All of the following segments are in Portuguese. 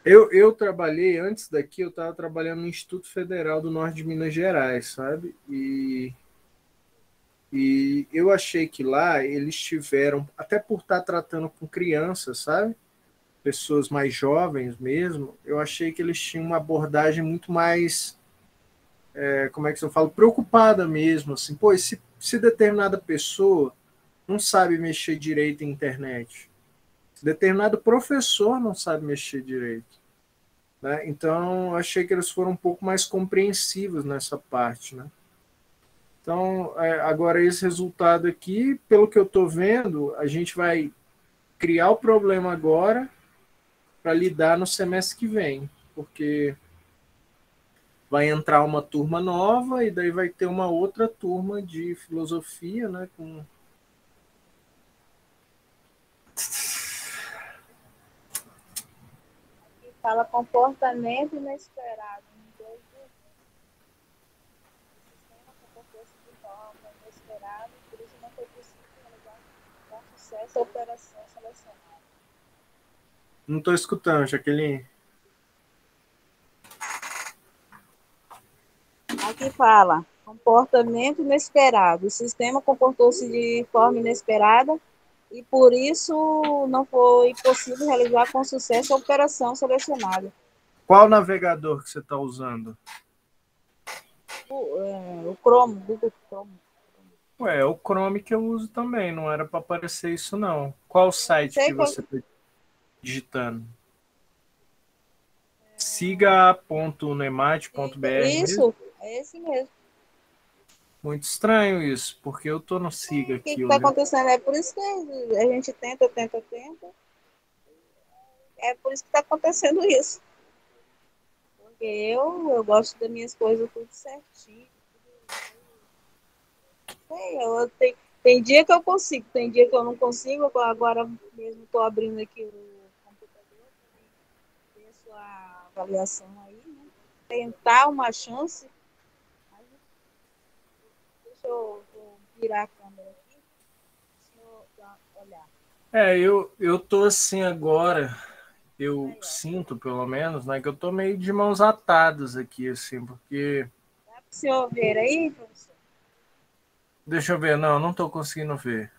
Eu trabalhei, antes daqui, eu estava trabalhando no Instituto Federal do Norte de Minas Gerais, sabe? E eu achei que lá eles tiveram, até por estar tratando com crianças, sabe? Pessoas mais jovens mesmo, eu achei que eles tinham uma abordagem muito mais, como é que eu falo, preocupada mesmo, assim, pô, se determinada pessoa não sabe mexer direito em internet, se determinado professor não sabe mexer direito, né? Então, eu achei que eles foram um pouco mais compreensivos nessa parte, né? Então, agora esse resultado aqui, pelo que eu estou vendo, a gente vai criar o problema agora para lidar no semestre que vem, porque vai entrar uma turma nova e daí vai ter uma outra turma de filosofia, né? E fala comportamento inesperado. O sistema comportou-se de forma inesperada e por isso não foi possível realizar com sucesso a operação selecionada. Não estou escutando, Jaqueline. Aqui fala comportamento inesperado. O sistema comportou-se de forma inesperada e por isso não foi possível realizar com sucesso a operação selecionada. Qual navegador que você está usando? O Chrome, Google Chrome. Ué, é o Chrome que eu uso também, não era para aparecer isso não. Qual site Sei que qual, você está digitando? Siga.unemate.br mesmo? isso, é esse mesmo. Muito estranho isso, porque eu tô no Siga O que aqui está olhando. acontecendo? É por isso que a gente tenta. É por isso que está acontecendo isso. Porque eu gosto das minhas coisas tudo certinho. Tem dia que eu consigo, tem dia que eu não consigo. Agora mesmo estou abrindo aqui o computador para ver a sua avaliação aí, né? Tentar uma chance. Mas deixa eu vou virar a câmera aqui para olhar. Eu tô assim agora, eu Aí, ó. sinto pelo menos, né, que eu tô meio de mãos atadas aqui, assim, porque. Dá para o senhor ver aí, professor? Deixa eu ver, não tô conseguindo ver.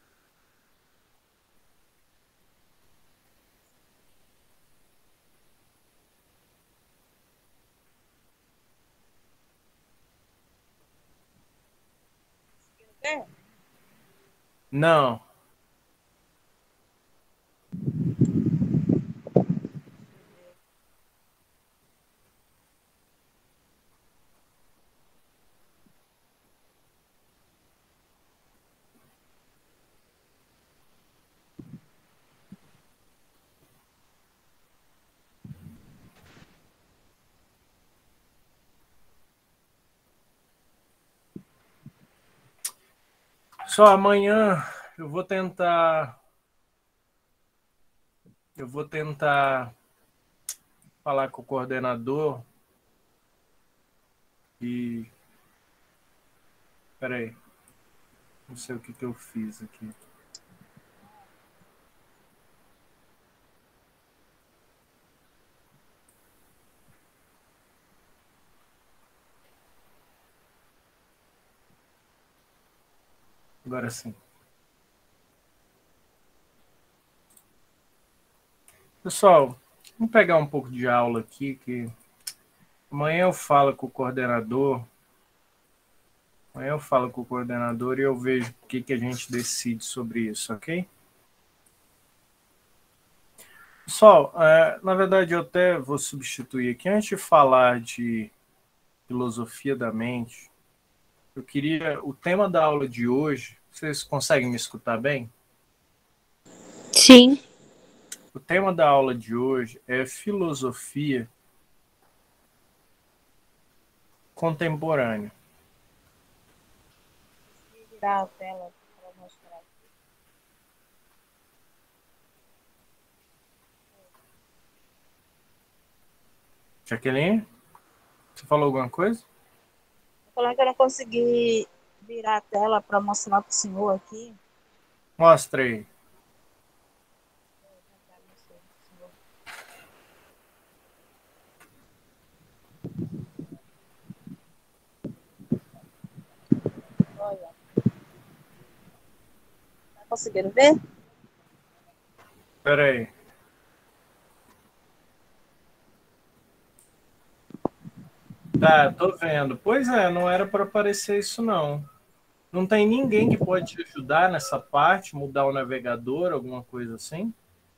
É. Não. Só amanhã eu vou tentar. Eu vou tentar falar com o coordenador e. Peraí, não sei o que eu fiz aqui. Agora sim. Pessoal, vamos pegar um pouco de aula aqui, que amanhã eu falo com o coordenador. Amanhã eu falo com o coordenador e eu vejo o que a gente decide sobre isso, ok? Pessoal, na verdade eu até vou substituir aqui. Antes de falar de filosofia da mente, eu queria. O tema da aula de hoje, vocês conseguem me escutar bem? Sim. O tema da aula de hoje é filosofia contemporânea. Consegui virar a tela para mostrar aqui. Jaqueline, você falou alguma coisa? Tô falando que eu não consegui virar a tela para mostrar para o senhor aqui. Mostra aí. Vou tentar mostrar pro senhor. conseguiram ver? Espera aí. Tá, tô vendo. Pois é, não era para aparecer isso, não. Não tem ninguém que pode te ajudar nessa parte, mudar o navegador, alguma coisa assim?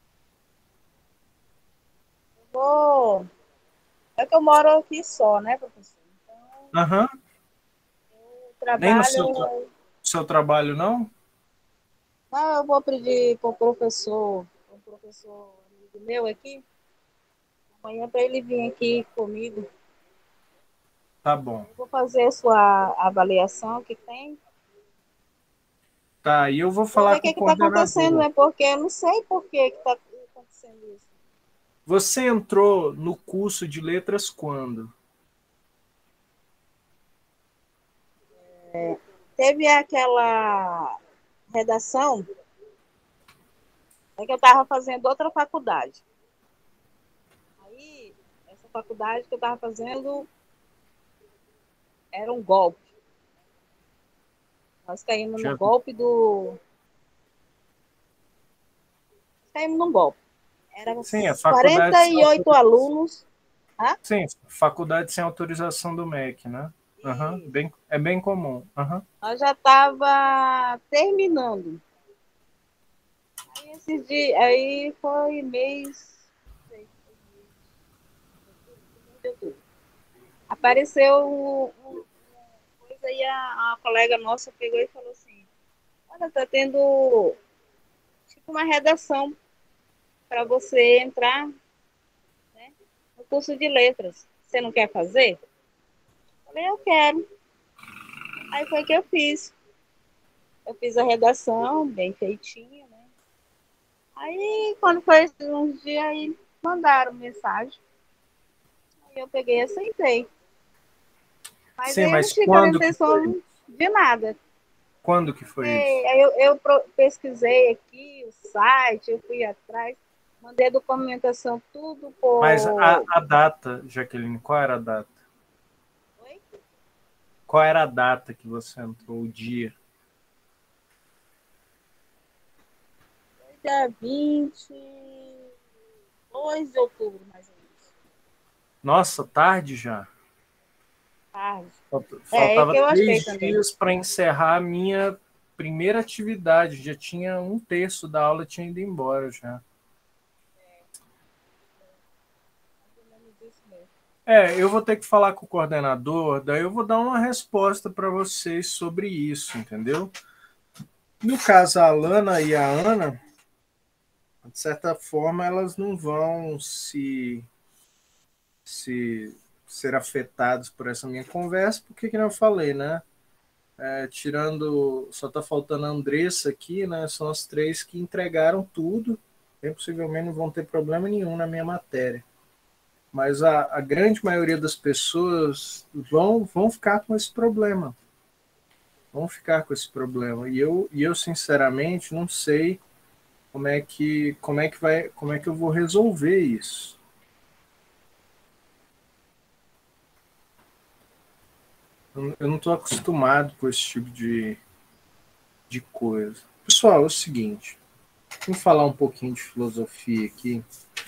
Vou... É que eu moro aqui só, né, professor? Então, Aham. eu Nem no trabalho... seu trabalho, não? Não, eu vou pedir para um professor amigo meu aqui, amanhã para ele vir aqui comigo. Tá bom. Eu vou fazer a sua avaliação que tem. Tá, e eu vou Vou ver falar o com que o está acontecendo, coordenador. né? Porque eu não sei por que está acontecendo isso. Você entrou no curso de letras quando? Teve aquela redação, é que eu estava fazendo outra faculdade. Aí, essa faculdade que eu estava fazendo era um golpe. Nós caímos no Já- golpe do. Caímos num golpe. Eram Sim, a faculdade sem 48 autorização. alunos. Ah, Sim, faculdade sem autorização do MEC, né? Aham, e bem, é bem comum. Aham. nós já estava terminando. Aí, esses dias, aí foi mês. Não sei, foi mês de outubro. Apareceu uma coisa e a colega nossa pegou e falou assim: olha, tá tendo tipo uma redação para você entrar, né, no curso de letras. Você não quer fazer? Eu falei, eu quero. Aí foi que eu fiz. Eu fiz a redação bem feitinha, né? Aí, quando foi uns dias, aí mandaram mensagem. Aí eu peguei e aceitei. Mas Sim, aí eu não mas tive a quando que foi isso? intenção de nada. Quando que foi isso? Aí eu pesquisei aqui o site, eu fui atrás, mandei a documentação tudo Mas por. a data, Jaqueline, qual era a data? Oi? Qual era a data que você entrou, o dia? Foi dia 22 de outubro, mais ou menos. Nossa, tarde já. Tarde. É Faltava que eu achei 3 também. dias para encerrar a minha primeira atividade. Já tinha um terço da aula tinha ido embora já. Mais ou menos isso mesmo. É, eu vou ter que falar com o coordenador, daí eu vou dar uma resposta para vocês sobre isso, entendeu? No caso, a Alana e a Ana, de certa forma, elas não vão se ser afetadas por essa minha conversa, porque, que eu falei, né? Tirando, só está faltando a Andressa aqui, né? São as três que entregaram tudo, bem possivelmente não vão ter problema nenhum na minha matéria. Mas a grande maioria das pessoas vão ficar com esse problema. Vão ficar com esse problema. E eu sinceramente não sei como é que eu vou resolver isso. Eu não estou acostumado com esse tipo de coisa. Pessoal, é o seguinte, vamos falar um pouquinho de filosofia aqui.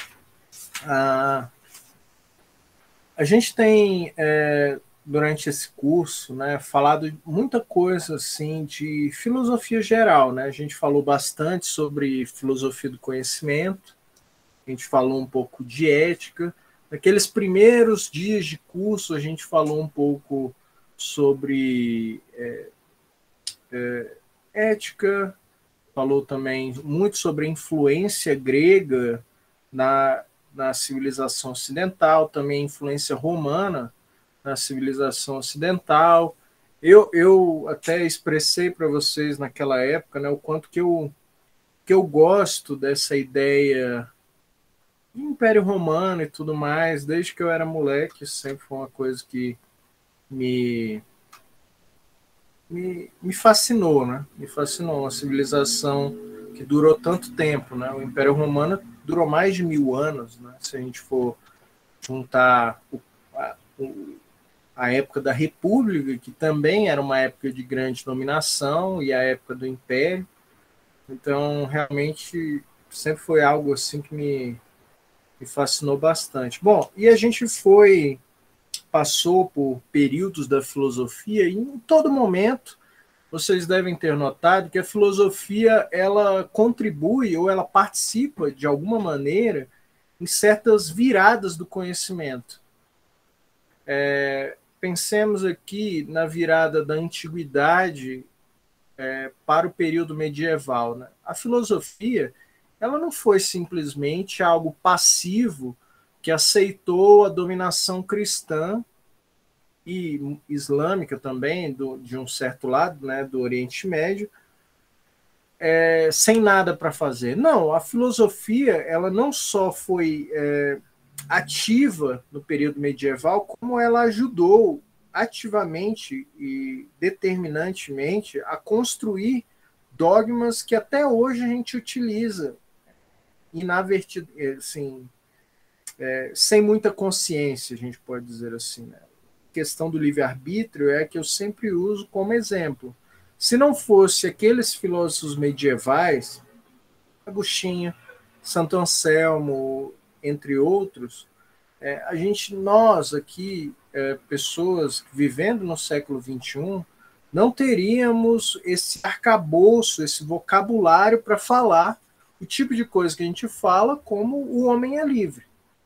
A gente tem, durante esse curso, né, falado muita coisa assim de filosofia geral. Né? A gente falou bastante sobre filosofia do conhecimento, a gente falou um pouco de ética. Naqueles primeiros dias de curso, a gente falou um pouco sobre ética, falou também muito sobre a influência grega na, na civilização ocidental, também a influência romana na civilização ocidental. Eu até expressei para vocês naquela época, né, o quanto que eu gosto dessa ideia de Império Romano e tudo mais, desde que eu era moleque, sempre foi uma coisa que me, me fascinou, né? Me fascinou uma civilização que durou tanto tempo, né? O Império Romano durou mais de 1000 anos, né? Se a gente for juntar a época da República, que também era uma época de grande dominação, e a época do Império. Então, realmente, sempre foi algo assim que me fascinou bastante. Bom, e a gente passou por períodos da filosofia e em todo momento vocês devem ter notado que a filosofia ela contribui ou ela participa de alguma maneira em certas viradas do conhecimento. Pensemos aqui na virada da antiguidade para o período medieval. Né? A filosofia ela não foi simplesmente algo passivo que aceitou a dominação cristã e islâmica também, de um certo lado, né, do Oriente Médio, sem nada para fazer. Não, a filosofia ela não só foi ativa no período medieval, como ela ajudou ativamente e determinantemente a construir dogmas que até hoje a gente utiliza assim, sem muita consciência, a gente pode dizer assim. Né? A questão do livre-arbítrio é que eu sempre uso como exemplo. Se não fosse aqueles filósofos medievais, Agostinho, Santo Anselmo, entre outros, nós aqui, pessoas vivendo no século XXI, não teríamos esse arcabouço, esse vocabulário para falar o tipo de coisa que a gente fala como o homem é livre.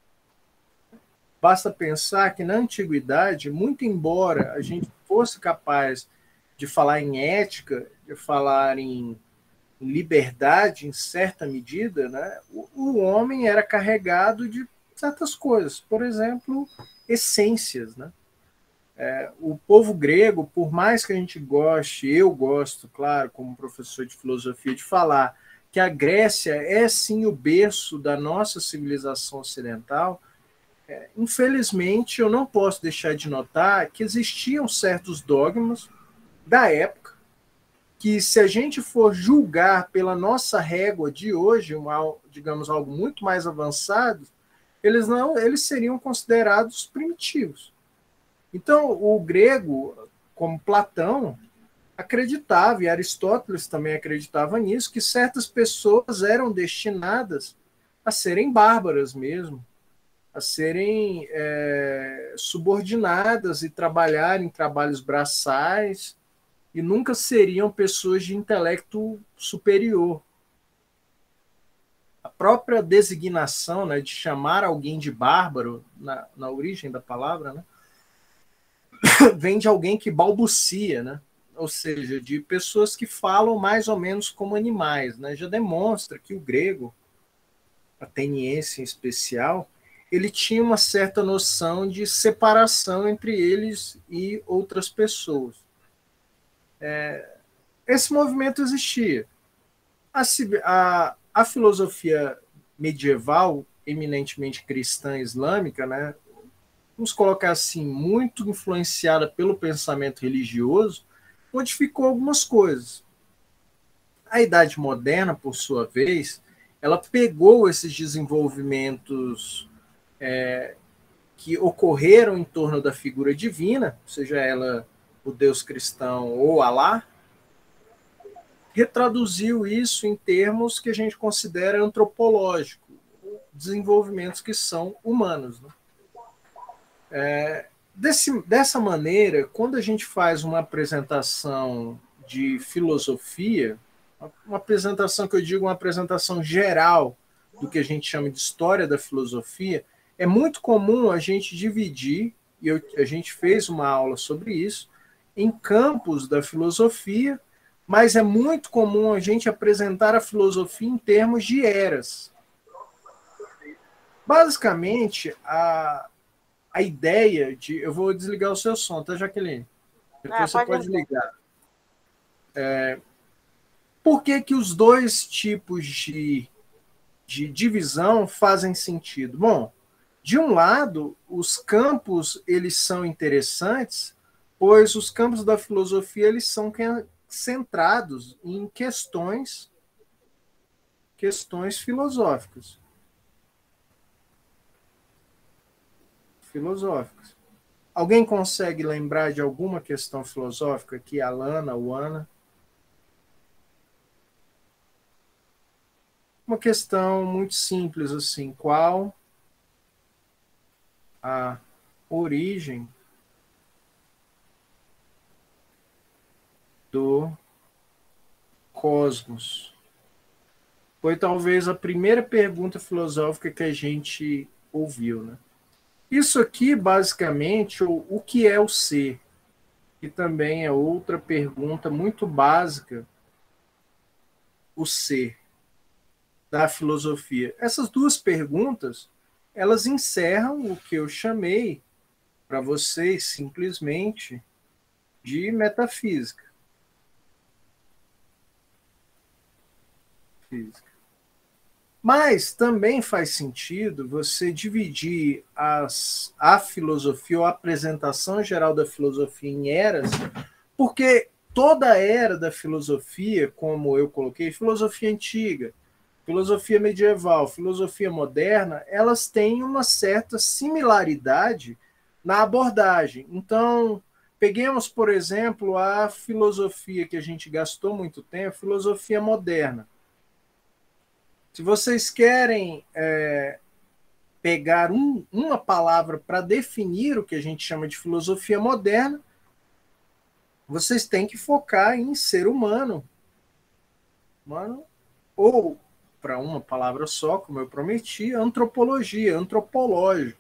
Basta pensar que na antiguidade, muito embora a gente fosse capaz de falar em ética, de falar em liberdade em certa medida, né, o homem era carregado de certas coisas, por exemplo, essências. Né? O povo grego, por mais que a gente goste, eu gosto, claro, como professor de filosofia, de falar que a Grécia é sim o berço da nossa civilização ocidental, infelizmente eu não posso deixar de notar que existiam certos dogmas da época que, se a gente for julgar pela nossa régua de hoje, digamos algo muito mais avançado, eles seriam considerados primitivos. Então, o grego, como Platão, acreditava, e Aristóteles também acreditava nisso, que certas pessoas eram destinadas a serem bárbaras mesmo, a serem subordinadas e trabalhar em trabalhos braçais, e nunca seriam pessoas de intelecto superior. A própria designação, né, de chamar alguém de bárbaro, na origem da palavra, né, vem de alguém que balbucia, né? Ou seja, de pessoas que falam mais ou menos como animais. Né? Já demonstra que o grego, ateniense em especial, ele tinha uma certa noção de separação entre eles e outras pessoas. Esse movimento existia. A filosofia medieval, eminentemente cristã e islâmica, né, vamos colocar assim, muito influenciada pelo pensamento religioso, modificou algumas coisas. A Idade Moderna, por sua vez, ela pegou esses desenvolvimentos que ocorreram em torno da figura divina, seja ela o Deus cristão ou Alá, retraduziu isso em termos que a gente considera antropológico, desenvolvimentos que são humanos. Né? Dessa maneira, quando a gente faz uma apresentação de filosofia, uma apresentação que eu digo, uma apresentação geral do que a gente chama de história da filosofia, é muito comum a gente dividir, e a gente fez uma aula sobre isso, em campos da filosofia, mas é muito comum a gente apresentar a filosofia em termos de eras. Basicamente, a ideia de... Eu vou desligar o seu som, tá, Jaqueline? Depois você pode ligar. Por que os dois tipos de divisão fazem sentido? Bom, de um lado, os campos eles são interessantes, pois os campos da filosofia eles são centrados em questões filosóficas. Alguém consegue lembrar de alguma questão filosófica que a Lana ou Ana? uma questão muito simples assim: qual a origem do cosmos? Foi talvez a primeira pergunta filosófica que a gente ouviu, né? Isso aqui, basicamente, o que é o ser? Que também é outra pergunta muito básica, o ser, da filosofia. Essas duas perguntas, elas encerram o que eu chamei para vocês simplesmente de metafísica. Física. Mas também faz sentido você dividir a filosofia ou a apresentação geral da filosofia em eras, porque toda era da filosofia, como eu coloquei, filosofia antiga, filosofia medieval, filosofia moderna, elas têm uma certa similaridade na abordagem. Então, peguemos, por exemplo, a filosofia que a gente gastou muito tempo, filosofia moderna. Se vocês querem pegar uma palavra para definir o que a gente chama de filosofia moderna, vocês têm que focar em ser humano. Ou, para uma palavra só, como eu prometi, antropologia, antropológico.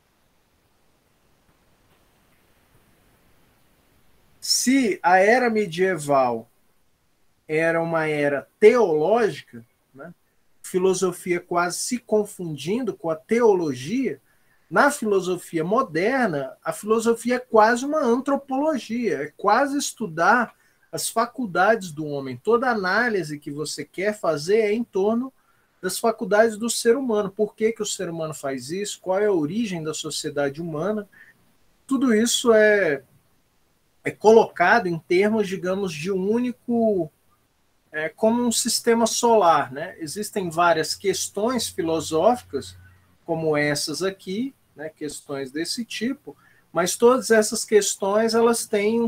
Se a era medieval era uma era teológica, né, filosofia quase se confundindo com a teologia, na filosofia moderna, a filosofia é quase uma antropologia, é quase estudar as faculdades do homem. Toda análise que você quer fazer é em torno das faculdades do ser humano. Por que o ser humano faz isso? Qual é a origem da sociedade humana? Tudo isso é colocado em termos, digamos, de um único, como um sistema solar, né? Existem várias questões filosóficas, como essas aqui, né? Questões desse tipo, mas todas essas questões elas têm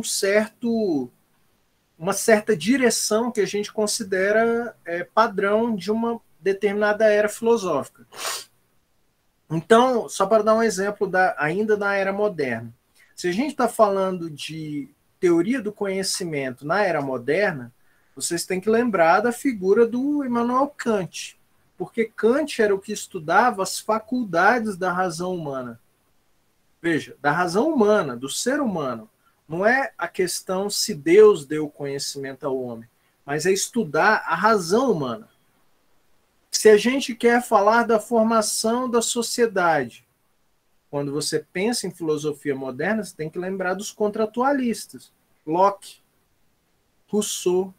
uma certa direção que a gente considera padrão de uma determinada era filosófica. Então, só para dar um exemplo ainda da era moderna, se a gente está falando de teoria do conhecimento na era moderna, vocês têm que lembrar da figura do Immanuel Kant, porque Kant era o que estudava as faculdades da razão humana. Veja, da razão humana, do ser humano. Não é a questão se Deus deu conhecimento ao homem, mas é estudar a razão humana. Se a gente quer falar da formação da sociedade, quando você pensa em filosofia moderna, você tem que lembrar dos contratualistas. Locke, Rousseau,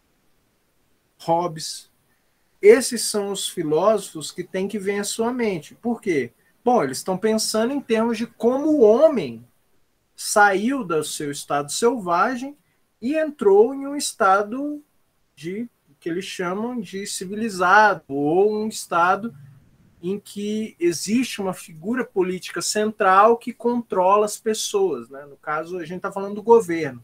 Hobbes. Esses são os filósofos que têm que ver em sua mente. Por quê? Bom, eles estão pensando em termos de como o homem saiu do seu estado selvagem e entrou em um estado de que eles chamam de civilizado, ou um estado em que existe uma figura política central que controla as pessoas. Né? No caso, a gente está falando do governo.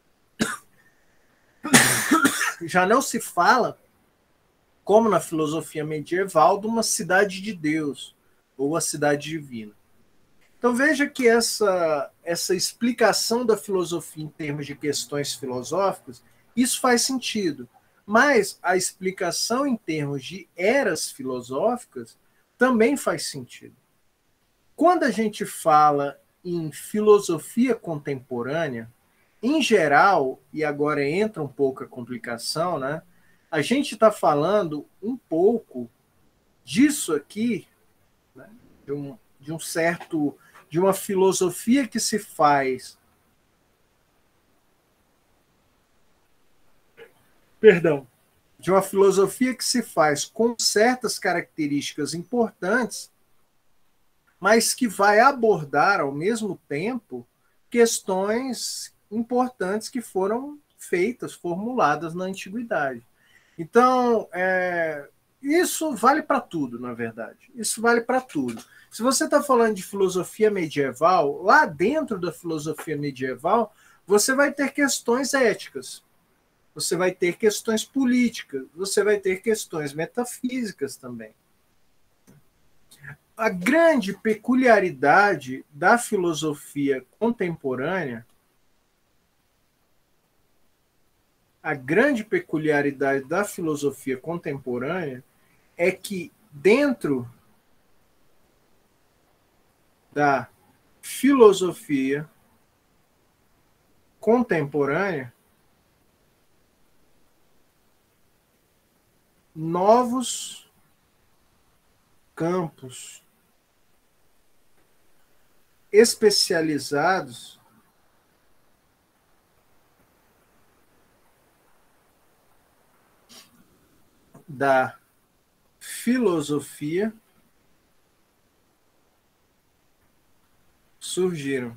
Já não se fala, como na filosofia medieval, de uma cidade de Deus, ou a cidade divina. Então veja que essa explicação da filosofia em termos de questões filosóficas, isso faz sentido. Mas a explicação em termos de eras filosóficas também faz sentido. Quando a gente fala em filosofia contemporânea, em geral, e agora entra um pouco a complicação, né? A gente está falando um pouco disso aqui, né? De uma filosofia que se faz. Perdão. De uma filosofia que se faz com certas características importantes, mas que vai abordar, ao mesmo tempo, questões importantes que foram feitas, formuladas na antiguidade. Então, isso vale para tudo, na verdade. Isso vale para tudo. Se você está falando de filosofia medieval, lá dentro da filosofia medieval, você vai ter questões éticas. você vai ter questões políticas, você vai ter questões metafísicas também. A grande peculiaridade da filosofia contemporânea, é que dentro da filosofia contemporânea, novos campos especializados da filosofia surgiram.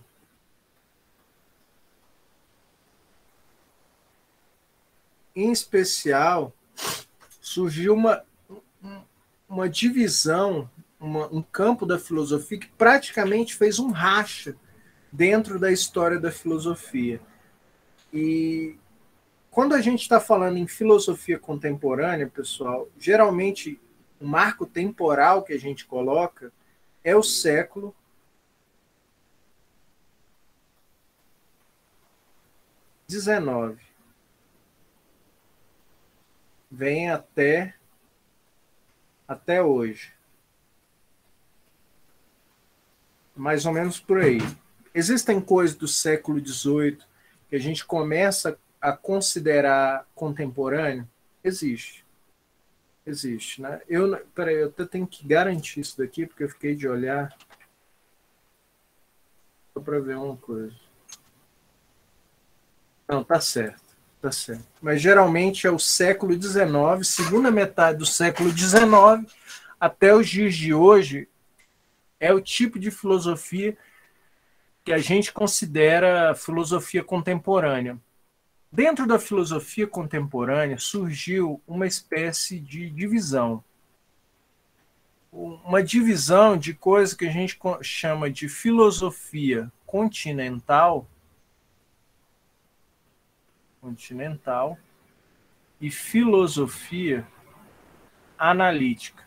Em especial, surgiu uma divisão, um campo da filosofia que praticamente fez um racha dentro da história da filosofia. E quando a gente está falando em filosofia contemporânea, pessoal, geralmente o marco temporal que a gente coloca é o século XIX. Vem até hoje. Mais ou menos por aí. Existem coisas do século XVIII que a gente começa a considerar contemporâneo? Existe. Existe, né? Peraí, eu até tenho que garantir isso daqui, porque eu fiquei de olhar só para ver uma coisa. Não, tá certo. Tá certo. Mas geralmente é o século XIX, segunda metade do século XIX, até os dias de hoje, é o tipo de filosofia que a gente considera filosofia contemporânea. Dentro da filosofia contemporânea surgiu uma espécie de divisão. Uma divisão de coisa que a gente chama de filosofia continental e filosofia analítica.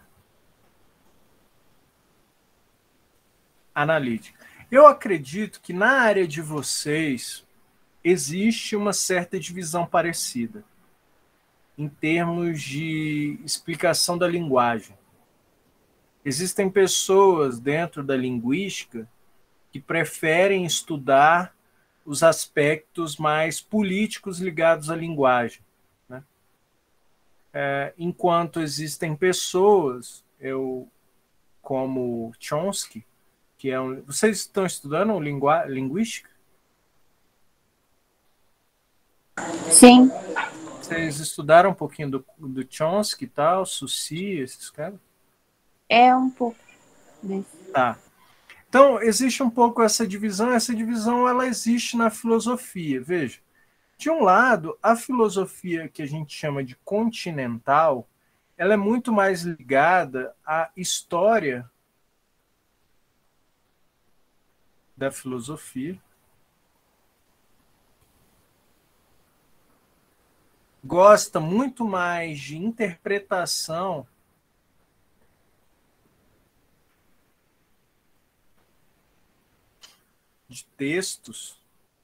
Eu acredito que na área de vocês existe uma certa divisão parecida em termos de explicação da linguagem. Existem pessoas dentro da linguística que preferem estudar os aspectos mais políticos ligados à linguagem, né? Enquanto existem pessoas, como Chomsky, que é Vocês estão estudando linguística? Sim. Vocês estudaram um pouquinho do Chomsky e tal, Saussure, esses caras? Um pouco desse. Tá. Então, existe um pouco essa divisão ela existe na filosofia. Veja, de um lado, a filosofia que a gente chama de continental, ela é muito mais ligada à história da filosofia. Gosta muito mais de interpretação de textos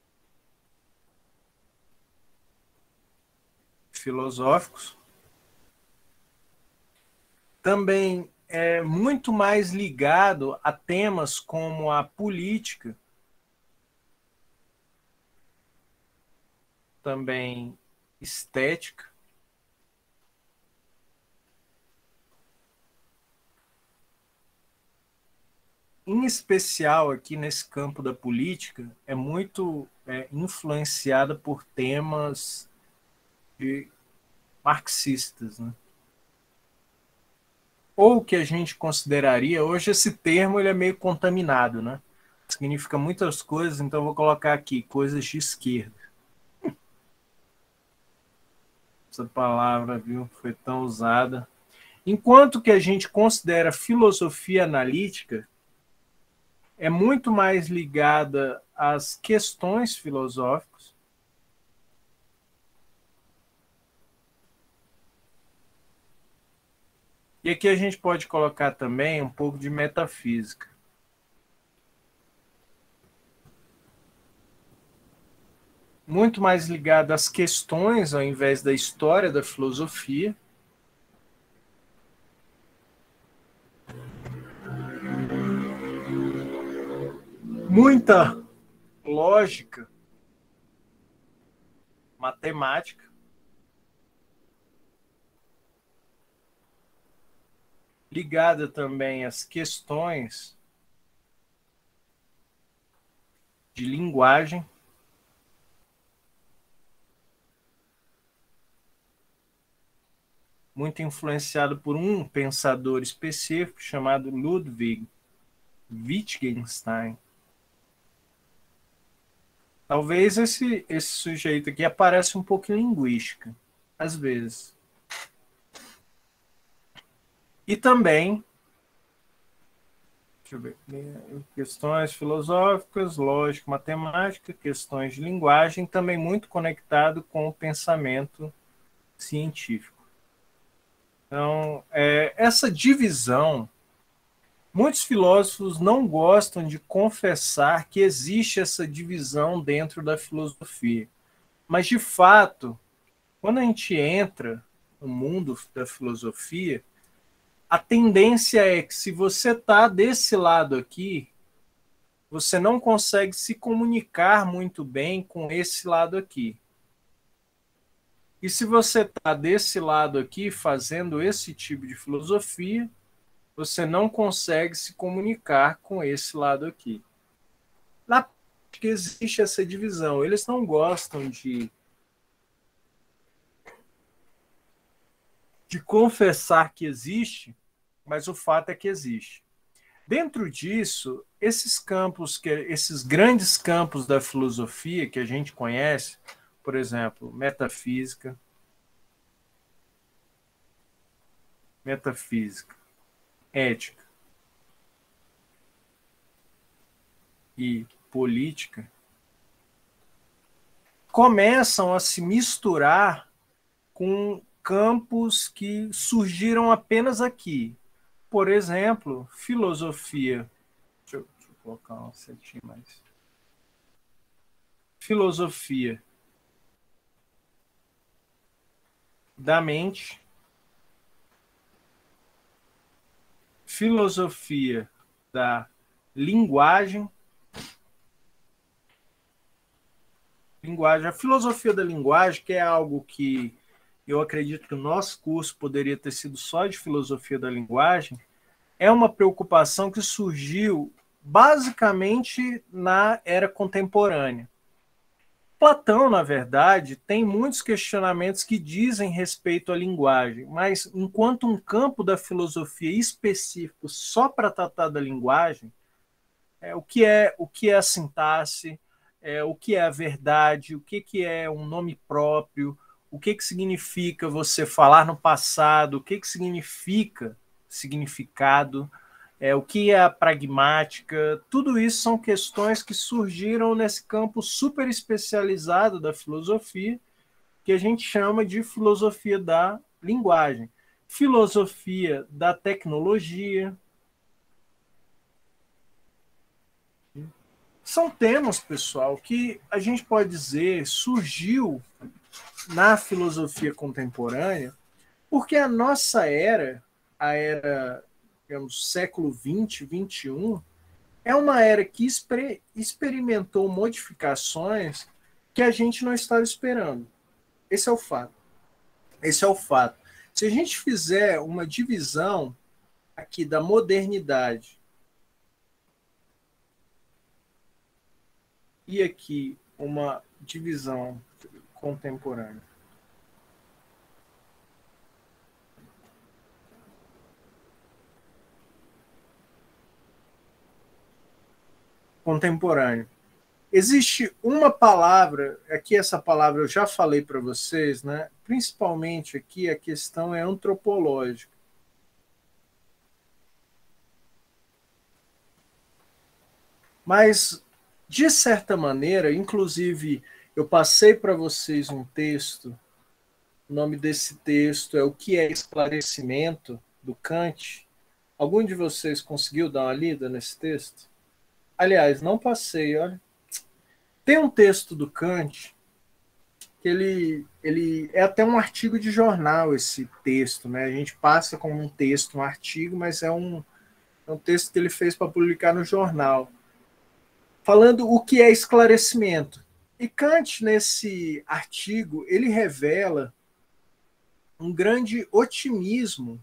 filosóficos. Também é muito mais ligado a temas como a política, também estética. Em especial aqui nesse campo da política, é muito influenciada por temas marxistas, né? Ou o que a gente consideraria, hoje esse termo ele é meio contaminado, né? Significa muitas coisas, então eu vou colocar aqui, coisas de esquerda. Essa palavra, viu, foi tão usada. Enquanto que a gente considera filosofia analítica, é muito mais ligada às questões filosóficas, E aqui a gente pode colocar também um pouco de metafísica. Muito mais ligado às questões ao invés da história da filosofia. Muita lógica, matemática. Ligada também às questões de linguagem. Muito influenciado por um pensador específico chamado Ludwig Wittgenstein. Talvez esse sujeito aqui apareça um pouco em linguística, às vezes. E também, deixa eu ver, questões filosóficas, lógica, matemática, questões de linguagem, também muito conectado com o pensamento científico. Então, essa divisão, muitos filósofos não gostam de confessar que existe essa divisão dentro da filosofia. Mas, de fato, quando a gente entra no mundo da filosofia, a tendência é que se você está desse lado aqui, você não consegue se comunicar muito bem com esse lado aqui. E se você está desse lado aqui, fazendo esse tipo de filosofia, você não consegue se comunicar com esse lado aqui. Na prática, existe essa divisão. Eles não gostam de confessar que existe, mas o fato é que existe. Dentro disso, esses grandes campos da filosofia que a gente conhece, por exemplo, metafísica, ética e política, começam a se misturar com campos que surgiram apenas aqui. Por exemplo, filosofia. Deixa eu colocar uma setinha mais. Filosofia da mente, filosofia da linguagem. A filosofia da linguagem, que é algo que eu acredito que o nosso curso poderia ter sido só de filosofia da linguagem, é uma preocupação que surgiu basicamente na era contemporânea. Platão, na verdade, tem muitos questionamentos que dizem respeito à linguagem, mas enquanto um campo da filosofia específico só para tratar da linguagem, o que é a sintaxe, o que é a verdade, o que é um nome próprio, o que significa você falar no passado, o que significa significado, o que é a pragmática, tudo isso são questões que surgiram nesse campo super especializado da filosofia, que a gente chama de filosofia da linguagem, filosofia da tecnologia. São temas, pessoal, que a gente pode dizer surgiu na filosofia contemporânea, porque a nossa era, a era, digamos, século XX, XXI, é uma era que experimentou modificações que a gente não estava esperando. Esse é o fato. Se a gente fizer uma divisão aqui da modernidade e aqui uma divisão contemporânea, existe uma palavra, aqui essa palavra eu já falei para vocês, né? Principalmente aqui a questão é antropológica. Mas, de certa maneira, inclusive, eu passei para vocês um texto, o nome desse texto é O que é Esclarecimento, do Kant. Algum de vocês conseguiu dar uma lida nesse texto? Aliás, não passei, olha. Tem um texto do Kant que ele é até um artigo de jornal, esse texto, né? A gente passa como um texto, um artigo, mas é um texto que ele fez para publicar no jornal, falando o que é esclarecimento. E Kant, nesse artigo, ele revela um grande otimismo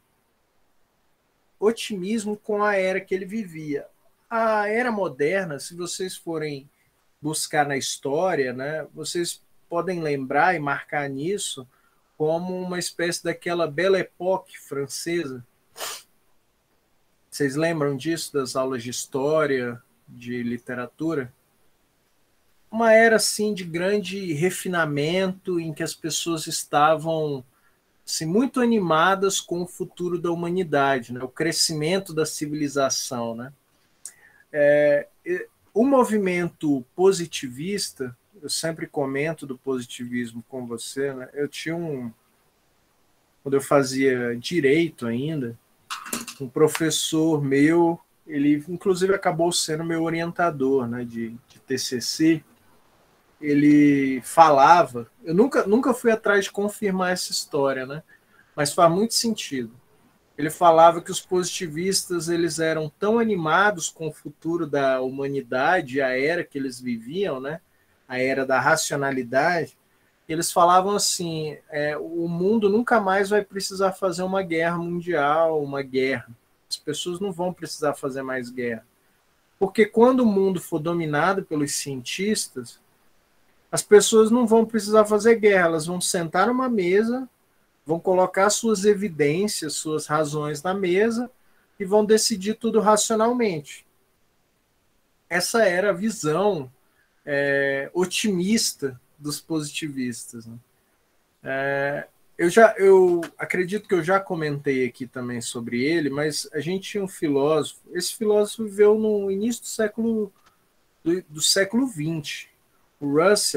com a era que ele vivia. A era moderna, se vocês forem buscar na história, né, vocês podem lembrar e marcar nisso como uma espécie daquela Belle Époque francesa. Vocês lembram disso, das aulas de história, de literatura? Uma era assim de grande refinamento em que as pessoas estavam assim, muito animadas com o futuro da humanidade, né? O crescimento da civilização. Né? O movimento positivista, eu sempre comento do positivismo com você, né? Eu tinha quando eu fazia direito ainda, um professor meu, ele inclusive acabou sendo meu orientador, né, de TCC. Ele falava, eu nunca fui atrás de confirmar essa história, né? Mas faz muito sentido. Ele falava que os positivistas eles eram tão animados com o futuro da humanidade, a era que eles viviam, né? A era da racionalidade. Eles falavam assim: o mundo nunca mais vai precisar fazer uma guerra mundial, uma guerra. As pessoas não vão precisar fazer mais guerra, porque quando o mundo for dominado pelos cientistas, as pessoas não vão precisar fazer guerra, elas vão sentar numa mesa, vão colocar suas evidências, suas razões na mesa e vão decidir tudo racionalmente. Essa era a visão otimista dos positivistas. Né? Eu acredito que eu já comentei aqui também sobre ele, mas a gente tinha um filósofo, esse filósofo viveu no início do século XX, o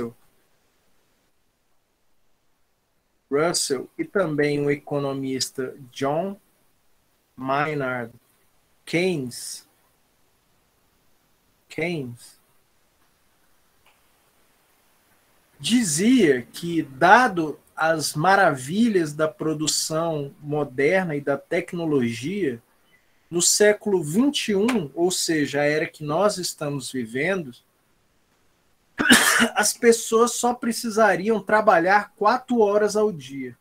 Russell e também o economista John Maynard Keynes dizia que, dado as maravilhas da produção moderna e da tecnologia, no século XXI, ou seja, a era que nós estamos vivendo, as pessoas só precisariam trabalhar 4 horas ao dia.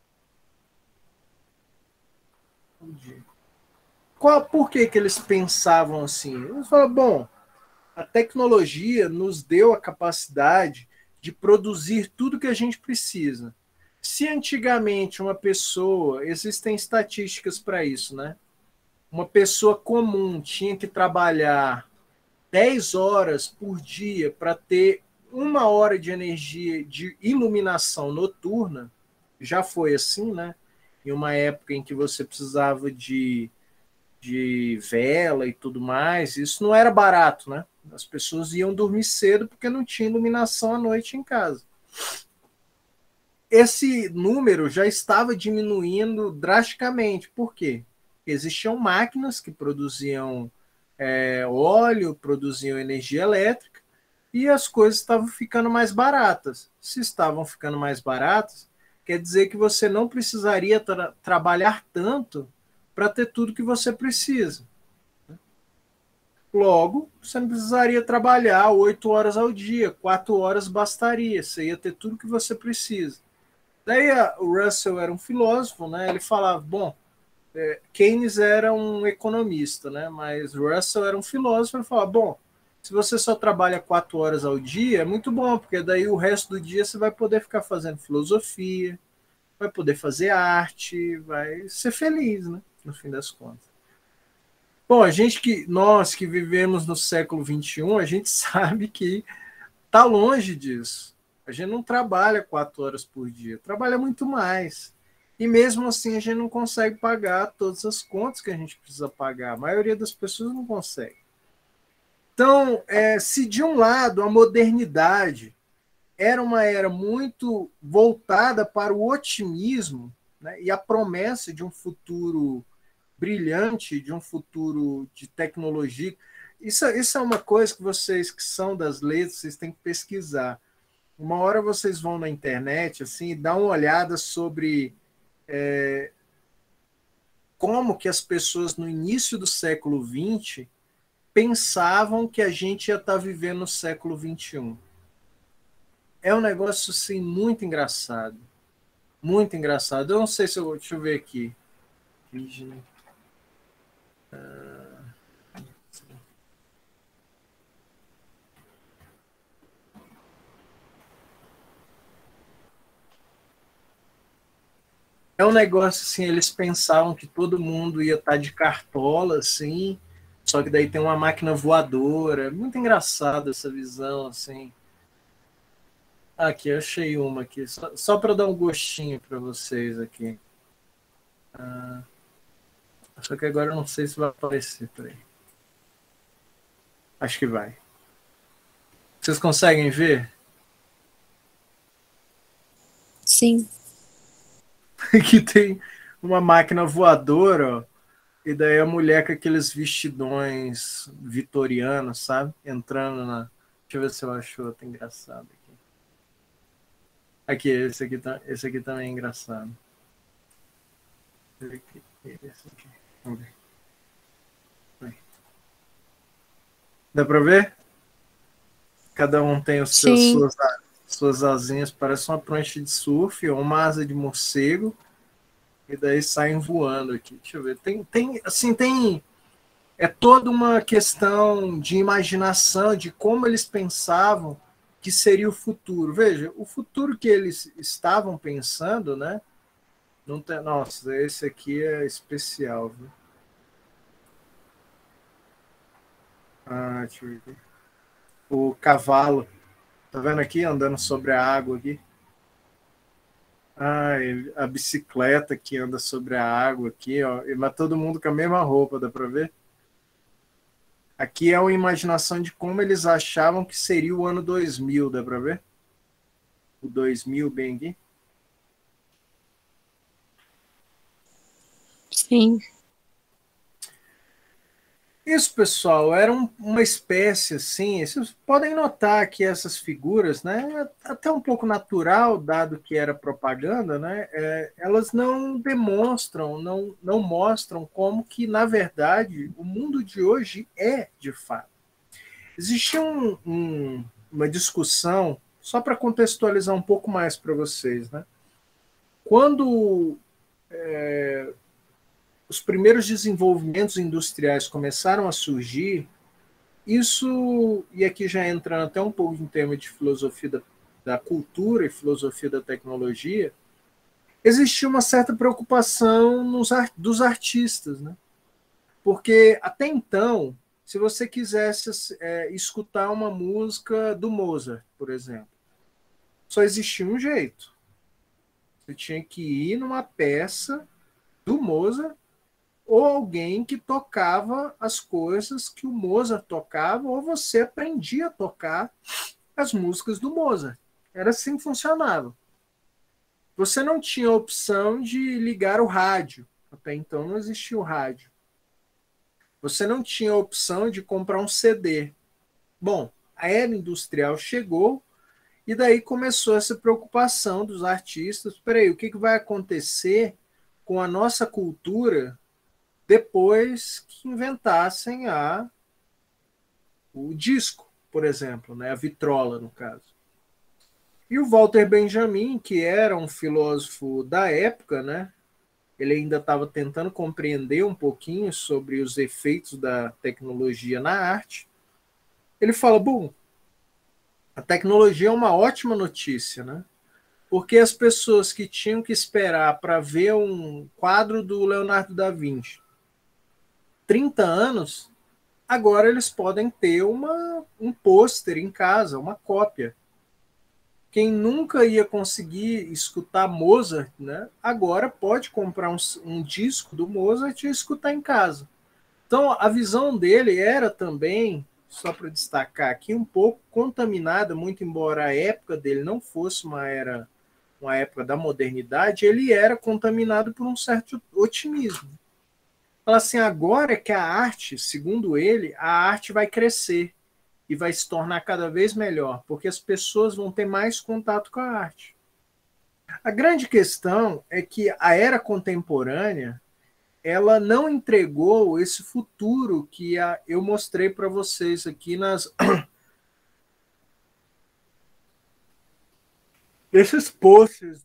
Por que eles pensavam assim? Eles falaram, bom, a tecnologia nos deu a capacidade de produzir tudo que a gente precisa. Se antigamente uma pessoa, existem estatísticas para isso, né? Uma pessoa comum tinha que trabalhar 10 horas por dia para ter 1 hora de energia de iluminação noturna, já foi assim, né? Em uma época em que você precisava de vela e tudo mais, isso não era barato, né? As pessoas iam dormir cedo porque não tinha iluminação à noite em casa. Esse número já estava diminuindo drasticamente. Por quê? Existiam máquinas que produziam óleo, produziam energia elétrica, e as coisas estavam ficando mais baratas. Se estavam ficando mais baratas, quer dizer que você não precisaria trabalhar tanto para ter tudo que você precisa. Logo, você não precisaria trabalhar 8 horas ao dia, 4 horas bastaria, você ia ter tudo que você precisa. Daí o Russell era um filósofo, né? Ele falava, bom, Keynes era um economista, né? Mas Russell era um filósofo, ele falava, bom, se você só trabalha 4 horas ao dia, é muito bom, porque daí o resto do dia você vai poder ficar fazendo filosofia, vai poder fazer arte, vai ser feliz, né? No fim das contas. Bom, nós que vivemos no século XXI, a gente sabe que está longe disso. A gente não trabalha 4 horas por dia, trabalha muito mais. E mesmo assim a gente não consegue pagar todas as contas que a gente precisa pagar. A maioria das pessoas não consegue. Então, se de um lado a modernidade era uma era muito voltada para o otimismo, né, e a promessa de um futuro brilhante de um futuro de tecnologia. Isso é uma coisa que vocês que são das letras, vocês têm que pesquisar. Uma hora vocês vão na internet assim, e dá uma olhada sobre como que as pessoas no início do século XX pensavam que a gente ia estar vivendo no século XXI. É um negócio assim, muito engraçado. Muito engraçado. Eu não sei se eu... Deixa eu ver aqui. É um negócio assim, eles pensavam que todo mundo ia estar de cartola, assim, só que daí tem uma máquina voadora. Muito engraçado essa visão, assim. Aqui, eu achei uma aqui, só para dar um gostinho para vocês aqui. Só que agora eu não sei se vai aparecer, peraí. Acho que vai. Vocês conseguem ver? Sim. Aqui tem uma máquina voadora, ó, e daí a mulher com aqueles vestidões vitorianos, sabe? Entrando na... Deixa eu ver se eu acho outro engraçado aqui. Aqui, esse aqui também é engraçado. Esse aqui. Vamos ver. Dá para ver? Cada um tem os seus, suas asinhas, parece uma prancha de surf ou uma asa de morcego, e daí saem voando aqui. Deixa eu ver. É toda uma questão de imaginação, de como eles pensavam que seria o futuro. Veja, o futuro que eles estavam pensando, né? Não tem, nossa, esse aqui é especial, viu? Deixa eu ver. O cavalo, tá vendo aqui, andando sobre a água aqui? A bicicleta que anda sobre a água aqui, ó, mas todo mundo com a mesma roupa, dá para ver? Aqui é uma imaginação de como eles achavam que seria o ano 2000, dá para ver? O 2000 bem aqui. Sim. Isso, pessoal, era uma espécie assim. Vocês podem notar que essas figuras, né, até um pouco natural, dado que era propaganda, né, elas não demonstram, não mostram como que, na verdade, o mundo de hoje é de fato. Existe uma discussão, só para contextualizar um pouco mais para vocês, né? Quando os primeiros desenvolvimentos industriais começaram a surgir, isso, e aqui já entrando até um pouco em termos de filosofia da cultura e filosofia da tecnologia, existia uma certa preocupação dos artistas, né? Porque até então, se você quisesse escutar uma música do Mozart, por exemplo, só existia um jeito. Você tinha que ir numa peça do Mozart ou alguém que tocava as coisas que o Mozart tocava, ou você aprendia a tocar as músicas do Mozart. Era assim que funcionava. Você não tinha a opção de ligar o rádio. Até então não existia o rádio. Você não tinha a opção de comprar um CD. Bom, a era industrial chegou e daí começou essa preocupação dos artistas. Espera aí, o que vai acontecer com a nossa cultura depois que inventassem o disco, por exemplo, né? A vitrola, no caso. E o Walter Benjamin, que era um filósofo da época, né? Ele ainda estava tentando compreender um pouquinho sobre os efeitos da tecnologia na arte. Ele fala, bom, a tecnologia é uma ótima notícia, né? Porque as pessoas que tinham que esperar para ver um quadro do Leonardo da Vinci 30 anos, agora eles podem ter um pôster em casa, uma cópia. Quem nunca ia conseguir escutar Mozart, né, agora pode comprar um disco do Mozart e escutar em casa. Então, a visão dele era também, só para destacar aqui, um pouco contaminada, muito embora a época dele não fosse uma época da modernidade, ele era contaminado por um certo otimismo. Fala assim, agora é que a arte, segundo ele, a arte vai crescer e vai se tornar cada vez melhor, porque as pessoas vão ter mais contato com a arte. A grande questão é que a era contemporânea, ela não entregou esse futuro que eu mostrei para vocês aqui esses posts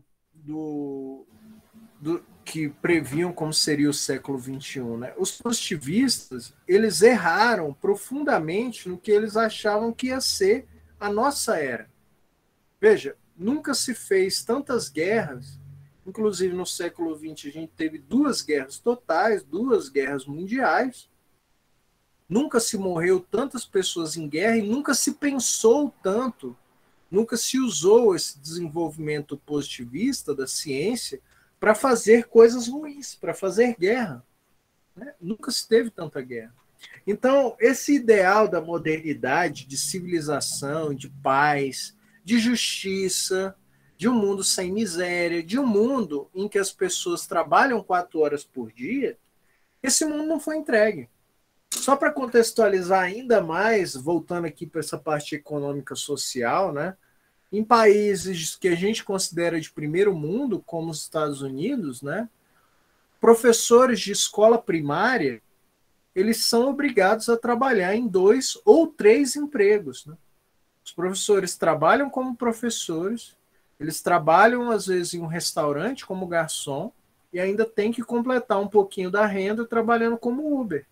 que previam como seria o século XXI. Né? Os positivistas, eles erraram profundamente no que eles achavam que ia ser a nossa era. Veja, nunca se fez tantas guerras, inclusive no século XX a gente teve 2 guerras totais, 2 guerras mundiais, nunca se morreu tantas pessoas em guerra e nunca se pensou tanto, nunca se usou esse desenvolvimento positivista da ciência para fazer coisas ruins, para fazer guerra. Né? Nunca se teve tanta guerra. Então, esse ideal da modernidade, de civilização, de paz, de justiça, de um mundo sem miséria, de um mundo em que as pessoas trabalham 4 horas por dia, esse mundo não foi entregue. Só para contextualizar ainda mais, voltando aqui para essa parte econômica social, né? Em países que a gente considera de primeiro mundo, como os Estados Unidos, né? Professores de escola primária, eles são obrigados a trabalhar em 2 ou 3 empregos. Né? Os professores trabalham como professores, eles trabalham, às vezes, em um restaurante como garçom e ainda tem que completar um pouquinho da renda trabalhando como Uber.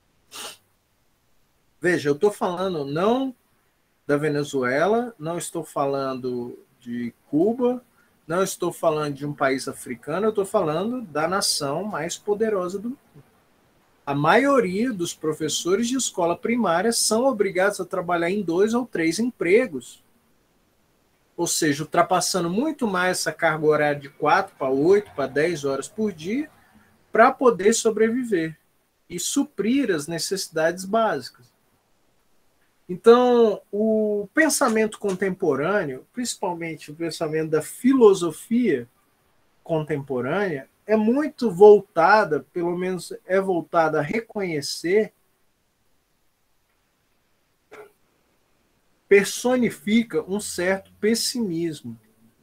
Veja, eu estou falando não da Venezuela, não estou falando de Cuba, não estou falando de um país africano, eu estou falando da nação mais poderosa do mundo. A maioria dos professores de escola primária são obrigados a trabalhar em 2 ou 3 empregos. Ou seja, ultrapassando muito mais essa carga horária de 4 para 8, para 10 horas por dia, para poder sobreviver e suprir as necessidades básicas. Então, o pensamento contemporâneo, principalmente o pensamento da filosofia contemporânea, é muito voltada, pelo menos é voltada a reconhecer, personifica um certo pessimismo.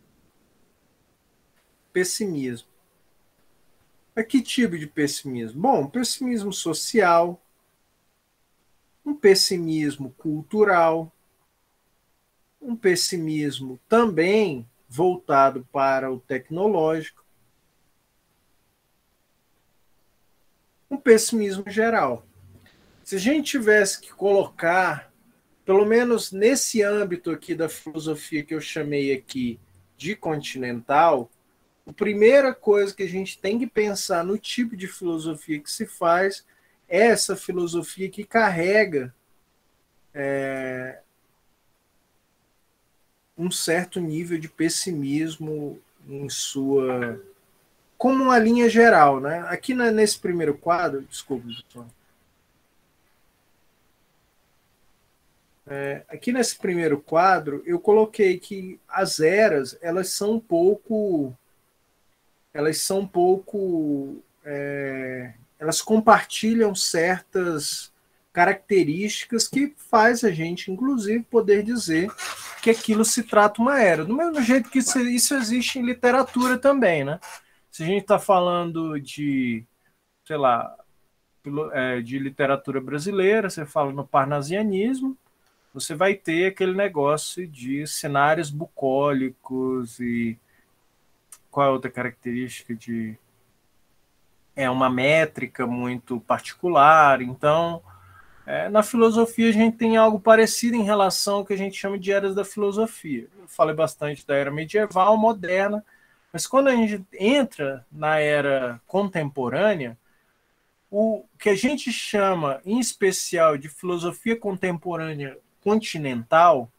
Pessimismo. Mas que tipo de pessimismo? Bom, um pessimismo social, um pessimismo cultural, um pessimismo também voltado para o tecnológico, um pessimismo geral. Se a gente tivesse que colocar, pelo menos nesse âmbito aqui da filosofia que eu chamei aqui de continental, a primeira coisa que a gente tem que pensar no tipo de filosofia que se faz é essa filosofia que carrega um certo nível de pessimismo em sua... como uma linha geral. Né? Aqui nesse primeiro quadro, desculpa, pessoal. Aqui nesse primeiro quadro, eu coloquei que as eras, elas são um pouco, elas compartilham certas características que faz a gente, inclusive, poder dizer que aquilo se trata uma era. Do mesmo jeito que isso existe em literatura também, né? Se a gente está falando de, sei lá, de literatura brasileira, você fala no parnasianismo, você vai ter aquele negócio de cenários bucólicos e qual é a outra característica de... é uma métrica muito particular. Então, na filosofia a gente tem algo parecido em relação ao que a gente chama de eras da filosofia. Eu falei bastante da era medieval, moderna, mas quando a gente entra na era contemporânea, o que a gente chama, em especial, de filosofia contemporânea continental,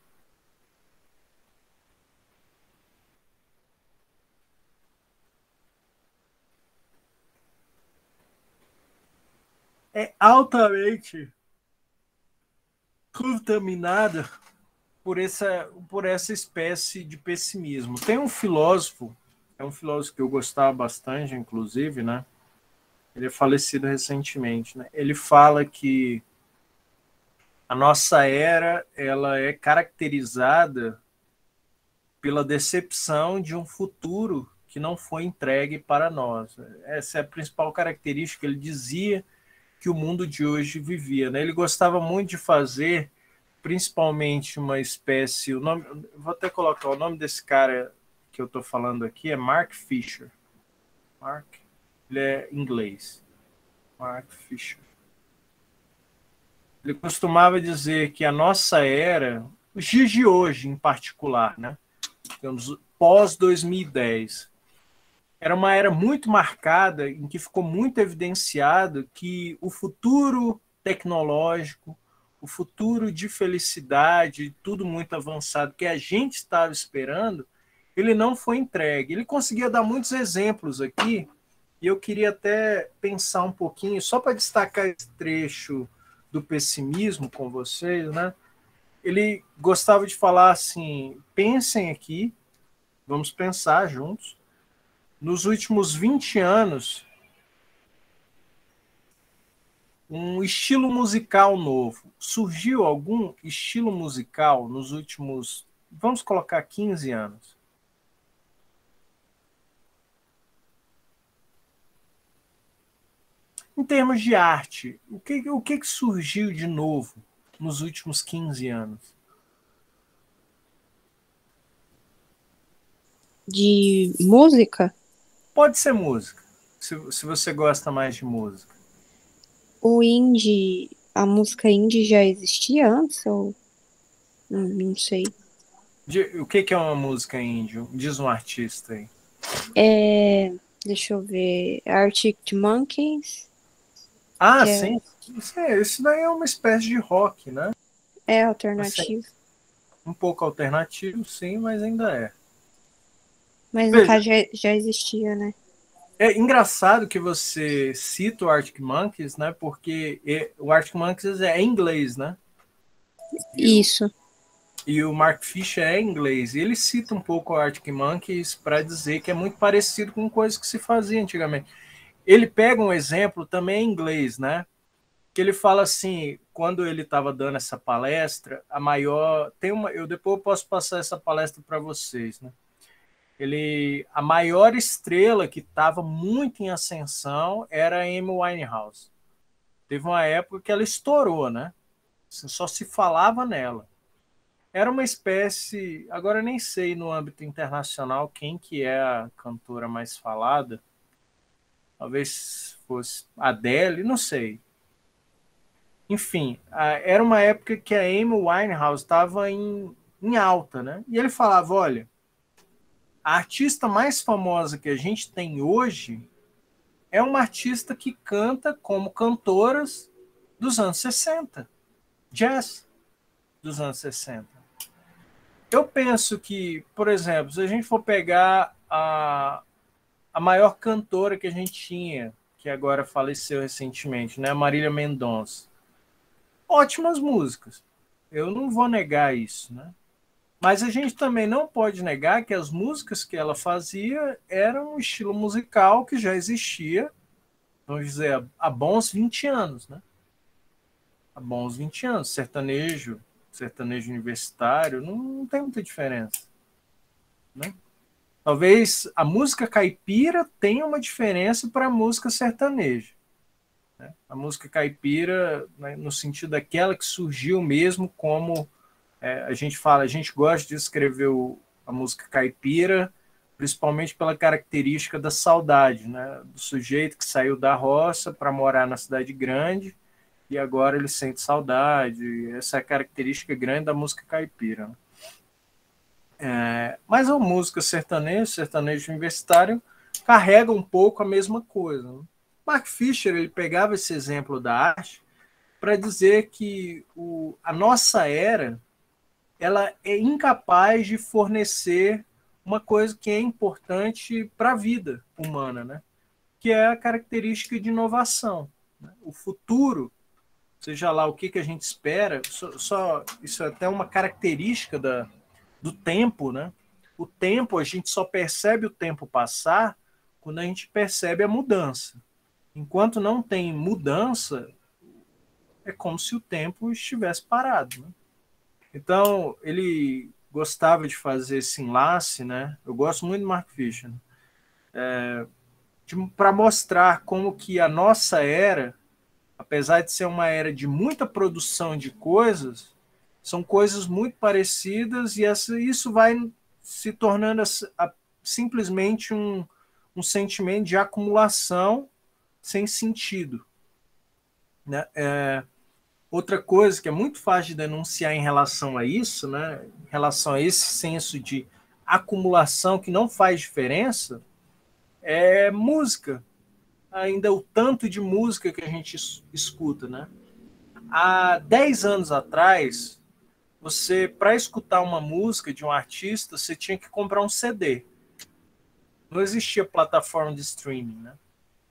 é altamente contaminada por essa espécie de pessimismo. Tem um filósofo, é um filósofo que eu gostava bastante, inclusive, né? ele é falecido recentemente, né? Ele fala que a nossa era ela é caracterizada pela decepção de um futuro que não foi entregue para nós. Essa é a principal característica. Ele dizia que o mundo de hoje vivia, né? Ele gostava muito de fazer, principalmente uma espécie... vou até colocar o nome desse cara que eu estou falando aqui, é Mark Fisher. Ele é inglês. Mark Fisher. Ele costumava dizer que a nossa era, os dias de hoje em particular, né? Pós-2010, era uma era muito marcada, em que ficou muito evidenciado que o futuro tecnológico, o futuro de felicidade, tudo muito avançado que a gente estava esperando, ele não foi entregue. Ele conseguia dar muitos exemplos aqui, e eu queria até pensar um pouquinho, só para destacar esse trecho do pessimismo com vocês, né? Ele gostava de falar assim, pensem aqui, vamos pensar juntos, nos últimos 20 anos, um estilo musical novo. Surgiu algum estilo musical nos últimos, vamos colocar 15 anos? Em termos de arte, o que surgiu de novo nos últimos 15 anos? De música? Pode ser música, se você gosta mais de música. O indie, a música indie já existia antes? Ou não sei. O que é uma música indie? Diz um artista aí. Deixa eu ver. Arctic Monkeys. Ah, sim. Isso daí é uma espécie de rock, né? É alternativo. Assim, um pouco alternativo, sim, mas ainda é. Mas no caso já existia, né? É engraçado que você cita o Arctic Monkeys, né? Porque o Arctic Monkeys é em inglês, né? Isso. E o Mark Fisher é em inglês. E ele cita um pouco o Arctic Monkeys para dizer que é muito parecido com coisas que se fazia antigamente. Ele pega um exemplo também em inglês, né? Que ele fala assim, quando ele estava dando essa palestra, a maior... eu depois posso passar essa palestra para vocês, né? A maior estrela que estava muito em ascensão era a Amy Winehouse. Teve uma época que ela estourou, né? Só se falava nela. Era uma espécie, agora eu nem sei no âmbito internacional quem que é a cantora mais falada. Talvez fosse Adele, não sei. Enfim, era uma época que a Amy Winehouse estava em alta, né? E ele falava, olha, a artista mais famosa que a gente tem hoje é uma artista que canta como cantoras dos anos 60, jazz dos anos 60. Eu penso que, por exemplo, se a gente for pegar a maior cantora que a gente tinha, que agora faleceu recentemente, né, Marília Mendonça, ótimas músicas, eu não vou negar isso, né? Mas a gente também não pode negar que as músicas que ela fazia eram um estilo musical que já existia, vamos dizer, há bons 20 anos, né? Há bons 20 anos. Sertanejo universitário, não tem muita diferença, né? Talvez a música caipira tenha uma diferença para a música sertaneja, né? A música caipira, né, no sentido daquela que surgiu mesmo como... a gente gosta de escrever a música caipira, principalmente pela característica da saudade, né? Do sujeito que saiu da roça para morar na cidade grande e agora ele sente saudade. Essa é a característica grande da música caipira, né? Mas a música sertanejo universitário, carrega um pouco a mesma coisa, né? Mark Fisher ele pegava esse exemplo da arte para dizer que a nossa era ela é incapaz de fornecer uma coisa que é importante para a vida humana, né? Que é a característica de inovação, né? O futuro, seja lá o que a gente espera, isso é até uma característica do tempo, né? O tempo, a gente só percebe o tempo passar quando a gente percebe a mudança. enquanto não tem mudança, é como se o tempo estivesse parado, né? Então, ele gostava de fazer esse enlace, né? Eu gosto muito do Mark Fisher, né? Para mostrar como que a nossa era, apesar de ser uma era de muita produção de coisas, são coisas muito parecidas e isso vai se tornando simplesmente um sentimento de acumulação sem sentido, né? Outra coisa que é muito fácil de denunciar em relação a isso, né? Em relação a esse senso de acumulação que não faz diferença, é música. Ainda o tanto de música que a gente escuta, né? Há 10 anos atrás, para escutar uma música de um artista, você tinha que comprar um CD. Não existia plataforma de streaming, né?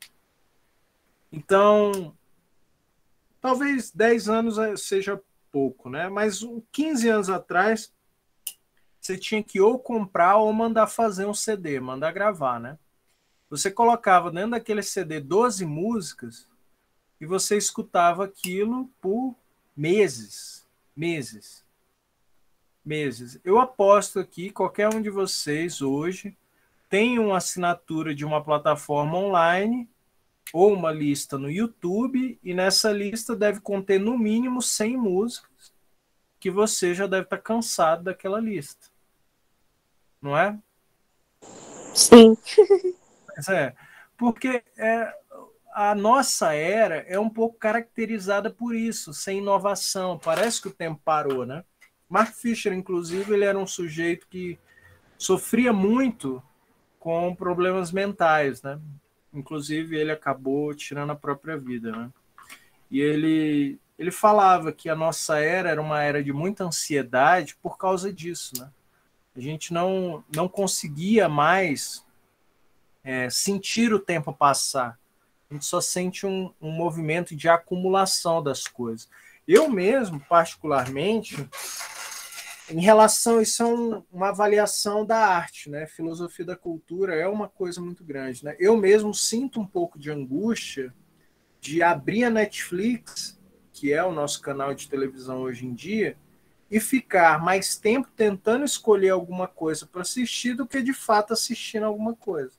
Então, talvez 10 anos seja pouco, né? Mas 15 anos atrás, você tinha que ou comprar ou mandar fazer um CD, mandar gravar, né? Você colocava dentro daquele CD 12 músicas e você escutava aquilo por meses. Meses. Meses. Eu aposto aqui, qualquer um de vocês hoje tem uma assinatura de uma plataforma online ou uma lista no YouTube, e nessa lista deve conter no mínimo 100 músicas, que você já deve estar cansado daquela lista. Não é? Sim. Mas porque a nossa era é um pouco caracterizada por isso, sem inovação. Parece que o tempo parou, né? Mark Fisher, inclusive, ele era um sujeito que sofria muito com problemas mentais, né? Inclusive, ele acabou tirando a própria vida, né? E ele falava que a nossa era uma era de muita ansiedade por causa disso, né? A gente não conseguia mais sentir o tempo passar. A gente só sente um movimento de acumulação das coisas. Eu mesmo, particularmente, em relação, isso é uma avaliação da arte, né? Filosofia da cultura é uma coisa muito grande, né? Eu mesmo sinto um pouco de angústia de abrir a Netflix, que é o nosso canal de televisão hoje em dia, e ficar mais tempo tentando escolher alguma coisa para assistir do que de fato assistindo alguma coisa.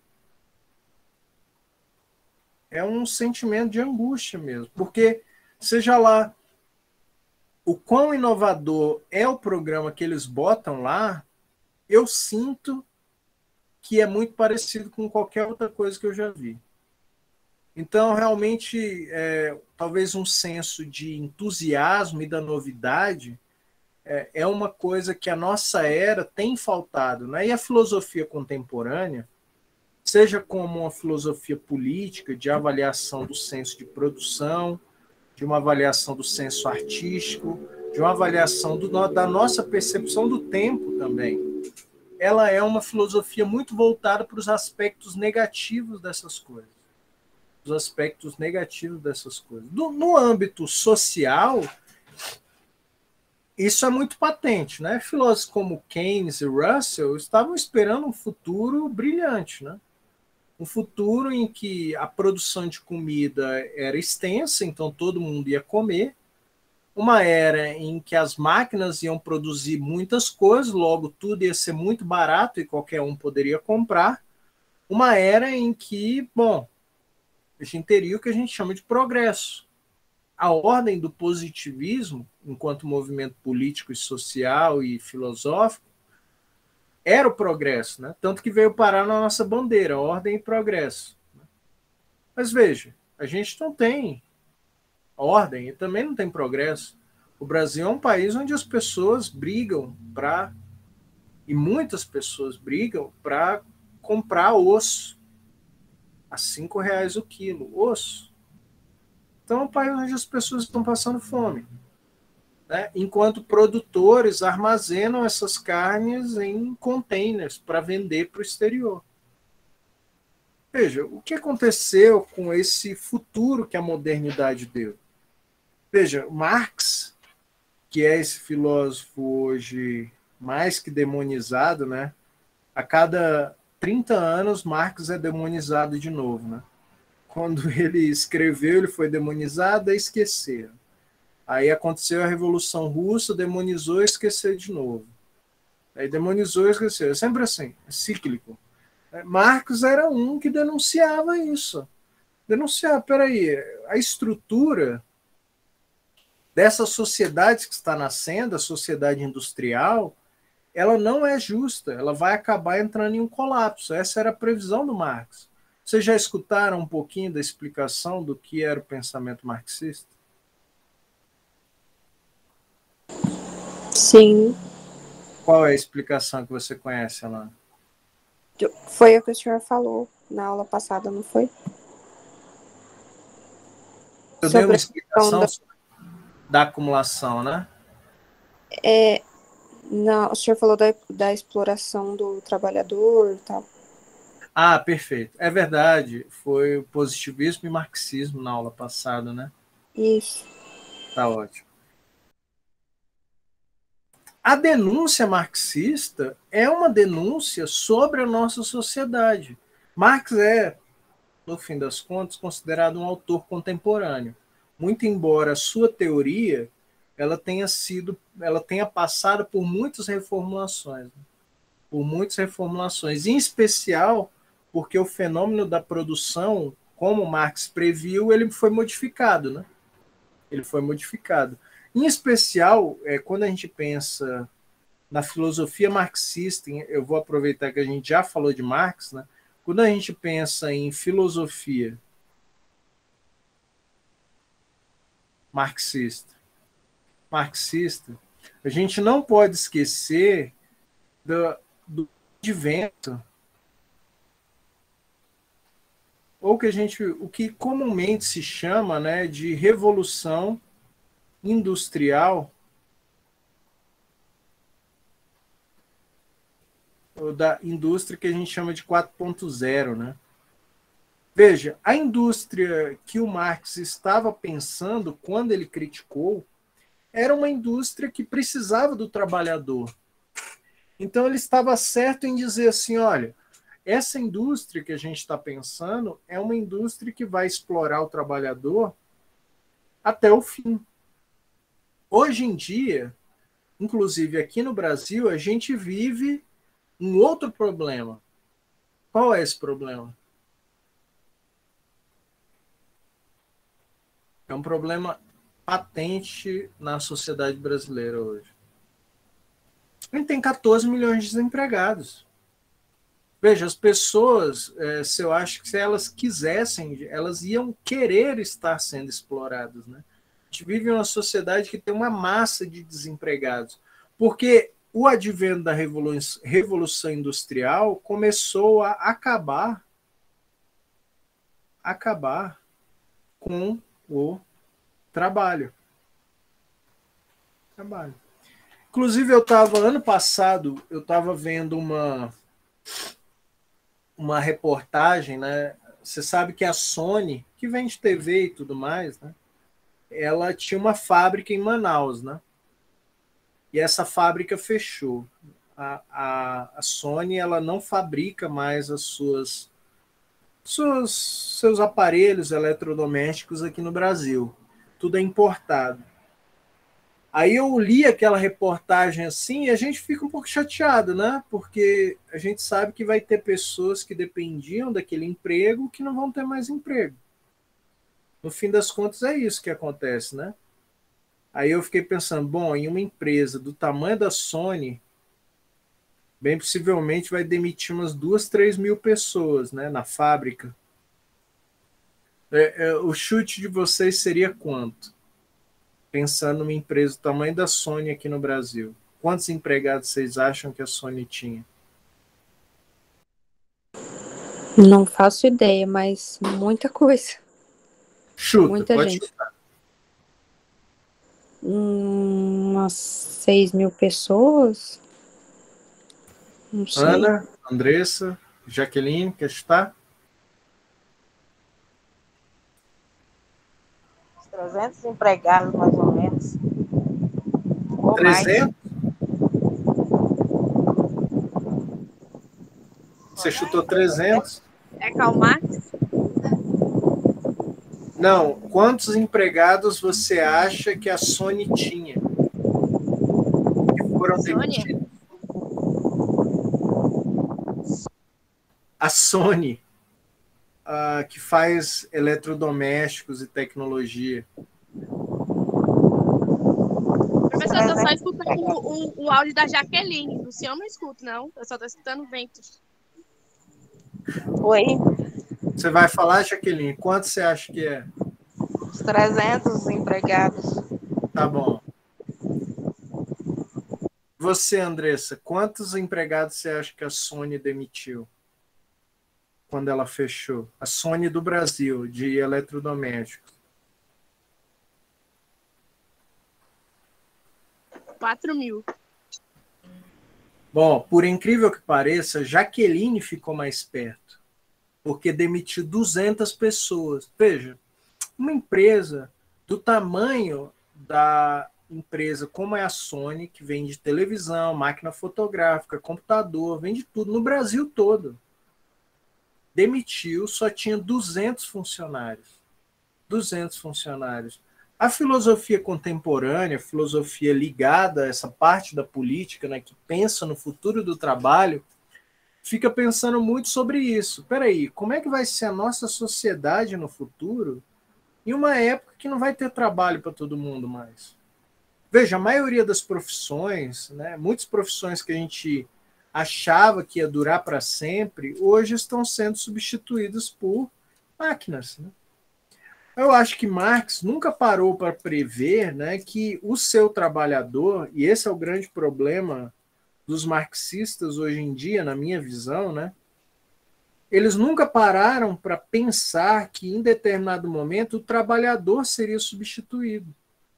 É um sentimento de angústia mesmo, porque seja lá o quão inovador é o programa que eles botam lá, eu sinto que é muito parecido com qualquer outra coisa que eu já vi. Então, realmente, talvez um senso de entusiasmo e da novidade é uma coisa que a nossa era tem faltado, né? E a filosofia contemporânea, seja como uma filosofia política, de avaliação do senso de produção, de uma avaliação do senso artístico, de uma avaliação da nossa percepção do tempo também. Ela é uma filosofia muito voltada para os aspectos negativos dessas coisas. Os aspectos negativos dessas coisas. No âmbito social, isso é muito patente, né? Filósofos como Keynes e Russell estavam esperando um futuro brilhante, né? Um futuro em que a produção de comida era extensa, então todo mundo ia comer. Uma era em que as máquinas iam produzir muitas coisas, logo tudo ia ser muito barato e qualquer um poderia comprar. Uma era em que, bom, a gente teria o que a gente chama de progresso. A ordem do positivismo, enquanto movimento político e social e filosófico, era o progresso, né? Tanto que veio parar na nossa bandeira, ordem e progresso. Mas veja, a gente não tem ordem e também não tem progresso. O Brasil é um país onde as pessoas brigam e muitas pessoas brigam para comprar osso a R$ 5 o quilo, osso. Então é um país onde as pessoas estão passando fome, né? Enquanto produtores armazenam essas carnes em containers para vender para o exterior. Veja, o que aconteceu com esse futuro que a modernidade deu? Veja, Marx, que é esse filósofo hoje mais que demonizado, né? A cada 30 anos, Marx é demonizado de novo, né? quando ele escreveu, ele foi demonizado, aí esqueceram. Aí aconteceu a Revolução Russa, demonizou e esqueceu de novo. Aí demonizou e esqueceu. É sempre assim, é cíclico. Marx era um que denunciava isso. Denunciava, peraí, a estrutura dessa sociedade que está nascendo, a sociedade industrial, ela não é justa, ela vai acabar entrando em um colapso. Essa era a previsão do Marx. Vocês já escutaram um pouquinho da explicação do que era o pensamento marxista? Sim. Qual é a explicação que você conhece, Alana? Foi o que o senhor falou na aula passada, não foi? Eu dei uma Sobre a questão explicação da acumulação, né? Não, o senhor falou da exploração do trabalhador e tal. Ah, perfeito. É verdade. Foi o positivismo e marxismo na aula passada, né? Isso. Tá ótimo. A denúncia marxista é uma denúncia sobre a nossa sociedade. Marx é, no fim das contas, considerado um autor contemporâneo. Muito embora a sua teoria ela tenha passado por muitas reformulações, em especial porque o fenômeno da produção, como Marx previu, ele foi modificado, né? Ele foi modificado. Em especial, quando a gente pensa na filosofia marxista, eu vou aproveitar que a gente já falou de Marx, né? Quando a gente pensa em filosofia marxista, a gente não pode esquecer do advento, ou o que comumente se chama, né, de revolução industrial, ou da indústria que a gente chama de 4.0, né? Veja, a indústria que o Marx estava pensando quando ele criticou era uma indústria que precisava do trabalhador. Então ele estava certo em dizer assim, olha, essa indústria que a gente está pensando é uma indústria que vai explorar o trabalhador até o fim. Hoje em dia, inclusive aqui no Brasil, a gente vive um outro problema. Qual é esse problema? É um problema patente na sociedade brasileira hoje. A gente tem 14 milhões de desempregados. Veja, as pessoas, se eu acho que se elas quisessem, elas iam querer estar sendo exploradas, né? A gente vive em uma sociedade que tem uma massa de desempregados, porque o advento da Revolução Industrial começou a acabar com o trabalho. Inclusive, ano passado, eu estava vendo uma reportagem, né? Você sabe que a Sony, que vende TV e tudo mais, né? Ela tinha uma fábrica em Manaus, né? E essa fábrica fechou. A Sony, ela não fabrica mais seus aparelhos eletrodomésticos aqui no Brasil. Tudo é importado. Aí eu li aquela reportagem assim e a gente fica um pouco chateado, né? Porque a gente sabe que vai ter pessoas que dependiam daquele emprego que não vão ter mais emprego. No fim das contas é isso que acontece, né? Aí eu fiquei pensando, bom, em uma empresa do tamanho da Sony, bem possivelmente vai demitir umas 2, 3 mil pessoas, né, na fábrica. O chute de vocês seria quanto? Pensando numa empresa do tamanho da Sony aqui no Brasil. Quantos empregados vocês acham que a Sony tinha? Não faço ideia, mas muita coisa. Chuta, Muita pode gente. chutar. Umas 6 mil pessoas? Não sei. Ana, Andressa, Jaqueline, quer chutar? 300 empregados, mais ou menos. Ou 300? mais. Você chutou 300? É Karl Marx? Não, quantos empregados você acha que a Sony tinha? Que foram Sônia? demitidos? A Sony, que faz eletrodomésticos e tecnologia. Professor, eu tô só escutando o áudio da Jaqueline. O senhor não escuta, não? Eu só tô escutando o vento. Oi, Você vai falar, Jaqueline, quanto você acha que é? os 300 empregados. Tá bom. Você, Andressa, quantos empregados você acha que a Sony demitiu quando ela fechou? A Sony do Brasil, de eletrodomésticos. 4.000. Bom, por incrível que pareça, Jaqueline ficou mais perto, porque demitiu 200 pessoas. Veja, uma empresa do tamanho da empresa como é a Sony, que vende televisão, máquina fotográfica, computador, vende tudo no Brasil todo. Demitiu, só tinha 200 funcionários. 200 funcionários. A filosofia contemporânea, a filosofia ligada a essa parte da política, né, que pensa no futuro do trabalho, fica pensando muito sobre isso. Espera aí, como é que vai ser a nossa sociedade no futuro em uma época que não vai ter trabalho para todo mundo mais? Veja, a maioria das profissões, né, muitas profissões que a gente achava que ia durar para sempre, hoje estão sendo substituídas por máquinas, né? Eu acho que Marx nunca parou para prever, né, que o seu trabalhador, e esse é o grande problema dos marxistas hoje em dia, na minha visão, né, eles nunca pararam para pensar que em determinado momento o trabalhador seria substituído.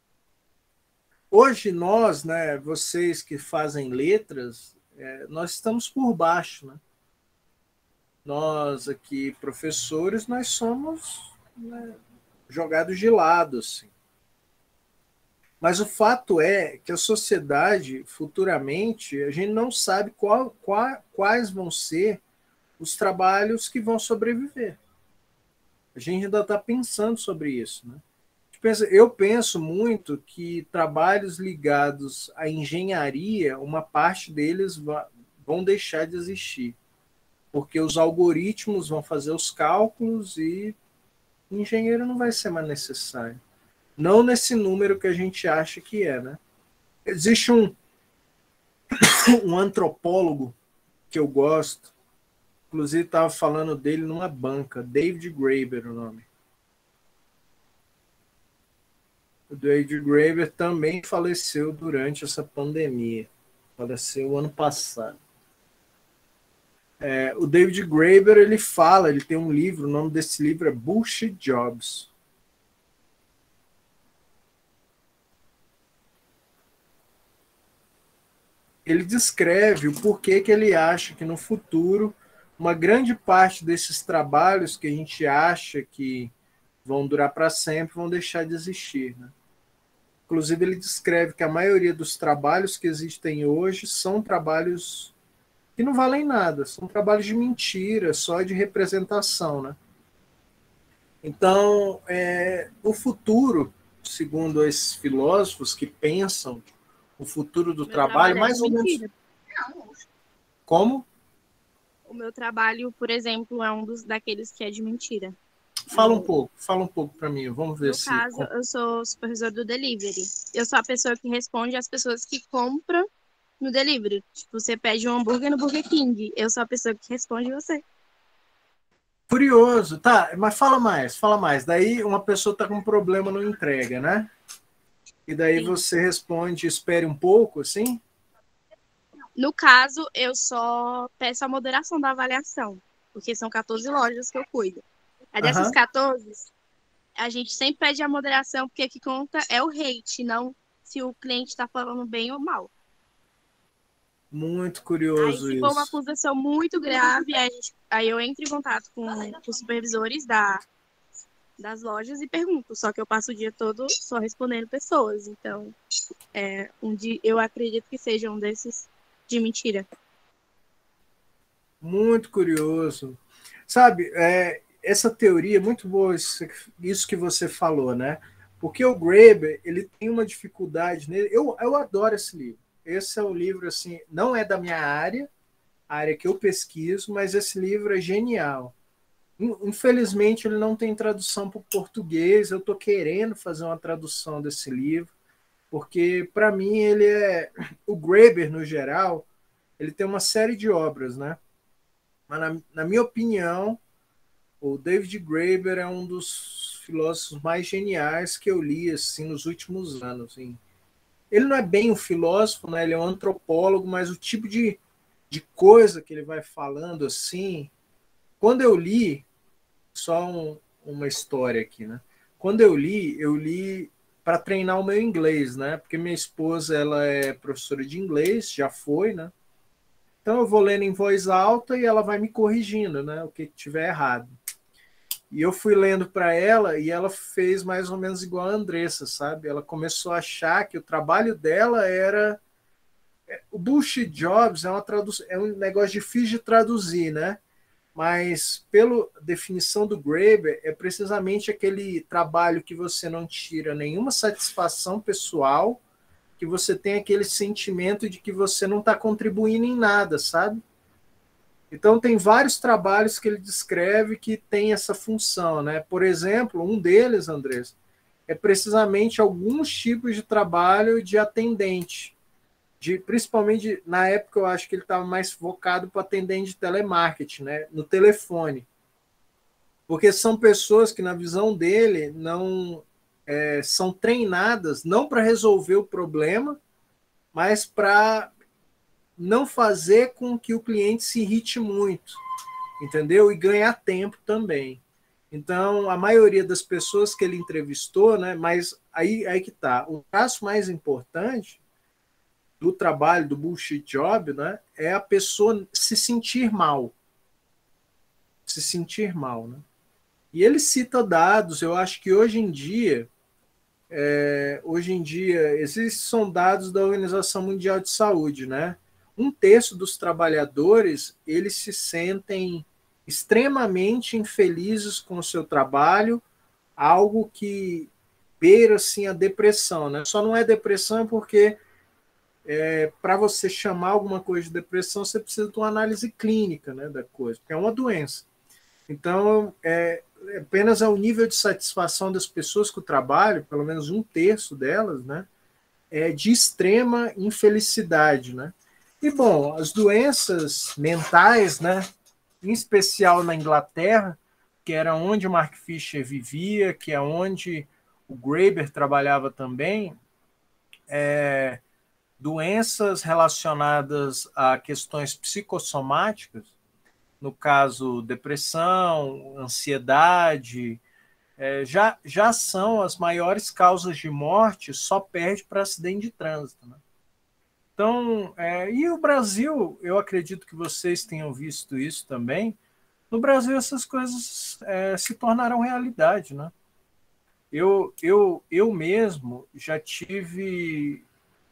Hoje nós, né, vocês que fazem letras, nós estamos por baixo, né? Nós aqui, professores, nós somos, né, jogados de lado, assim. Mas o fato é que a sociedade, futuramente, a gente não sabe quais vão ser os trabalhos que vão sobreviver. A gente ainda está pensando sobre isso, né? Eu penso muito que trabalhos ligados à engenharia, uma parte deles vão deixar de existir, porque os algoritmos vão fazer os cálculos e o engenheiro não vai ser mais necessário. Não nesse número que a gente acha que é, né? Existe um antropólogo que eu gosto, inclusive estava falando dele numa banca, David Graeber o nome. O David Graeber também faleceu durante essa pandemia. Faleceu ano passado. O David Graeber, ele tem um livro, o nome desse livro é Bullshit Jobs. Ele descreve o porquê que ele acha que no futuro uma grande parte desses trabalhos que a gente acha que vão durar para sempre vão deixar de existir, né? Inclusive, ele descreve que a maioria dos trabalhos que existem hoje são trabalhos que não valem nada, são trabalhos de mentira, só de representação, né? Então, o futuro, segundo esses filósofos que pensam o futuro do trabalho, mais ou menos... Como? O meu trabalho, por exemplo, é daqueles que é de mentira. Fala um pouco para mim, vamos ver se... No caso, eu sou supervisor do delivery. Eu sou a pessoa que responde às pessoas que compram no delivery. Tipo, você pede um hambúrguer no Burger King. Eu sou a pessoa que responde você. Curioso, tá, mas fala mais. Daí uma pessoa tá com um problema no entrega, né? E daí Sim. você responde, espere um pouco, assim? No caso, eu só peço a moderação da avaliação, porque são 14 lojas que eu cuido. Aí dessas 14, a gente sempre pede a moderação, porque o que conta é o rate, não se o cliente está falando bem ou mal. Muito Aí, curioso se for uma isso. acusação muito grave, aí eu entro em contato com os supervisores das lojas e pergunto. Só que eu passo o dia todo só respondendo pessoas. Então, eu acredito que seja um desses de mentira. Muito curioso. Sabe, essa teoria é muito boa, isso que você falou, né? Porque o Graeber, ele tem uma dificuldade nele. Eu adoro esse livro. Esse é o livro, assim, não é da minha área, a área que eu pesquiso, mas esse livro é genial. Infelizmente, ele não tem tradução para o português. Eu estou querendo fazer uma tradução desse livro, porque, para mim, ele é... O Graeber, no geral, ele tem uma série de obras, né? Mas, na minha opinião, o David Graeber é um dos filósofos mais geniais que eu li assim, nos últimos anos. Assim. Ele não é bem um filósofo, né? Ele é um antropólogo, mas o tipo de coisa que ele vai falando assim... Quando eu li, só uma história aqui, né? Quando eu li para treinar o meu inglês, né? Porque minha esposa, ela é professora de inglês, já foi, né? Então eu vou lendo em voz alta e ela vai me corrigindo, né? O que tiver errado. E eu fui lendo para ela e ela fez mais ou menos igual a Andressa, sabe? Ela começou a achar que o trabalho dela era... O bullshit jobs é um negócio difícil de traduzir, né? Mas, pela definição do Graeber, é precisamente aquele trabalho que você não tira nenhuma satisfação pessoal, que você tem aquele sentimento de que você não está contribuindo em nada, sabe? Então, tem vários trabalhos que ele descreve que tem essa função, né? Por exemplo, um deles, Andrés, é precisamente alguns tipos de trabalho de atendente. Principalmente, na época, eu acho que ele estava mais focado para atendente de telemarketing, né? No telefone. Porque são pessoas que, na visão dele, não são treinadas não para resolver o problema, mas para não fazer com que o cliente se irrite muito, entendeu? E ganhar tempo também. Então, a maioria das pessoas que ele entrevistou, né? Mas aí que tá. O passo mais importante do trabalho, do bullshit job, né? É a pessoa se sentir mal. Se sentir mal, né? E ele cita dados, eu acho que hoje em dia, são dados da Organização Mundial de Saúde, né? 1/3 dos trabalhadores, eles se sentem extremamente infelizes com o seu trabalho, algo que beira assim, a depressão, né? Só não é depressão porque para você chamar alguma coisa de depressão, você precisa de uma análise clínica, né, da coisa, porque é uma doença. Então, apenas ao nível de satisfação das pessoas com o trabalho, pelo menos 1/3 delas, né, é de extrema infelicidade, né? E, bom, as doenças mentais, né, em especial na Inglaterra, que era onde o Mark Fisher vivia, que é onde o Graeber trabalhava também, doenças relacionadas a questões psicossomáticas, no caso, depressão, ansiedade, já são as maiores causas de morte, só perde para acidente de trânsito, né? Então, e o Brasil, eu acredito que vocês tenham visto isso também, no Brasil essas coisas se tornaram realidade, né? Eu mesmo já tive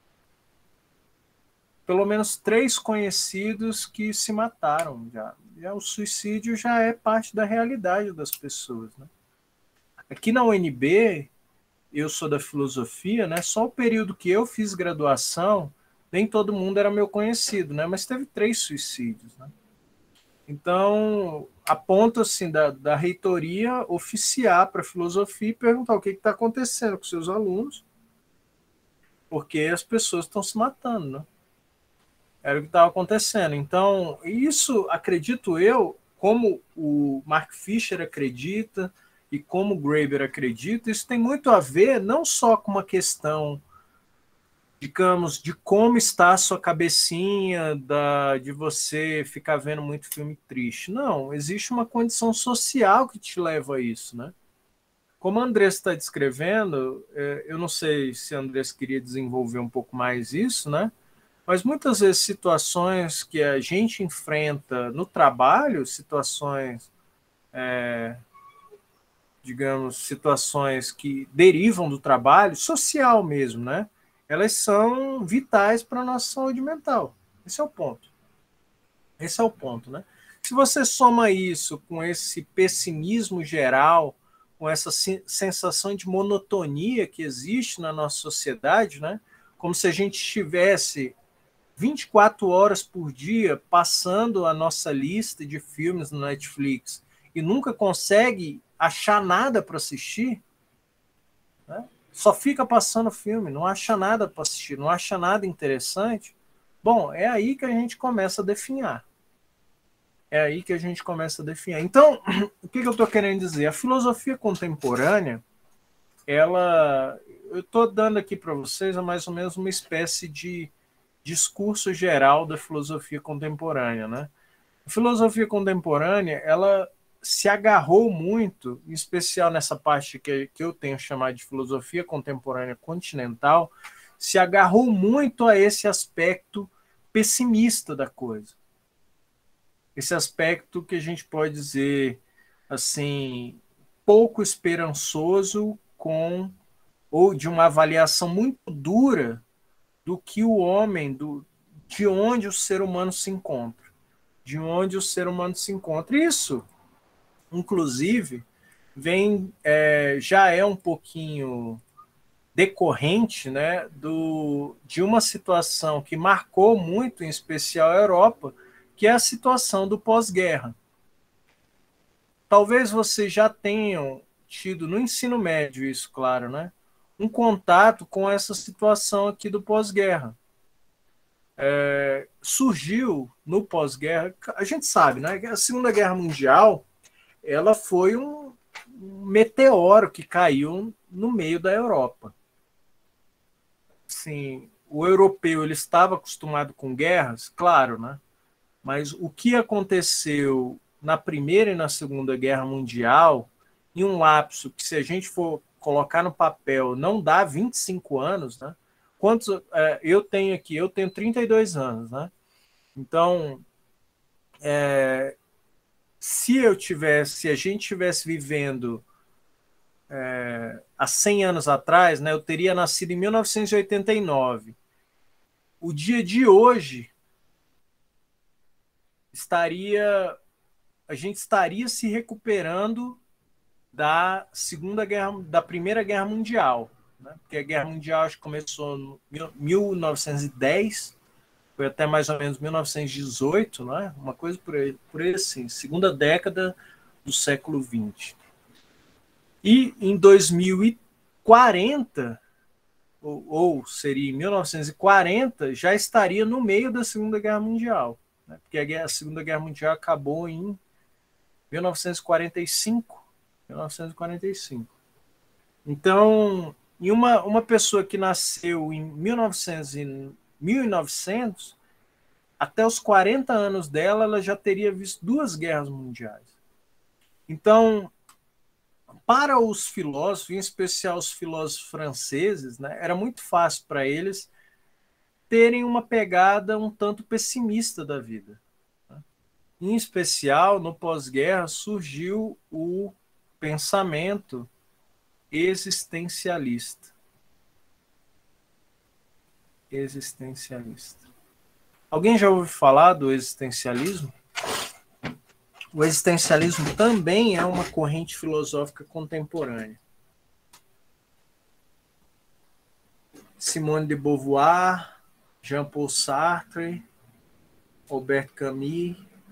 pelo menos 3 conhecidos que se mataram já o suicídio já é parte da realidade das pessoas, né? Aqui na UNB, eu sou da filosofia, né? Só o período que eu fiz graduação, nem todo mundo era meu conhecido, né? Mas teve 3 suicídios, né? Então, a ponto assim, da reitoria oficiar para a filosofia e perguntar o que está acontecendo com seus alunos, porque as pessoas estão se matando, né? Era o que estava acontecendo. Então, isso, acredito eu, como o Mark Fisher acredita e como o Graeber acredita, isso tem muito a ver não só com uma questão, digamos, de como está a sua cabecinha, de você ficar vendo muito filme triste. Não, existe uma condição social que te leva a isso, né? Como a Andressa está descrevendo, eu não sei se a Andressa queria desenvolver um pouco mais isso, né? Mas muitas vezes situações que a gente enfrenta no trabalho, situações, digamos, situações que derivam do trabalho, social mesmo, né? Elas são vitais para a nossa saúde mental. Esse é o ponto. Esse é o ponto, né? Se você soma isso com esse pessimismo geral, com essa sensação de monotonia que existe na nossa sociedade, né? Como se a gente estivesse 24 horas por dia passando a nossa lista de filmes no Netflix e nunca consegue achar nada para assistir, né? Só fica passando filme, não acha nada para assistir, não acha nada interessante. Bom, é aí que a gente começa a definhar. É aí que a gente começa a definhar. Então, o que eu estou querendo dizer? A filosofia contemporânea, eu estou dando aqui para vocês mais ou menos uma espécie de discurso geral da filosofia contemporânea, né? A filosofia contemporânea, ela se agarrou muito, em especial nessa parte que eu tenho chamado de filosofia contemporânea continental, se agarrou muito a esse aspecto pessimista da coisa. Esse aspecto que a gente pode dizer assim, pouco esperançoso ou de uma avaliação muito dura do que o homem, de onde o ser humano se encontra. De onde o ser humano se encontra. Isso, inclusive, já é um pouquinho decorrente, né, de uma situação que marcou muito, em especial a Europa, que é a situação do pós-guerra. Talvez vocês já tenham tido no ensino médio isso, claro, né? Um contato com essa situação aqui do pós-guerra. Surgiu no pós-guerra, a gente sabe, né? A Segunda Guerra Mundial, ela foi um meteoro que caiu no meio da Europa. Sim, o europeu ele estava acostumado com guerras, claro, né? Mas o que aconteceu na Primeira e na Segunda Guerra Mundial, em um lapso que, se a gente for colocar no papel, não dá 25 anos, né? Quantos eu tenho aqui? Eu tenho 32 anos, né? Então, se a gente estivesse vivendo há 100 anos atrás, né, eu teria nascido em 1989. O dia de hoje a gente estaria se recuperando da Primeira Guerra Mundial, né? Porque a Guerra Mundial acho que começou em 1910, foi até mais ou menos 1918, né? Uma coisa por aí assim, segunda década do século XX. E em 2040, ou seria em 1940, já estaria no meio da Segunda Guerra Mundial, né? Porque a Segunda Guerra Mundial acabou em 1945. Então, em uma pessoa que nasceu em 1900, até os 40 anos dela, ela já teria visto 2 guerras mundiais. Então, para os filósofos, em especial os filósofos franceses, né, era muito fácil para eles terem uma pegada um tanto pessimista da vida. Em especial, no pós-guerra, surgiu o pensamento existencialista. Alguém já ouviu falar do existencialismo? O existencialismo também é uma corrente filosófica contemporânea. Simone de Beauvoir, Jean-Paul Sartre, Albert Camus.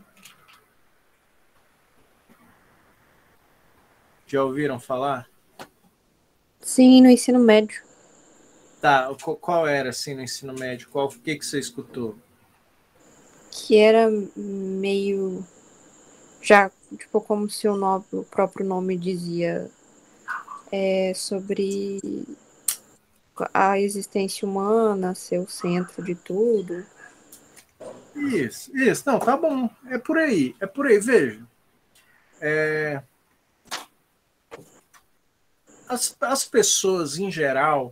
Já ouviram falar? Sim, no ensino médio. Tá, qual era assim no ensino médio? O que você escutou? Que era meio... Já, tipo, como se o próprio nome dizia, sobre a existência humana ser o centro de tudo. Isso. Não, tá bom. É por aí. Veja. As pessoas, em geral,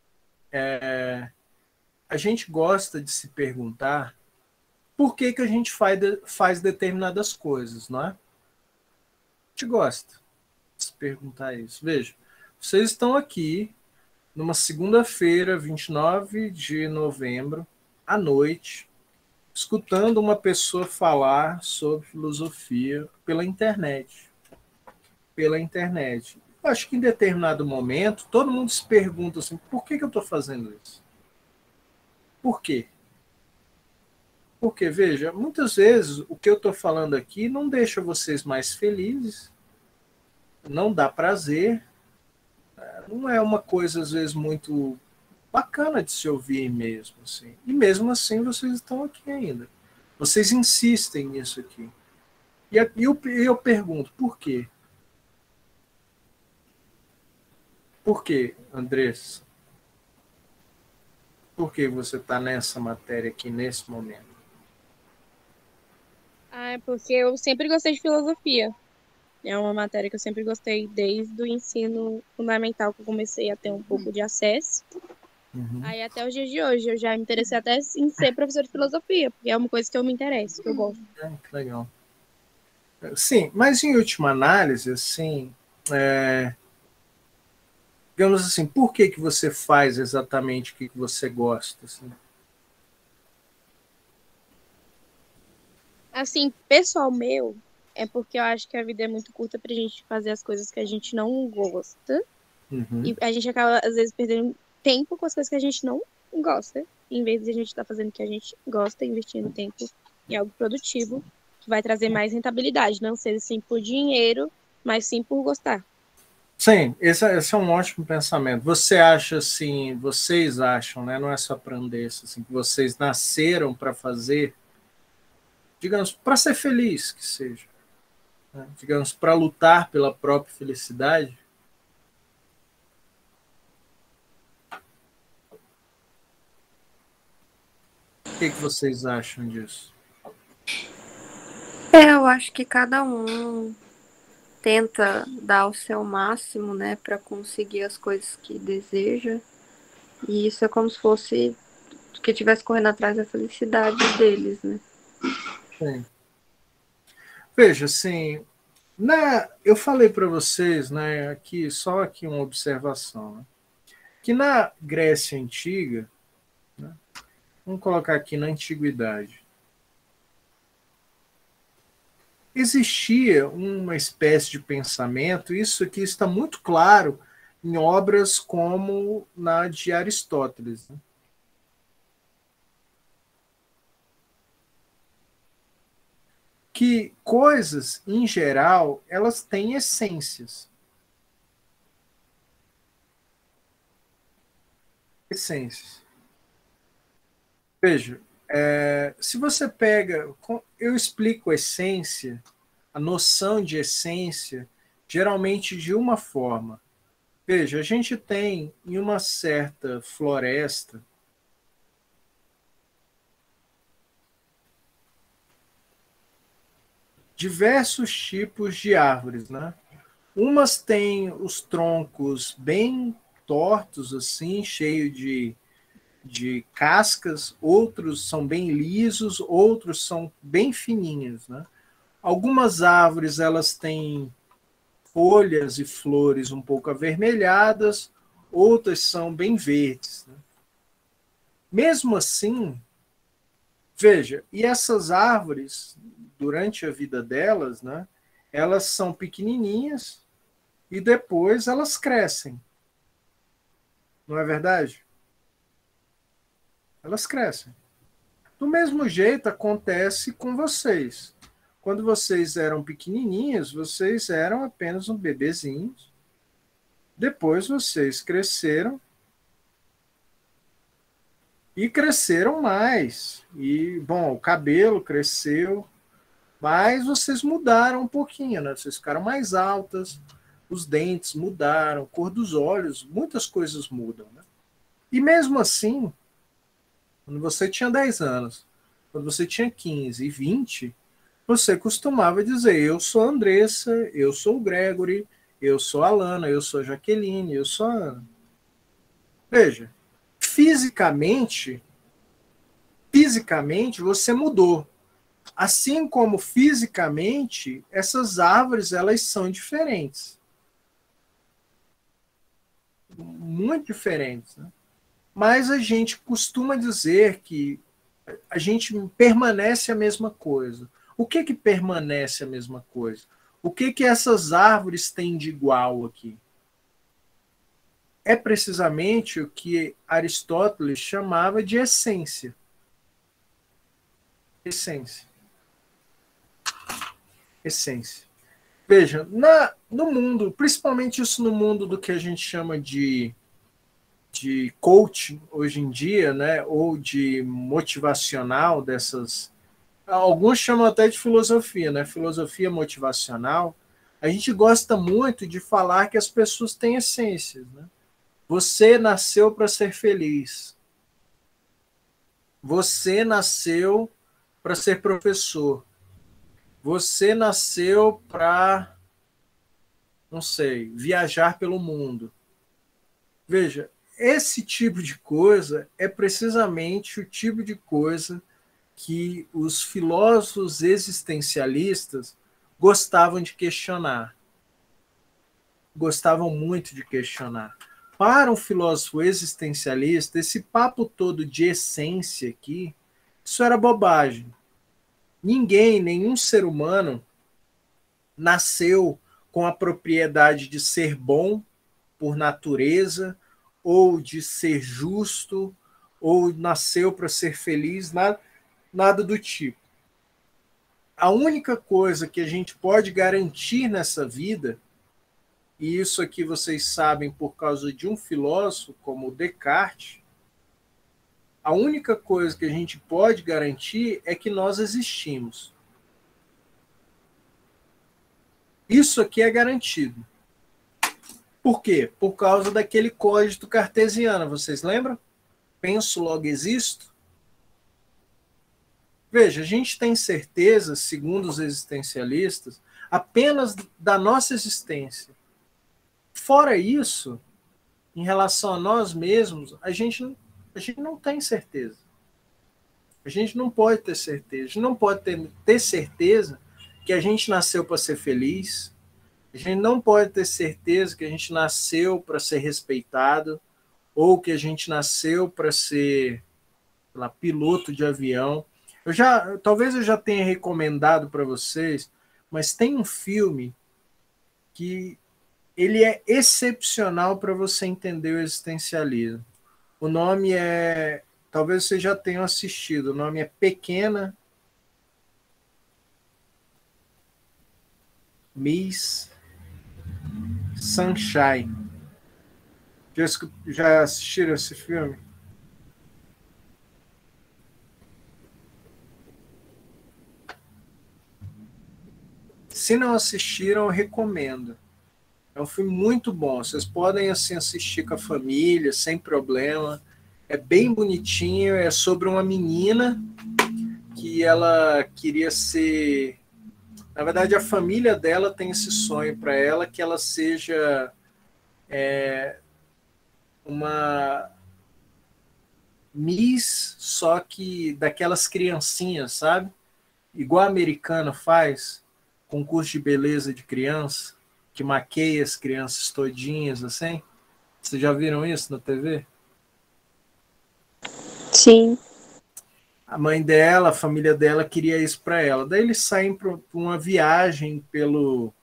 a gente gosta de se perguntar por que a gente faz determinadas coisas, não é? A gente gosta de se perguntar isso. Veja, vocês estão aqui numa segunda-feira, 29 de novembro, à noite, escutando uma pessoa falar sobre filosofia pela internet. Pela internet. Eu acho que em determinado momento, todo mundo se pergunta assim, por que eu estou fazendo isso? Por quê? Porque, veja, muitas vezes o que eu estou falando aqui não deixa vocês mais felizes, não dá prazer, não é uma coisa, às vezes, muito bacana de se ouvir mesmo. Assim. E mesmo assim vocês estão aqui ainda. Vocês insistem nisso aqui. E eu pergunto, por quê? Por quê, Andrés? Por que você está nessa matéria aqui nesse momento? Ah, é porque eu sempre gostei de filosofia. É uma matéria que eu sempre gostei desde o ensino fundamental, que eu comecei a ter um pouco de acesso. Aí até os dias de hoje, eu já me interessei até em ser professor de filosofia, porque é uma coisa que eu me interesso, que eu gosto. Que legal. Sim, mas em última análise, assim, digamos assim, por que você faz exatamente o que você gosta? Assim, pessoal meu, é porque eu acho que a vida é muito curta pra gente fazer as coisas que a gente não gosta. E a gente acaba, às vezes, perdendo tempo com as coisas que a gente não gosta. Em vez de a gente estar fazendo o que a gente gosta, investindo tempo em algo produtivo, que vai trazer mais rentabilidade. Não seja sim por dinheiro, mas sim por gostar. Sim, esse é um ótimo pensamento. Você acha assim, vocês acham, né? Não é só para Andressa, assim, que vocês nasceram para fazer, digamos, para ser feliz, que seja, né? Digamos, para lutar pela própria felicidade? O que vocês acham disso? Eu acho que cada um tenta dar o seu máximo, né, para conseguir as coisas que deseja. E isso é como se fosse que estivesse correndo atrás da felicidade deles, né? Sim. Veja, assim, eu falei para vocês, né, aqui, só aqui uma observação, né, que na Grécia Antiga, né, vamos colocar aqui na Antiguidade, existia uma espécie de pensamento, isso aqui está muito claro em obras como na de Aristóteles, né, que coisas, em geral, elas têm essências. Essências. Veja, se você pega, eu explico a essência, a noção de essência, geralmente de uma forma. Veja, a gente tem em uma certa floresta diversos tipos de árvores, né? Umas têm os troncos bem tortos, assim, cheio de cascas, outros são bem lisos, outros são bem fininhos, né? Algumas árvores elas têm folhas e flores um pouco avermelhadas, outras são bem verdes, né? Mesmo assim, veja, e essas árvores, durante a vida delas, né, elas são pequenininhas e depois elas crescem. Não é verdade? Elas crescem. Do mesmo jeito acontece com vocês. Quando vocês eram pequenininhos, vocês eram apenas um bebezinho. Depois vocês cresceram e cresceram mais. E, bom, o cabelo cresceu, mas vocês mudaram um pouquinho, né? Vocês ficaram mais altas, os dentes mudaram, a cor dos olhos, muitas coisas mudam, né? E mesmo assim, quando você tinha 10 anos, quando você tinha 15 e 20, você costumava dizer: eu sou a Andressa, eu sou o Gregory, eu sou a Alana, eu sou a Jaqueline, eu sou a Ana. Veja, fisicamente você mudou. Assim como fisicamente, essas árvores elas são diferentes. Muito diferentes. Né? Mas a gente costuma dizer que a gente permanece a mesma coisa. O que que permanece a mesma coisa? O que que essas árvores têm de igual aqui? É precisamente o que Aristóteles chamava de essência. Essência. Essência. Veja, no mundo, principalmente isso no mundo do que a gente chama de coaching hoje em dia, né, ou de motivacional dessas, alguns chamam até de filosofia, né, filosofia motivacional. A gente gosta muito de falar que as pessoas têm essências, né? Você nasceu para ser feliz. Você nasceu para ser professor. Você nasceu para, não sei, viajar pelo mundo. Veja, esse tipo de coisa é precisamente o tipo de coisa que os filósofos existencialistas gostavam de questionar. Gostavam muito de questionar. Para um filósofo existencialista, esse papo todo de essência aqui, isso era bobagem. Ninguém, nenhum ser humano nasceu com a propriedade de ser bom por natureza, ou de ser justo, ou nasceu para ser feliz, nada do tipo. A única coisa que a gente pode garantir nessa vida, e isso aqui vocês sabem por causa de um filósofo como Descartes, a única coisa que a gente pode garantir é que nós existimos. Isso aqui é garantido. Por quê? Por causa daquele código cartesiano, vocês lembram? Penso, logo existo. Veja, a gente tem certeza, segundo os existencialistas, apenas da nossa existência. Fora isso, em relação a nós mesmos, a gente não tem certeza. A gente não pode ter certeza. A gente não pode ter certeza que a gente nasceu para ser feliz. A gente não pode ter certeza que a gente nasceu para ser respeitado ou que a gente nasceu para ser, sei lá, piloto de avião. Talvez eu já tenha recomendado para vocês, mas tem um filme que ele é excepcional para você entender o existencialismo. O nome é, talvez vocês já tenham assistido, o nome é Pequena Miss Sunshine. Já assistiram esse filme? Se não assistiram, eu recomendo. É um filme muito bom. Vocês podem assim assistir com a família, sem problema. É bem bonitinho. É sobre uma menina que ela queria ser... Na verdade, a família dela tem esse sonho para ela, que ela seja uma Miss, só que daquelas criancinhas, sabe? Igual a americana faz, concurso de beleza de criança, que maqueia as crianças todinhas, assim. Vocês já viram isso na TV? Sim. A mãe dela, a família dela queria isso para ela. Daí eles saem para uma viagem pelos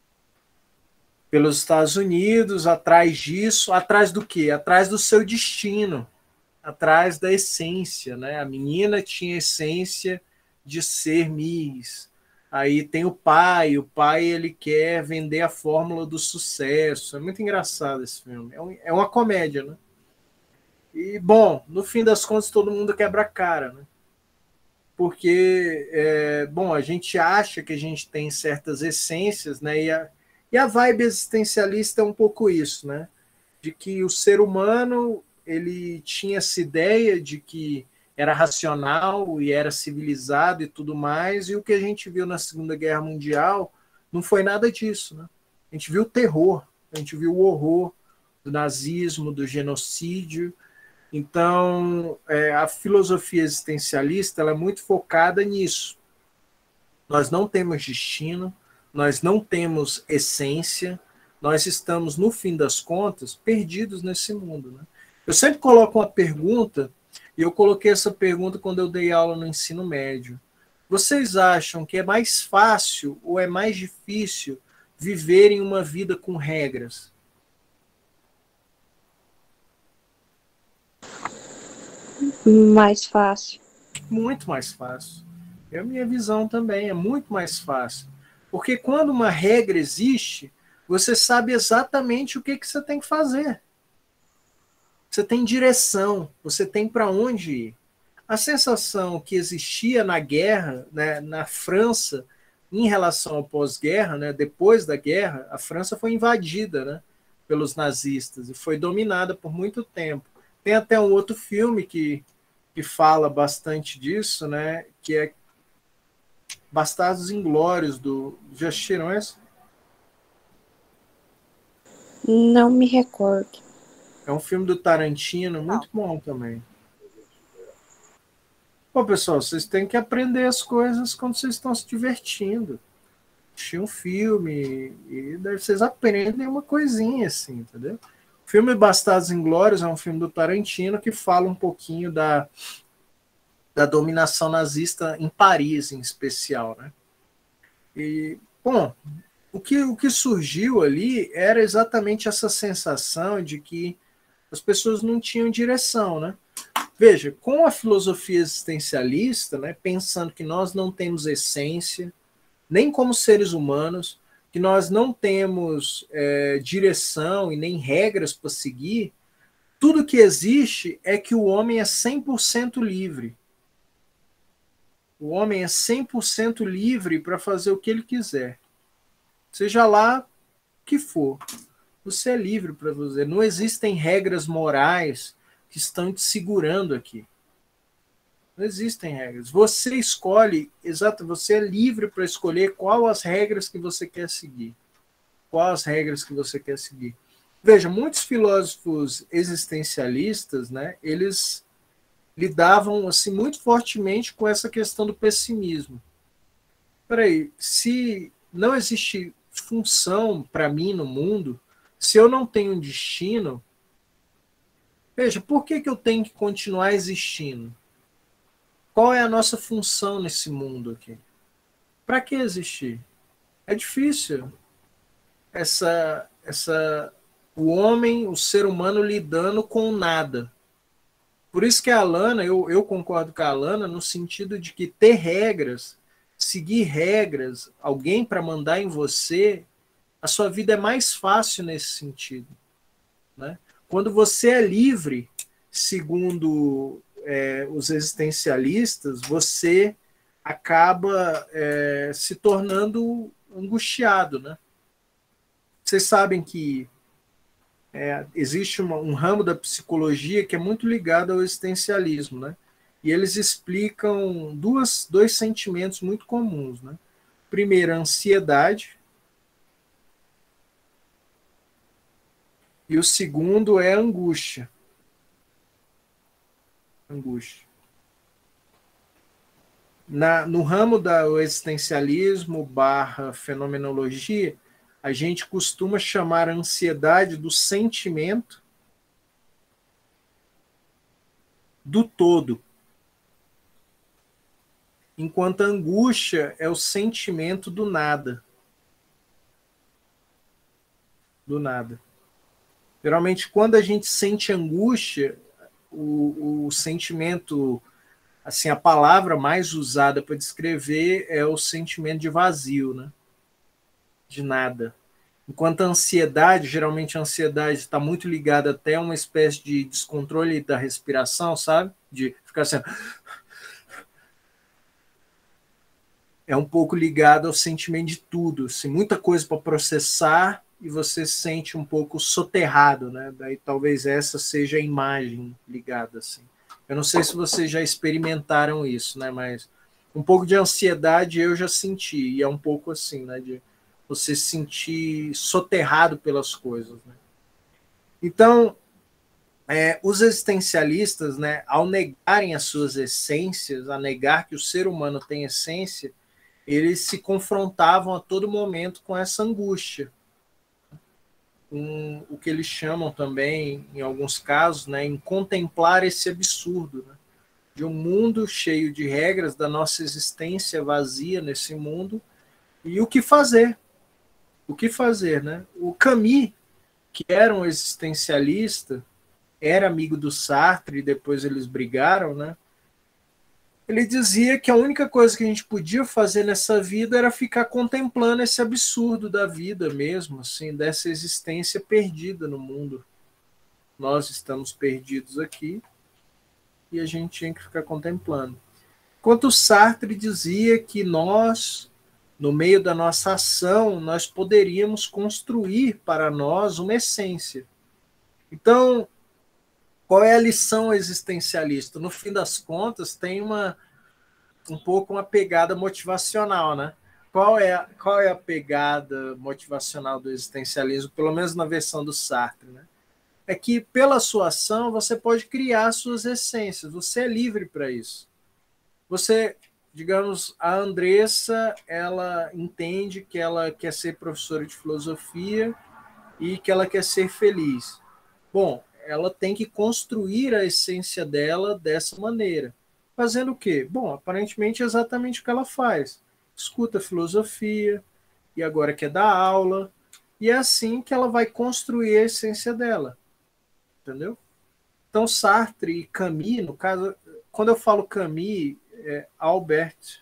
Estados Unidos, atrás disso, atrás do quê? Atrás do seu destino, atrás da essência, né? A menina tinha essência de ser Miss. Aí tem o pai ele quer vender a fórmula do sucesso. É muito engraçado esse filme. É uma comédia, né? E, bom, no fim das contas, todo mundo quebra a cara, né? Porque, bom, a gente acha que a gente tem certas essências, né? E a vibe existencialista é um pouco isso, né? De que o ser humano, ele tinha essa ideia de que era racional e era civilizado e tudo mais, e o que a gente viu na Segunda Guerra Mundial não foi nada disso, né? A gente viu o terror, a gente viu o horror do nazismo, do genocídio. Então, a filosofia existencialista ela é muito focada nisso. Nós não temos destino, nós não temos essência, nós estamos, no fim das contas, perdidos nesse mundo, né? Eu sempre coloco uma pergunta E eu coloquei essa pergunta quando eu dei aula no ensino médio. Vocês acham que é mais fácil ou é mais difícil viverem uma vida com regras? Mais fácil. Muito mais fácil. É a minha visão também, é muito mais fácil. Porque quando uma regra existe, você sabe exatamente o que você tem que fazer. Você tem direção, você tem para onde ir. A sensação que existia na guerra, né, na França, em relação ao pós-guerra, né, depois da guerra, a França foi invadida, né, pelos nazistas e foi dominada por muito tempo. Tem até um outro filme que fala bastante disso, né, que é Bastardos Inglórios, já assistiram esse? Não me recordo. É um filme do Tarantino, muito bom também. Pô, pessoal, vocês têm que aprender as coisas quando vocês estão se divertindo. Assistir um filme e daí vocês aprendem uma coisinha assim, entendeu? O filme Bastardos Inglórios é um filme do Tarantino que fala um pouquinho da dominação nazista em Paris, em especial, né? E, bom, o que surgiu ali era exatamente essa sensação de que as pessoas não tinham direção, né? Veja, com a filosofia existencialista, né, pensando que nós não temos essência, nem como seres humanos, que nós não temos direção e nem regras para seguir, tudo que existe é que o homem é 100% livre. O homem é 100% livre para fazer o que ele quiser. Seja lá o que for. Você é livre para fazer. Não existem regras morais que estão te segurando aqui. Não existem regras. Você escolhe, exato, você é livre para escolher qual as regras que você quer seguir. Quais as regras que você quer seguir. Veja, muitos filósofos existencialistas, né, eles lidavam assim muito fortemente com essa questão do pessimismo. Peraí, se não existe função para mim no mundo, se eu não tenho um destino, veja, por que eu tenho que continuar existindo? Qual é a nossa função nesse mundo aqui? Para que existir? É difícil o homem, o ser humano lidando com nada. Por isso que a Alana, eu concordo com a Alana no sentido de que ter regras, seguir regras, alguém para mandar em você, a sua vida é mais fácil nesse sentido, né? Quando você é livre, segundo os existencialistas, você acaba se tornando angustiado, né? Vocês sabem que existe um ramo da psicologia que é muito ligado ao existencialismo, né? E eles explicam dois sentimentos muito comuns, né? Primeiro, a ansiedade, e o segundo é a angústia. Angústia. No ramo do existencialismo / fenomenologia, a gente costuma chamar a ansiedade do sentimento do todo, enquanto a angústia é o sentimento do nada. Do nada. Geralmente, quando a gente sente angústia, o sentimento, assim, a palavra mais usada para descrever é o sentimento de vazio, né? De nada. Enquanto a ansiedade, geralmente a ansiedade está muito ligada até a uma espécie de descontrole da respiração, sabe? De ficar assim. É um pouco ligado ao sentimento de tudo, assim, muita coisa para processar e você se sente um pouco soterrado, né? Daí talvez essa seja a imagem ligada, assim. Eu não sei se vocês já experimentaram isso, né? Mas um pouco de ansiedade eu já senti, e é um pouco assim, né? De você se sentir soterrado pelas coisas, né? Então, os existencialistas, né, ao negarem as suas essências, a negar que o ser humano tem essência, eles se confrontavam a todo momento com essa angústia. o que eles chamam também, em alguns casos, né, em contemplar esse absurdo, né, de um mundo cheio de regras, da nossa existência vazia nesse mundo, e o que fazer? O que fazer, né? O Camus, que era um existencialista, era amigo do Sartre, e depois eles brigaram, né? Ele dizia que a única coisa que a gente podia fazer nessa vida era ficar contemplando esse absurdo da vida mesmo, assim, dessa existência perdida no mundo. Nós estamos perdidos aqui e a gente tinha que ficar contemplando. Enquanto Sartre dizia que nós, no meio da nossa ação, nós poderíamos construir para nós uma essência. Então, qual é a lição existencialista? No fim das contas, tem um pouco uma pegada motivacional, né? Qual é a pegada motivacional do existencialismo, pelo menos na versão do Sartre, né? É que pela sua ação você pode criar suas essências, você é livre para isso. Você, digamos, a Andressa, ela entende que ela quer ser professora de filosofia e que ela quer ser feliz. Bom, ela tem que construir a essência dela dessa maneira. Fazendo o quê? Bom, aparentemente é exatamente o que ela faz. Escuta filosofia e agora quer dar aula. E é assim que ela vai construir a essência dela. Entendeu? Então, Sartre e Camus, no caso, quando eu falo Camus, é Albert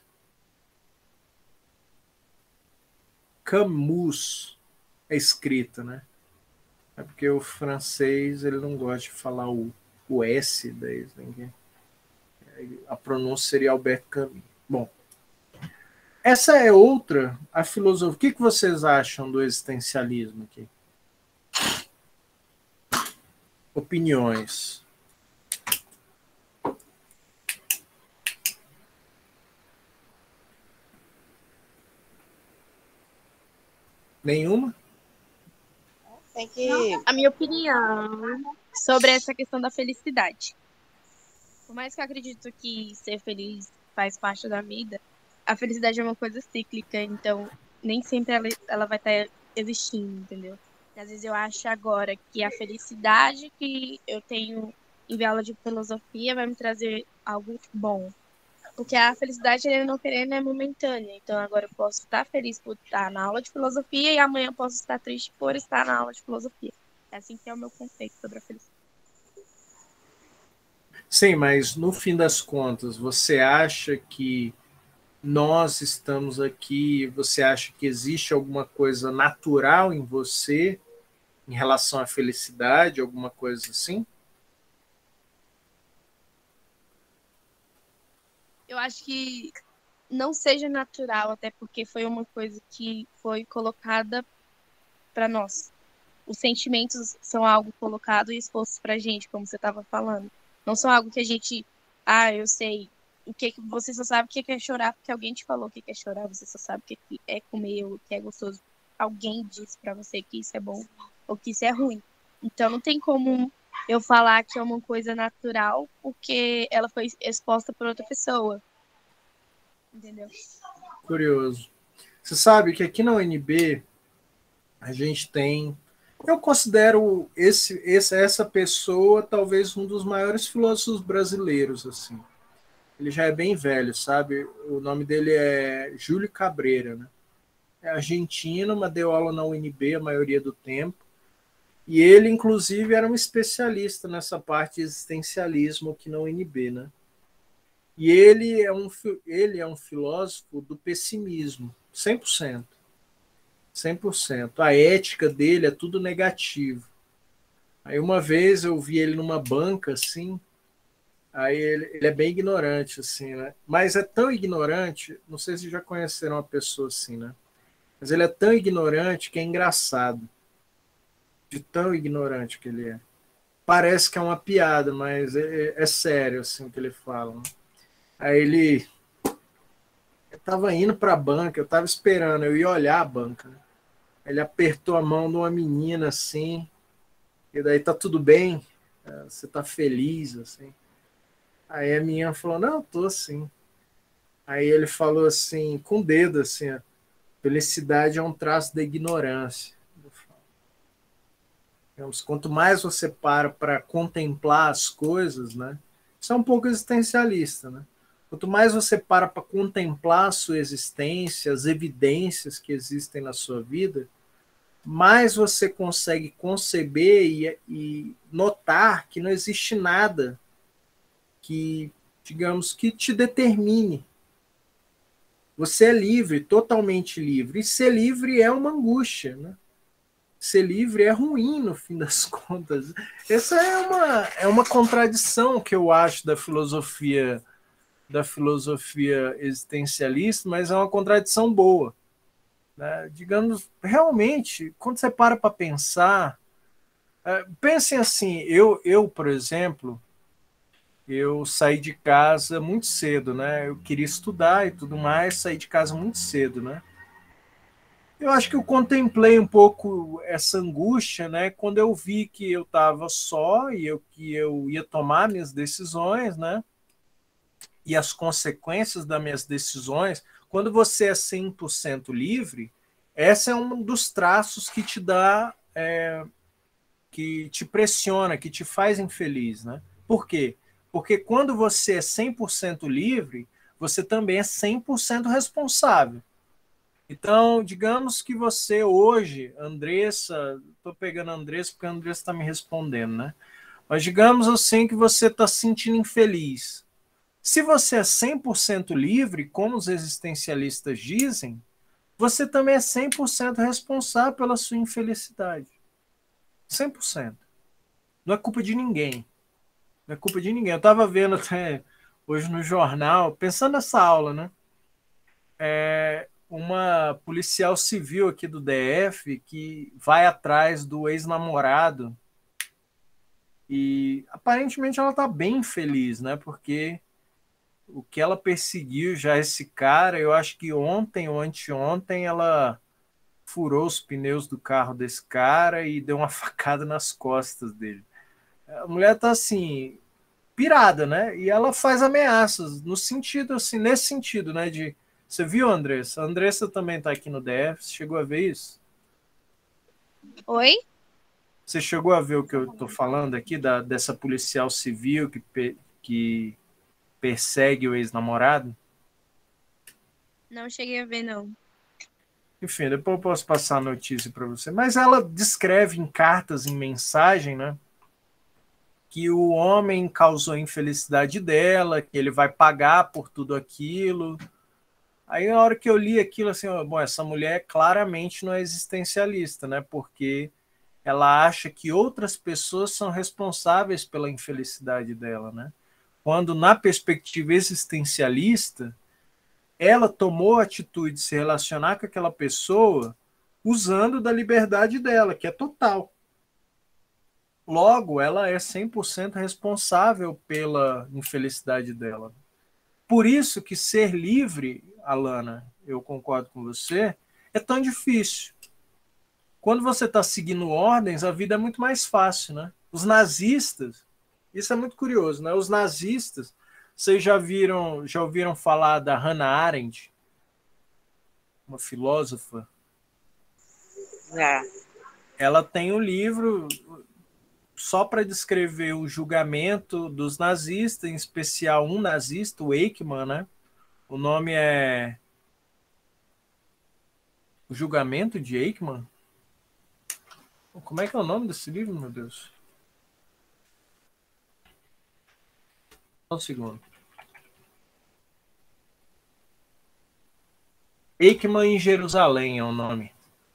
Camus é escrito, né? É porque o francês ele não gosta de falar o S daí, ninguém. A pronúncia seria Albert Camus. Bom, essa é outra, a filosofia. O que vocês acham do existencialismo aqui? Opiniões. Nenhuma? Tem que... A minha opinião sobre essa questão da felicidade. Por mais que eu acredito que ser feliz faz parte da vida, a felicidade é uma coisa cíclica, então nem sempre ela vai estar existindo, entendeu? Às vezes eu acho agora que a felicidade que eu tenho em aula de filosofia vai me trazer algo bom. Porque a felicidade, ele não querendo, é momentânea. Então agora eu posso estar feliz por estar na aula de filosofia e amanhã eu posso estar triste por estar na aula de filosofia. É assim que é o meu conceito sobre a felicidade. Sim, mas no fim das contas, você acha que nós estamos aqui, você acha que existe alguma coisa natural em você em relação à felicidade, alguma coisa assim? Eu acho que não seja natural, até porque foi uma coisa que foi colocada para nós. Os sentimentos são algo colocado e exposto pra gente, como você estava falando. Não são algo que a gente, eu sei, você só sabe o que é chorar porque alguém te falou o que é chorar, você só sabe o que é comer, o que é gostoso. Alguém disse pra você que isso é bom ou que isso é ruim. Então não tem como eu falar que é uma coisa natural porque ela foi exposta por outra pessoa. Entendeu? Curioso. Você sabe que aqui na UNB a gente tem. Eu considero essa pessoa talvez um dos maiores filósofos brasileiros, assim. Ele já é bem velho, sabe? O nome dele é Júlio Cabreira, né? É argentino, mas deu aula na UNB a maioria do tempo. E ele, inclusive, era um especialista nessa parte de existencialismo aqui na UNB, né? E ele é um filósofo do pessimismo, 100%. 100%. A ética dele é tudo negativo. Aí uma vez eu vi ele numa banca, assim, aí ele é bem ignorante, assim, né? Mas é tão ignorante, não sei se já conheceram uma pessoa assim, né? Mas ele é tão ignorante que é engraçado. De tão ignorante que ele é. Parece que é uma piada, mas é sério, assim, o que ele fala. Né? Aí ele estava indo para a banca, eu estava esperando, eu ia olhar a banca. Né? Ele apertou a mão de uma menina assim, e daí tá tudo bem, você tá feliz, assim. Aí a menina falou, não, tô sim. Aí ele falou assim, com o dedo, assim, ó, felicidade é um traço da ignorância. Digamos, quanto mais você para contemplar as coisas, né? Isso é um pouco existencialista, né? Quanto mais você para contemplar a sua existência, as evidências que existem na sua vida, mais você consegue conceber e notar que não existe nada que, digamos, que te determine. Você é livre, totalmente livre. E ser livre é uma angústia, né? Ser livre é ruim, no fim das contas. Essa é uma contradição que eu acho da filosofia existencialista, mas é uma contradição boa. Né? Digamos, realmente, quando você para pensar, pensem assim, por exemplo, eu saí de casa muito cedo, né? Eu queria estudar e tudo mais, saí de casa muito cedo, né? Eu acho que eu contemplei um pouco essa angústia, né? Quando eu vi que eu estava só e que eu ia tomar minhas decisões, né? E as consequências das minhas decisões. Quando você é 100% livre, esse é um dos traços que te dá, que te pressiona, que te faz infeliz, né? Por quê? Porque quando você é 100% livre, você também é 100% responsável. Então, digamos que você hoje, Andressa, estou pegando a Andressa porque a Andressa está me respondendo, né? Mas digamos assim que você está se sentindo infeliz. Se você é 100% livre, como os existencialistas dizem, você também é 100% responsável pela sua infelicidade. 100%. Não é culpa de ninguém. Não é culpa de ninguém. Eu estava vendo até hoje no jornal, pensando nessa aula, né? Uma policial civil aqui do DF que vai atrás do ex-namorado e aparentemente ela está bem feliz, né? Porque o que ela perseguiu já esse cara, eu acho que ontem ou anteontem ela furou os pneus do carro desse cara e deu uma facada nas costas dele. A mulher tá assim, pirada, né? E ela faz ameaças no sentido assim, nesse sentido, né, de você viu, Andressa? A Andressa também tá aqui no DF, você chegou a ver isso? Oi? Você chegou a ver o que eu tô falando aqui dessa policial civil que persegue o ex-namorado? Não cheguei a ver, não. Enfim, depois eu posso passar a notícia para você. Mas ela descreve em cartas, em mensagem, né, que o homem causou a infelicidade dela, que ele vai pagar por tudo aquilo. Aí, na hora que eu li aquilo, assim, bom, essa mulher claramente não é existencialista, né, porque ela acha que outras pessoas são responsáveis pela infelicidade dela, né? Quando, na perspectiva existencialista, ela tomou a atitude de se relacionar com aquela pessoa usando da liberdade dela, que é total. Logo, ela é 100% responsável pela infelicidade dela. Por isso que ser livre, Alana, eu concordo com você, é tão difícil. Quando você está seguindo ordens, a vida é muito mais fácil, né? Os nazistas, isso é muito curioso, né? Os nazistas, vocês já ouviram falar da Hannah Arendt, uma filósofa? Ela tem um livro só para descrever o julgamento dos nazistas, em especial um nazista, o Eichmann, né? O nome é O Julgamento de Eichmann. Como é que é o nome desse livro, meu Deus? Só um segundo. Eichmann em Jerusalém é o nome.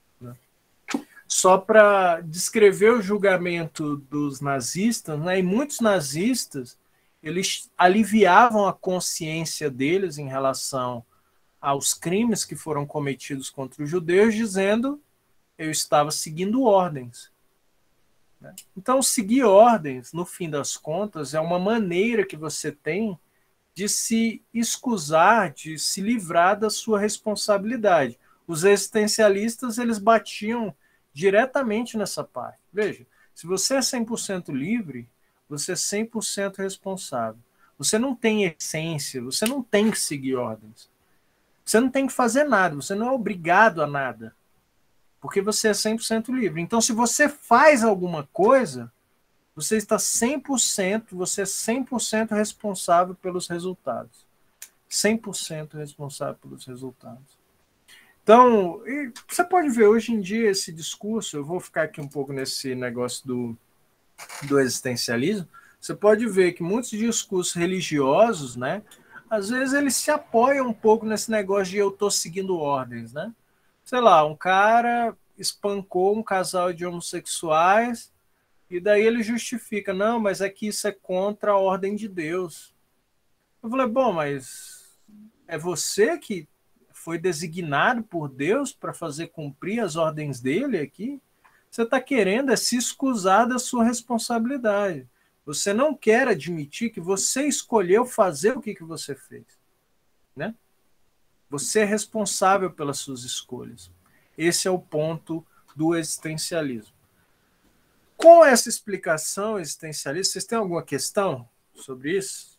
Só para descrever o julgamento dos nazistas, né? E muitos nazistas, eles aliviavam a consciência deles em relação aos crimes que foram cometidos contra os judeus, dizendo eu estava seguindo ordens. Então, seguir ordens, no fim das contas, é uma maneira que você tem de se escusar, de se livrar da sua responsabilidade. Os existencialistas, eles batiam diretamente nessa parte. Veja, se você é 100% livre, você é 100% responsável. Você não tem essência, você não tem que seguir ordens. Você não tem que fazer nada, você não é obrigado a nada. porque você é 100% livre. Então, se você faz alguma coisa, você está 100%, você é 100% responsável pelos resultados. 100% responsável pelos resultados. Então, você pode ver hoje em dia esse discurso, eu vou ficar aqui um pouco nesse negócio do existencialismo, você pode ver que muitos discursos religiosos, né, às vezes eles se apoiam um pouco nesse negócio de eu estou seguindo ordens, né? Sei lá, um cara espancou um casal de homossexuais e daí ele justifica, não, mas é que isso é contra a ordem de Deus. Eu falei, bom, mas é você que foi designado por Deus para fazer cumprir as ordens dele aqui? Você está querendo é se escusar da sua responsabilidade. Você não quer admitir que você escolheu fazer o que você fez, né? Você é responsável pelas suas escolhas. Esse é o ponto do existencialismo. Com essa explicação existencialista, vocês têm alguma questão sobre isso?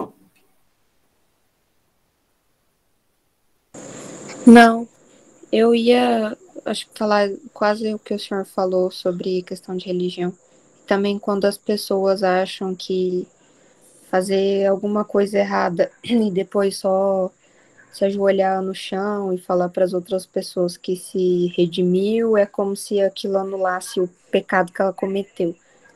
Não, eu ia, acho que falar quase o que o senhor falou sobre questão de religião. Também quando as pessoas acham que fazer alguma coisa errada e depois só se ajoelhar no chão e falar para as outras pessoas que se redimiu, é como se aquilo anulasse o pecado que ela cometeu.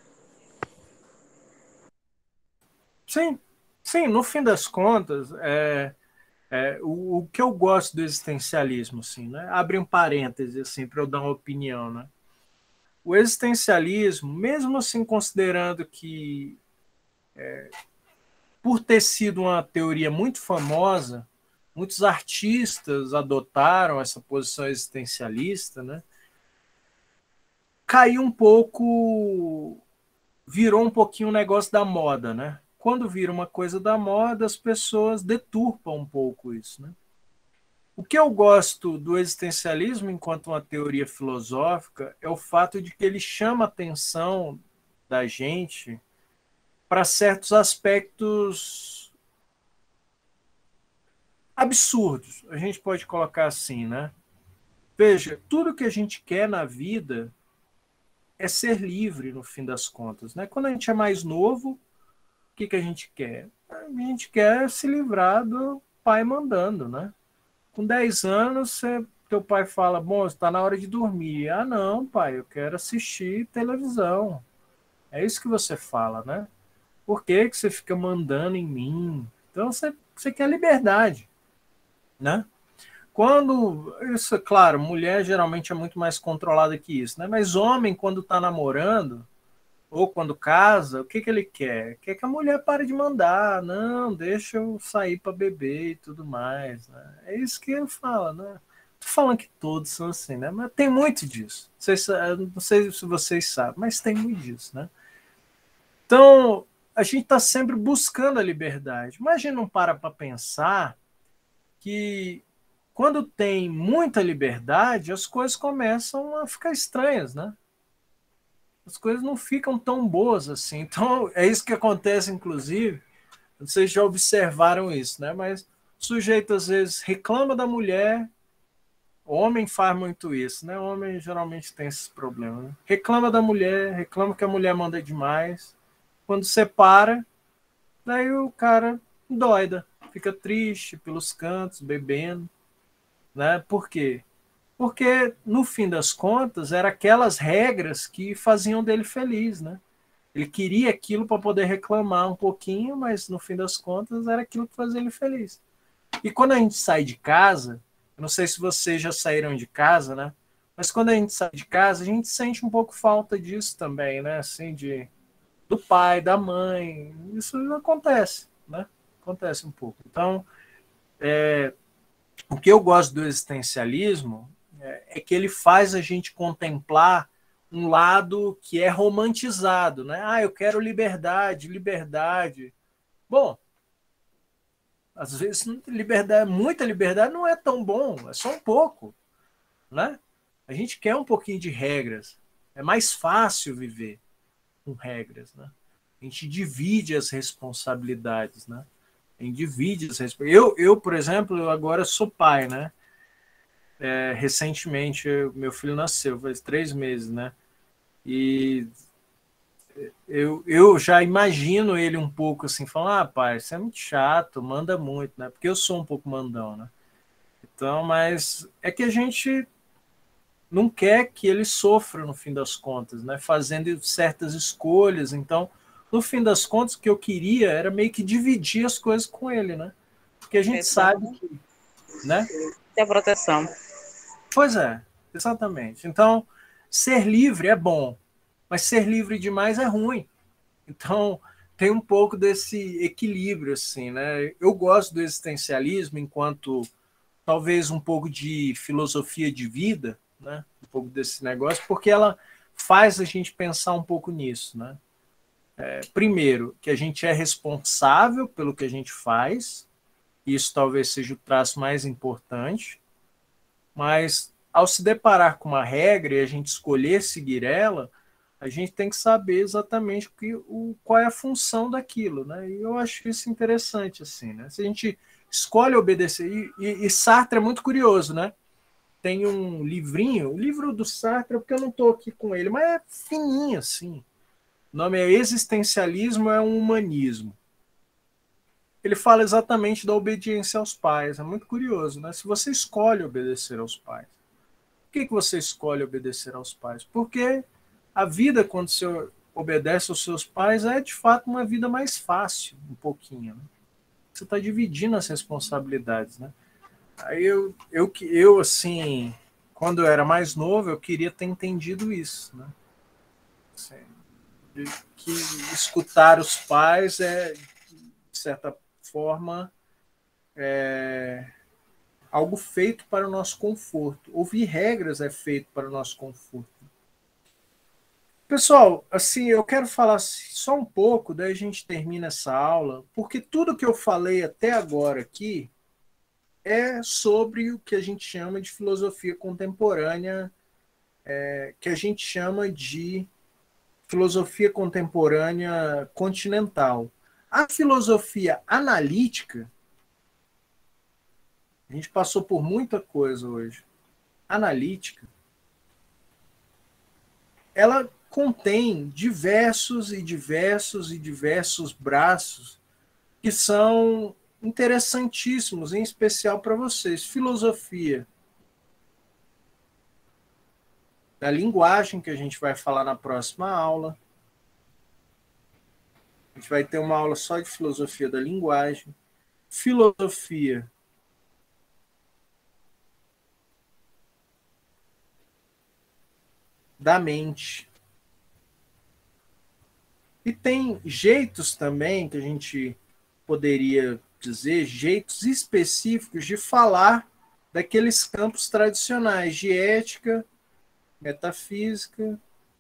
Sim, sim, no fim das contas, o que eu gosto do existencialismo, assim, né? Abre um parêntese assim, para eu dar uma opinião, né? O existencialismo, mesmo assim considerando que, por ter sido uma teoria muito famosa, muitos artistas adotaram essa posição existencialista, né? Caiu um pouco, virou um pouquinho um negócio da moda, né? Quando vira uma coisa da moda, as pessoas deturpam um pouco isso, né? O que eu gosto do existencialismo enquanto uma teoria filosófica é o fato de que ele chama a atenção da gente para certos aspectos absurdos. A gente pode colocar assim, né? Veja, tudo que a gente quer na vida é ser livre, no fim das contas, né? Quando a gente é mais novo, o que a gente quer? A gente quer se livrar do pai mandando, né? Com 10 anos, teu pai fala, bom, está na hora de dormir. Ah, não, pai, eu quero assistir televisão. É isso que você fala, né? Por que você fica mandando em mim? Então, você quer liberdade, né? Quando, isso é claro, mulher geralmente é muito mais controlada que isso, né? Mas homem, quando está namorando, ou quando casa, o que ele quer? Quer que a mulher pare de mandar. Não, deixa eu sair para beber e tudo mais. Né? É isso que ele fala, né? Tô falando que todos são assim, né? Mas tem muito disso. Não sei se vocês sabem, mas tem muito disso, né? Então, a gente está sempre buscando a liberdade. Mas a gente não para pensar que quando tem muita liberdade, as coisas começam a ficar estranhas, né? As coisas não ficam tão boas assim. Então, é isso que acontece, inclusive. Vocês já observaram isso, né? Mas o sujeito, às vezes, reclama da mulher. O homem faz muito isso, né? O homem geralmente tem esses problemas. Né? Reclama da mulher, reclama que a mulher manda demais. Quando separa, daí o cara doida, fica triste pelos cantos, bebendo. Né? Por quê? Porque, no fim das contas, eram aquelas regras que faziam dele feliz, né? Ele queria aquilo para poder reclamar um pouquinho, mas, no fim das contas, era aquilo que fazia ele feliz. E quando a gente sai de casa, eu não sei se vocês já saíram de casa, né? Mas quando a gente sai de casa, a gente sente um pouco falta disso também, né? Assim, do pai, da mãe. Isso acontece, né? Acontece um pouco. Então, o que eu gosto do existencialismo é que ele faz a gente contemplar um lado que é romantizado, né? Ah, eu quero liberdade, liberdade. Bom, às vezes liberdade, muita liberdade não é tão bom, é só um pouco, né? A gente quer um pouquinho de regras. É mais fácil viver com regras, né? A gente divide as responsabilidades, né? A gente divide as responsabilidades. Eu, por exemplo, agora sou pai, né? recentemente, meu filho nasceu, faz 3 meses, né? E eu já imagino ele um pouco assim, falando, pai, você é muito chato, manda muito, né? Porque eu sou um pouco mandão, né? Então, mas é que a gente não quer que ele sofra no fim das contas, né? Fazendo certas escolhas. Então, no fim das contas, o que eu queria era meio que dividir as coisas com ele, né? Porque a gente sabe que, né? Tem a proteção. Pois é, exatamente. Então, ser livre é bom, mas ser livre demais é ruim. Então, tem um pouco desse equilíbrio, assim, né? Eu gosto do existencialismo enquanto talvez um pouco de filosofia de vida, né? Um pouco desse negócio, porque ela faz a gente pensar um pouco nisso, né? Primeiro, que a gente é responsável pelo que a gente faz, isso talvez seja o traço mais importante, mas ao se deparar com uma regra e a gente escolher seguir ela, a gente tem que saber exatamente qual é a função daquilo, né? E eu acho isso interessante, assim, né? Se a gente escolhe obedecer, e Sartre é muito curioso, né? Tem um livrinho, o livro do Sartre, porque eu não estou aqui com ele, mas é fininho, assim. O nome é Existencialismo é um Humanismo. Ele fala exatamente da obediência aos pais. É muito curioso, né? Se você escolhe obedecer aos pais. Por que você escolhe obedecer aos pais? Porque a vida, quando você obedece aos seus pais, é de fato uma vida mais fácil, um pouquinho. Né? Você está dividindo as responsabilidades, né? Aí eu, assim, quando eu era mais novo, eu queria ter entendido isso, né? Assim, que escutar os pais é, de certa forma, algo feito para o nosso conforto. Ouvir regras é feito para o nosso conforto. Pessoal, assim, eu quero falar só um pouco, daí a gente termina essa aula, porque tudo que eu falei até agora aqui é sobre o que a gente chama de filosofia contemporânea, que a gente chama de filosofia contemporânea continental. A filosofia analítica, a gente passou por muita coisa hoje. Analítica, ela contém diversos e diversos e diversos braços que são interessantíssimos, em especial para vocês. Filosofia da linguagem, que a gente vai falar na próxima aula. A gente vai ter uma aula só de filosofia da linguagem. Filosofia da mente. E tem jeitos também que a gente poderia dizer, jeitos específicos de falar daqueles campos tradicionais de ética, metafísica,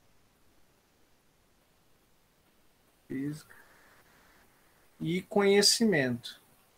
física e conhecimento.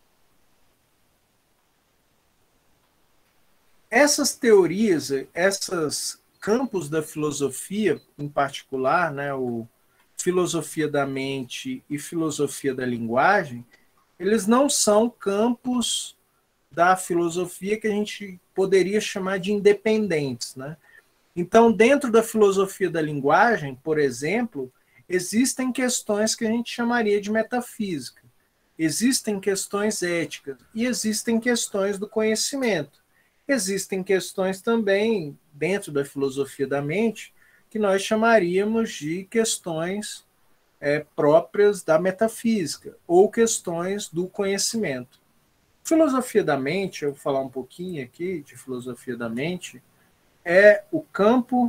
Essas teorias, esses campos da filosofia, em particular, né, o filosofia da mente e filosofia da linguagem, eles não são campos da filosofia que a gente poderia chamar de independentes, né? Então, dentro da filosofia da linguagem, por exemplo, existem questões que a gente chamaria de metafísica, existem questões éticas e existem questões do conhecimento. Existem questões também, dentro da filosofia da mente, que nós chamaríamos de questões próprias da metafísica ou questões do conhecimento. Filosofia da mente, eu vou falar um pouquinho aqui de filosofia da mente, é o campo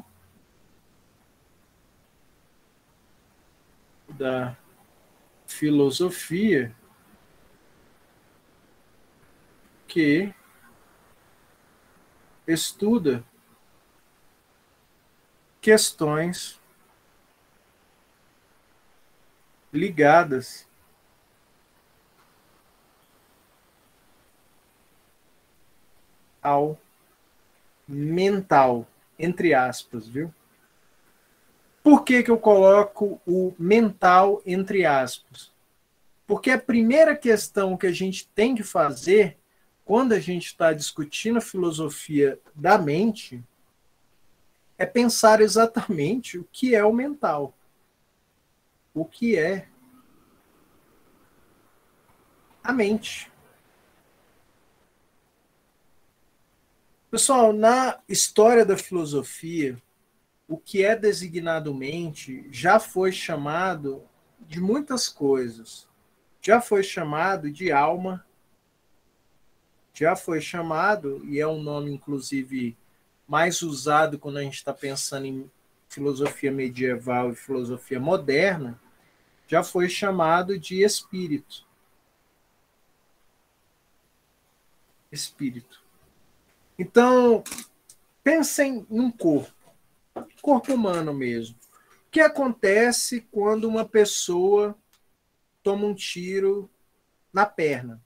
da filosofia que estuda questões ligadas ao mental, entre aspas, viu? Por que eu coloco o mental entre aspas? Porque a primeira questão que a gente tem que fazer quando a gente está discutindo a filosofia da mente, é pensar exatamente o que é o mental. O que é a mente. Pessoal, na história da filosofia, o que é designado mente já foi chamado de muitas coisas. Já foi chamado de alma, já foi chamado, e é um nome, inclusive, mais usado quando a gente está pensando em filosofia medieval e filosofia moderna, já foi chamado de espírito. Espírito. Então, pensem num corpo humano mesmo. O que acontece quando uma pessoa toma um tiro na perna?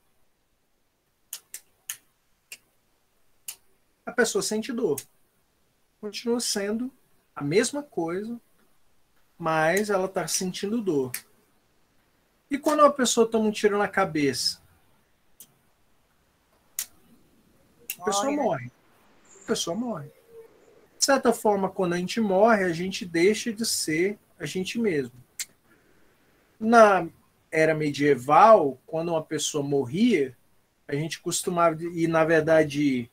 A pessoa sente dor. Continua sendo a mesma coisa, mas ela está sentindo dor. E quando uma pessoa toma um tiro na cabeça? A pessoa morre. A pessoa morre. De certa forma, quando a gente morre, a gente deixa de ser a gente mesmo. Na era medieval, quando uma pessoa morria, a gente costumava, e na verdade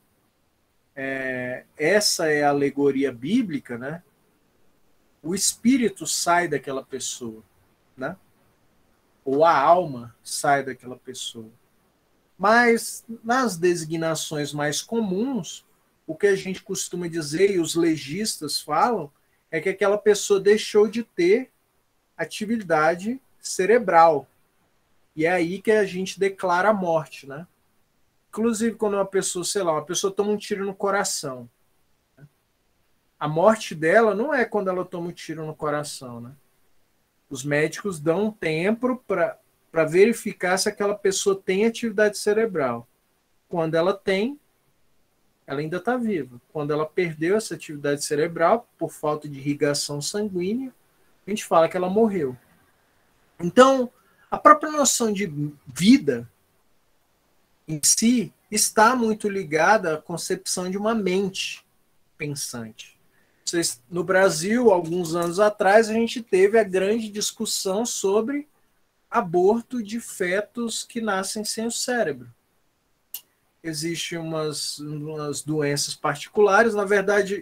essa é a alegoria bíblica, né? O espírito sai daquela pessoa, né? Ou a alma sai daquela pessoa. Mas nas designações mais comuns, o que a gente costuma dizer, e os legistas falam, é que aquela pessoa deixou de ter atividade cerebral. E é aí que a gente declara a morte, né? Inclusive, quando uma pessoa, sei lá, uma pessoa toma um tiro no coração. A morte dela não é quando ela toma um tiro no coração, né? Os médicos dão um tempo para verificar se aquela pessoa tem atividade cerebral. Quando ela tem, ela ainda está viva. Quando ela perdeu essa atividade cerebral por falta de irrigação sanguínea, a gente fala que ela morreu. Então, a própria noção de vida em si está muito ligada à concepção de uma mente pensante. No Brasil, alguns anos atrás, a gente teve a grande discussão sobre aborto de fetos que nascem sem o cérebro. Existem umas doenças particulares. Na verdade,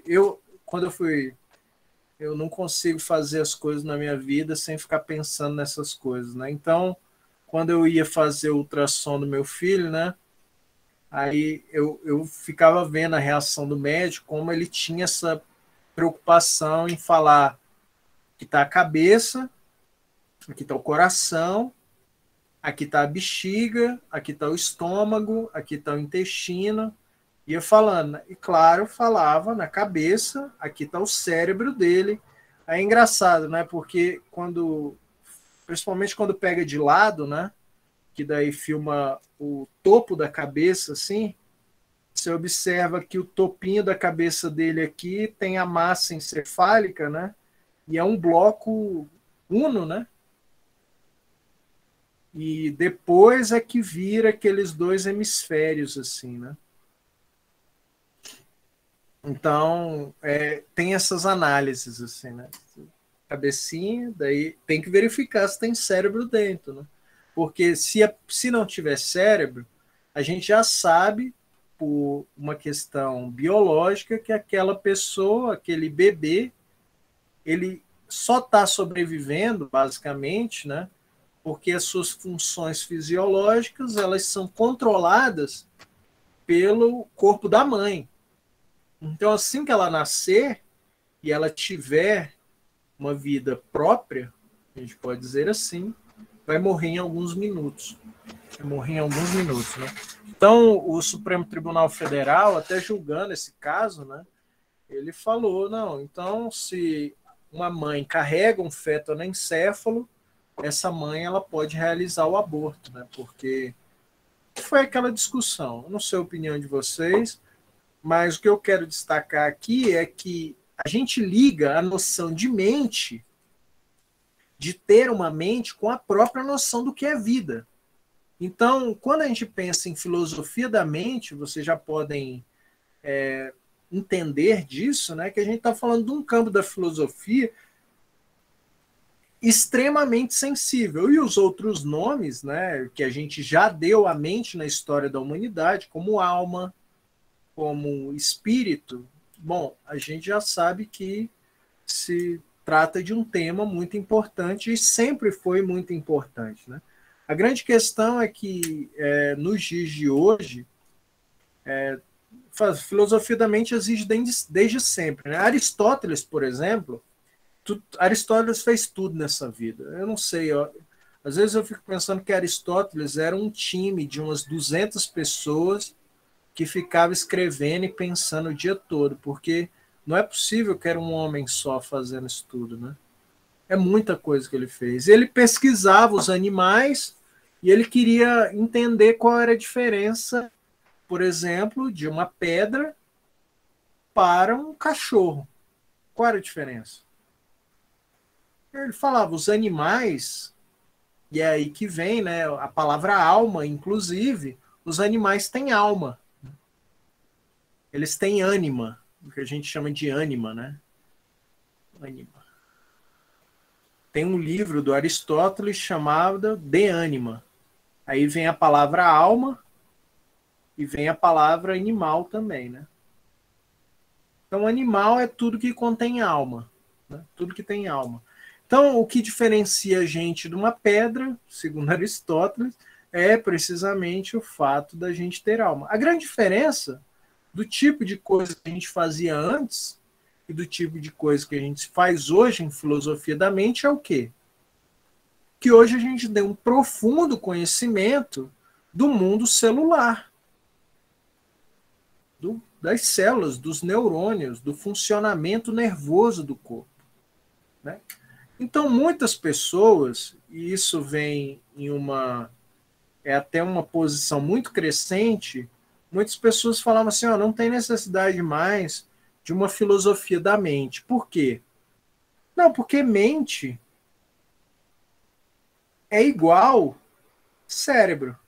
eu não consigo fazer as coisas na minha vida sem ficar pensando nessas coisas, né? Então, quando eu ia fazer o ultrassom do meu filho, né? Aí eu ficava vendo a reação do médico, como ele tinha essa preocupação em falar que está a cabeça, aqui está o coração, aqui está a bexiga, aqui está o estômago, aqui está o intestino. Ia falando. E claro, falava na cabeça, aqui está o cérebro dele. Aí é engraçado, né? Porque principalmente quando pega de lado, né? Que daí filma o topo da cabeça, assim, você observa que o topinho da cabeça dele aqui tem a massa encefálica, né? E é um bloco uno, né? E depois é que vira aqueles dois hemisférios, assim, né? Então, tem essas análises, assim, né? Cabecinha, daí tem que verificar se tem cérebro dentro, né? Porque se não tiver cérebro, a gente já sabe, por uma questão biológica, que aquela pessoa, aquele bebê, ele só está sobrevivendo, basicamente, né? Porque as suas funções fisiológicas elas são controladas pelo corpo da mãe. Então, assim que ela nascer e ela tiver uma vida própria, a gente pode dizer assim, vai morrer em alguns minutos. Vai morrer em alguns minutos, né? Então, o Supremo Tribunal Federal, até julgando esse caso, né, ele falou, não, então, se uma mãe carrega um feto anencéfalo, essa mãe ela pode realizar o aborto, né? Porque foi aquela discussão. Eu não sei a opinião de vocês, mas o que eu quero destacar aqui é que a gente liga a noção de mente, de ter uma mente, com a própria noção do que é vida. Então, quando a gente pensa em filosofia da mente, vocês já podem entender disso, né, que a gente está falando de um campo da filosofia extremamente sensível. E os outros nomes, né, que a gente já deu à mente na história da humanidade, como alma, como espírito, bom, a gente já sabe que se trata de um tema muito importante e sempre foi muito importante, né? A grande questão é que, nos dias de hoje, filosofia da mente existe desde sempre, né? Aristóteles, por exemplo, Aristóteles fez tudo nessa vida. Eu não sei, às vezes eu fico pensando que Aristóteles era um time de umas 200 pessoas que ficava escrevendo e pensando o dia todo, porque não é possível que era um homem só fazendo isso tudo, né? É muita coisa que ele fez. Ele pesquisava os animais e ele queria entender qual era a diferença, por exemplo, de uma pedra para um cachorro. Qual era a diferença? Ele falava, os animais, e é aí que vem, né, a palavra alma, inclusive, os animais têm alma. Eles têm ânima, o que a gente chama de ânima, né? Ânima. Tem um livro do Aristóteles chamado De Anima. Aí vem a palavra alma e vem a palavra animal também, né? Então, animal é tudo que contém alma, né? Tudo que tem alma. Então, o que diferencia a gente de uma pedra, segundo Aristóteles, é precisamente o fato da gente ter alma. A grande diferença do tipo de coisa que a gente fazia antes e do tipo de coisa que a gente faz hoje em filosofia da mente é o quê? Que hoje a gente tem um profundo conhecimento do mundo celular, das células, dos neurônios, do funcionamento nervoso do corpo, né? Então, muitas pessoas, e isso vem em até uma posição muito crescente, muitas pessoas falavam assim, não tem necessidade mais de uma filosofia da mente. Por quê? Não, porque mente é igual cérebro.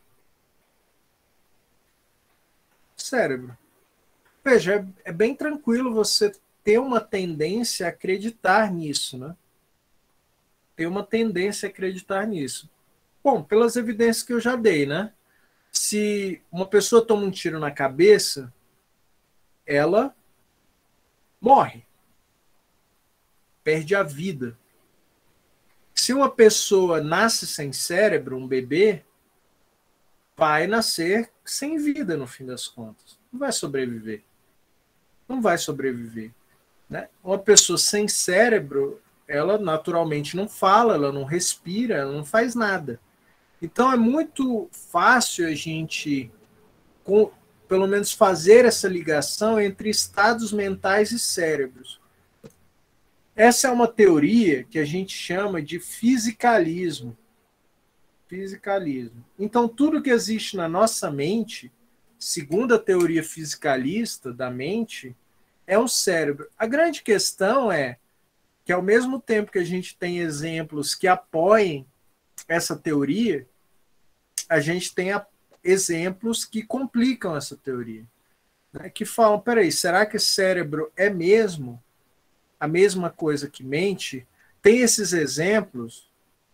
Cérebro. Veja, é bem tranquilo você ter uma tendência a acreditar nisso, né? Ter uma tendência a acreditar nisso. Bom, pelas evidências que eu já dei, né? Se uma pessoa toma um tiro na cabeça, ela morre. Perde a vida. Se uma pessoa nasce sem cérebro, um bebê, vai nascer sem vida no fim das contas. Não vai sobreviver. Não vai sobreviver, né? Uma pessoa sem cérebro, ela naturalmente não fala, ela não respira, ela não faz nada. Então é muito fácil a gente, pelo menos, fazer essa ligação entre estados mentais e cérebros. Essa é uma teoria que a gente chama de fisicalismo. Fisicalismo. Então, tudo que existe na nossa mente, segundo a teoria fisicalista da mente, é um cérebro. A grande questão é que, ao mesmo tempo que a gente tem exemplos que apoiem essa teoria, a gente tem exemplos que complicam essa teoria, né? Que falam, peraí, será que cérebro é mesmo a mesma coisa que mente? Tem esses exemplos.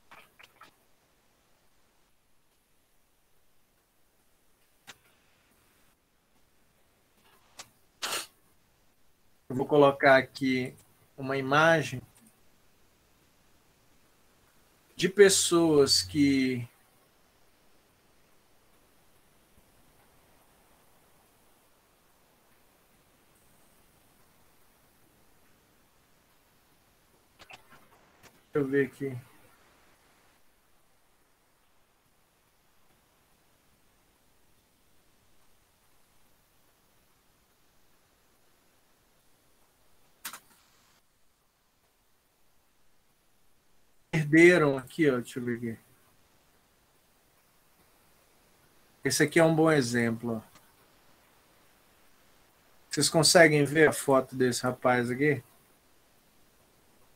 Eu vou colocar aqui uma imagem de pessoas que deixa eu ver aqui. Perderam aqui, ó, deixa eu ver aqui. Esse aqui é um bom exemplo, ó. Vocês conseguem ver a foto desse rapaz aqui?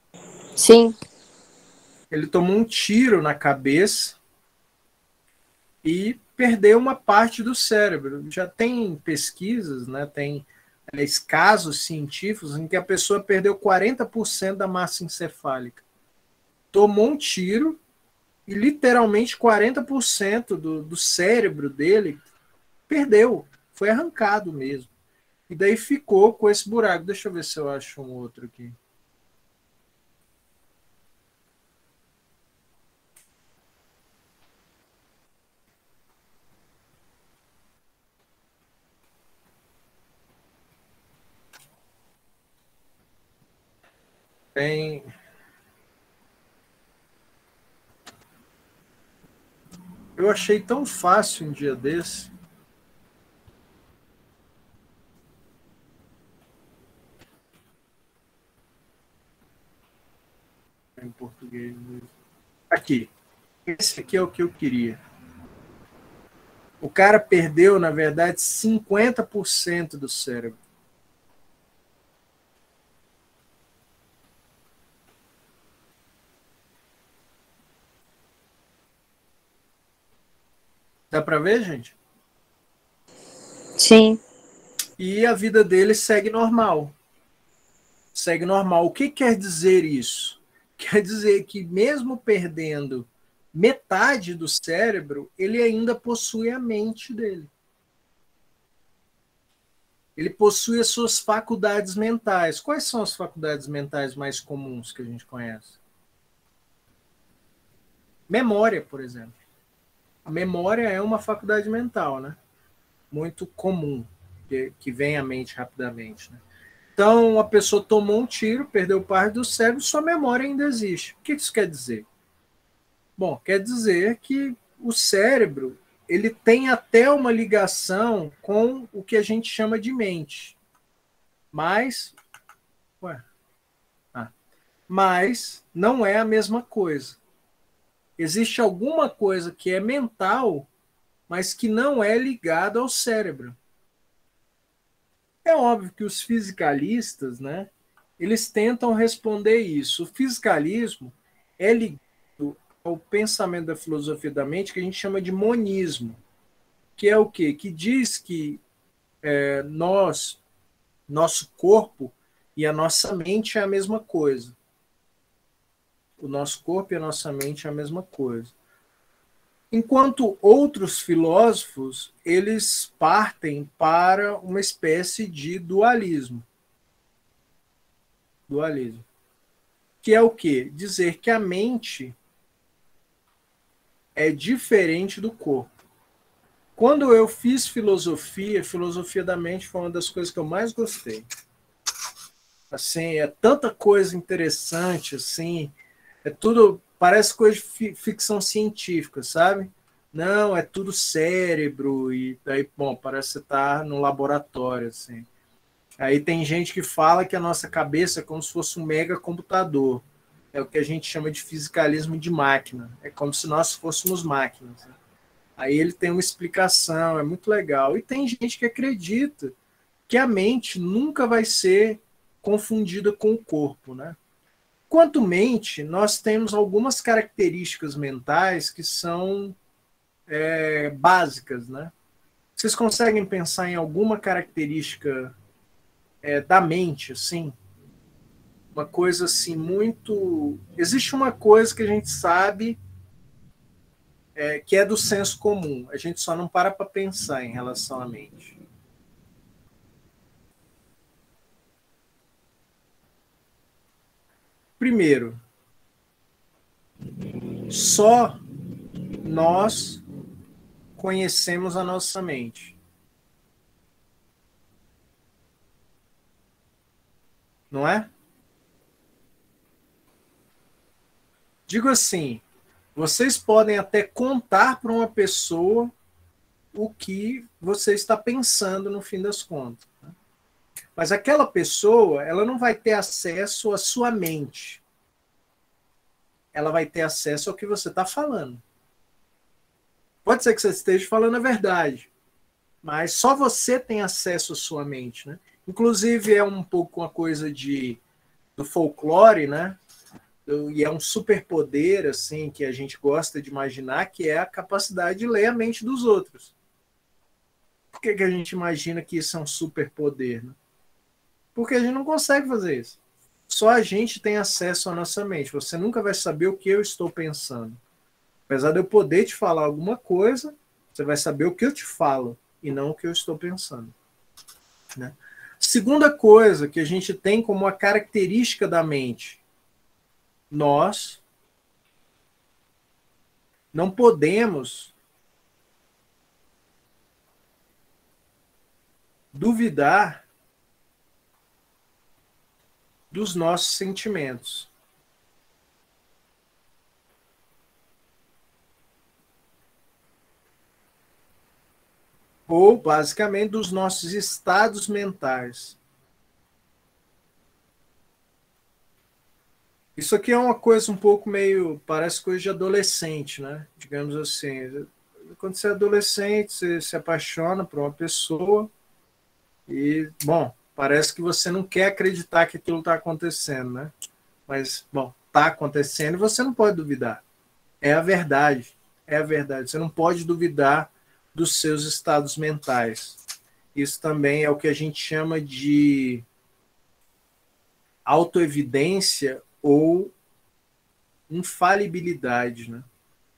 Sim. Ele tomou um tiro na cabeça e perdeu uma parte do cérebro. Já tem pesquisas, né, tem casos científicos em que a pessoa perdeu 40% da massa encefálica. Tomou um tiro e literalmente 40% do cérebro dele perdeu, foi arrancado mesmo. E daí ficou com esse buraco. Deixa eu ver se eu acho um outro aqui. Tem. Eu achei tão fácil um dia desse. Em português mesmo. Aqui. Esse aqui é o que eu queria. O cara perdeu, na verdade, 50% do cérebro. Dá para ver, gente? Sim. E a vida dele segue normal. Segue normal. O que quer dizer isso? Quer dizer que mesmo perdendo metade do cérebro, ele ainda possui a mente dele. Ele possui as suas faculdades mentais. Quais são as faculdades mentais mais comuns que a gente conhece? Memória, por exemplo. A memória é uma faculdade mental, né? Muito comum, que vem à mente rapidamente. Né? Então, a pessoa tomou um tiro, perdeu parte do cérebro, sua memória ainda existe. O que isso quer dizer? Bom, quer dizer que o cérebro ele tem até uma ligação com o que a gente chama de mente. Mas não é a mesma coisa. Existe alguma coisa que é mental, mas que não é ligada ao cérebro. É óbvio que os fisicalistas, né, eles tentam responder isso. O fisicalismo é ligado ao pensamento da filosofia da mente que a gente chama de monismo, que é o quê? Que diz que nosso corpo e a nossa mente é a mesma coisa. O nosso corpo e a nossa mente é a mesma coisa. Enquanto outros filósofos, eles partem para uma espécie de dualismo. Dualismo. Que é o quê? Dizer que a mente é diferente do corpo. Quando eu fiz filosofia da mente foi uma das coisas que eu mais gostei. Assim, é tanta coisa interessante, assim, é tudo, parece coisa de ficção científica, sabe? Não, é tudo cérebro, e daí, bom, parece que você está no laboratório, assim. Aí tem gente que fala que a nossa cabeça é como se fosse um mega computador. É o que a gente chama de fisicalismo de máquina. É como se nós fôssemos máquinas. Né? Aí ele tem uma explicação, é muito legal. E tem gente que acredita que a mente nunca vai ser confundida com o corpo, né? Quanto mente, nós temos algumas características mentais que são básicas, né? Vocês conseguem pensar em alguma característica da mente, assim? Uma coisa assim muito... Existe uma coisa que a gente sabe que é do senso comum. A gente só não para pensar em relação à mente. Primeiro, só nós conhecemos a nossa mente. Não é? Digo assim, vocês podem até contar para uma pessoa o que você está pensando no fim das contas. Né? Mas aquela pessoa, ela não vai ter acesso à sua mente. Ela vai ter acesso ao que você está falando. Pode ser que você esteja falando a verdade, mas só você tem acesso à sua mente. Né? Inclusive, é um pouco uma coisa do folclore, né? e é um superpoder assim que a gente gosta de imaginar, que é a capacidade de ler a mente dos outros. Por que a gente imagina que isso é um superpoder? Né? Porque a gente não consegue fazer isso. Só a gente tem acesso à nossa mente. Você nunca vai saber o que eu estou pensando. Apesar de eu poder te falar alguma coisa, você vai saber o que eu te falo e não o que eu estou pensando. Né? Segunda coisa que a gente tem como uma característica da mente, nós não podemos duvidar dos nossos sentimentos. Ou, basicamente, dos nossos estados mentais. Isso aqui é uma coisa um pouco meio, parece coisa de adolescente, né? Digamos assim. Quando você é adolescente, você se apaixona por uma pessoa e, bom, parece que você não quer acreditar que aquilo está acontecendo, né? Mas, bom, está acontecendo e você não pode duvidar. É a verdade. É a verdade. Você não pode duvidar dos seus estados mentais. Isso também é o que a gente chama de autoevidência ou infalibilidade, né?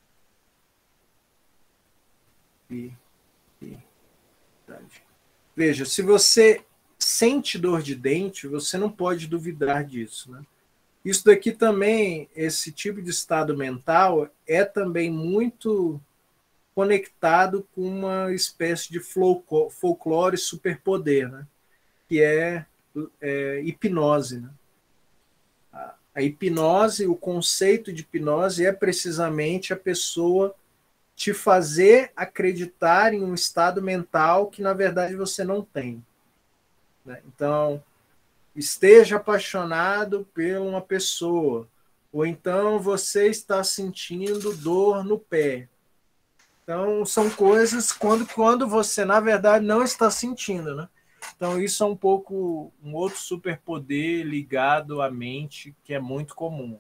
Veja, se você sente dor de dente, você não pode duvidar disso, né? Isso daqui também, esse tipo de estado mental, é também muito conectado com uma espécie de folclore superpoder, né? Que é hipnose. Né? A hipnose, o conceito de hipnose é precisamente a pessoa te fazer acreditar em um estado mental que, na verdade, você não tem. Né? Então, esteja apaixonado por uma pessoa, ou então você está sentindo dor no pé. Então, são coisas quando você, na verdade, não está sentindo. Né? Então, isso é um pouco um outro superpoder ligado à mente que é muito comum.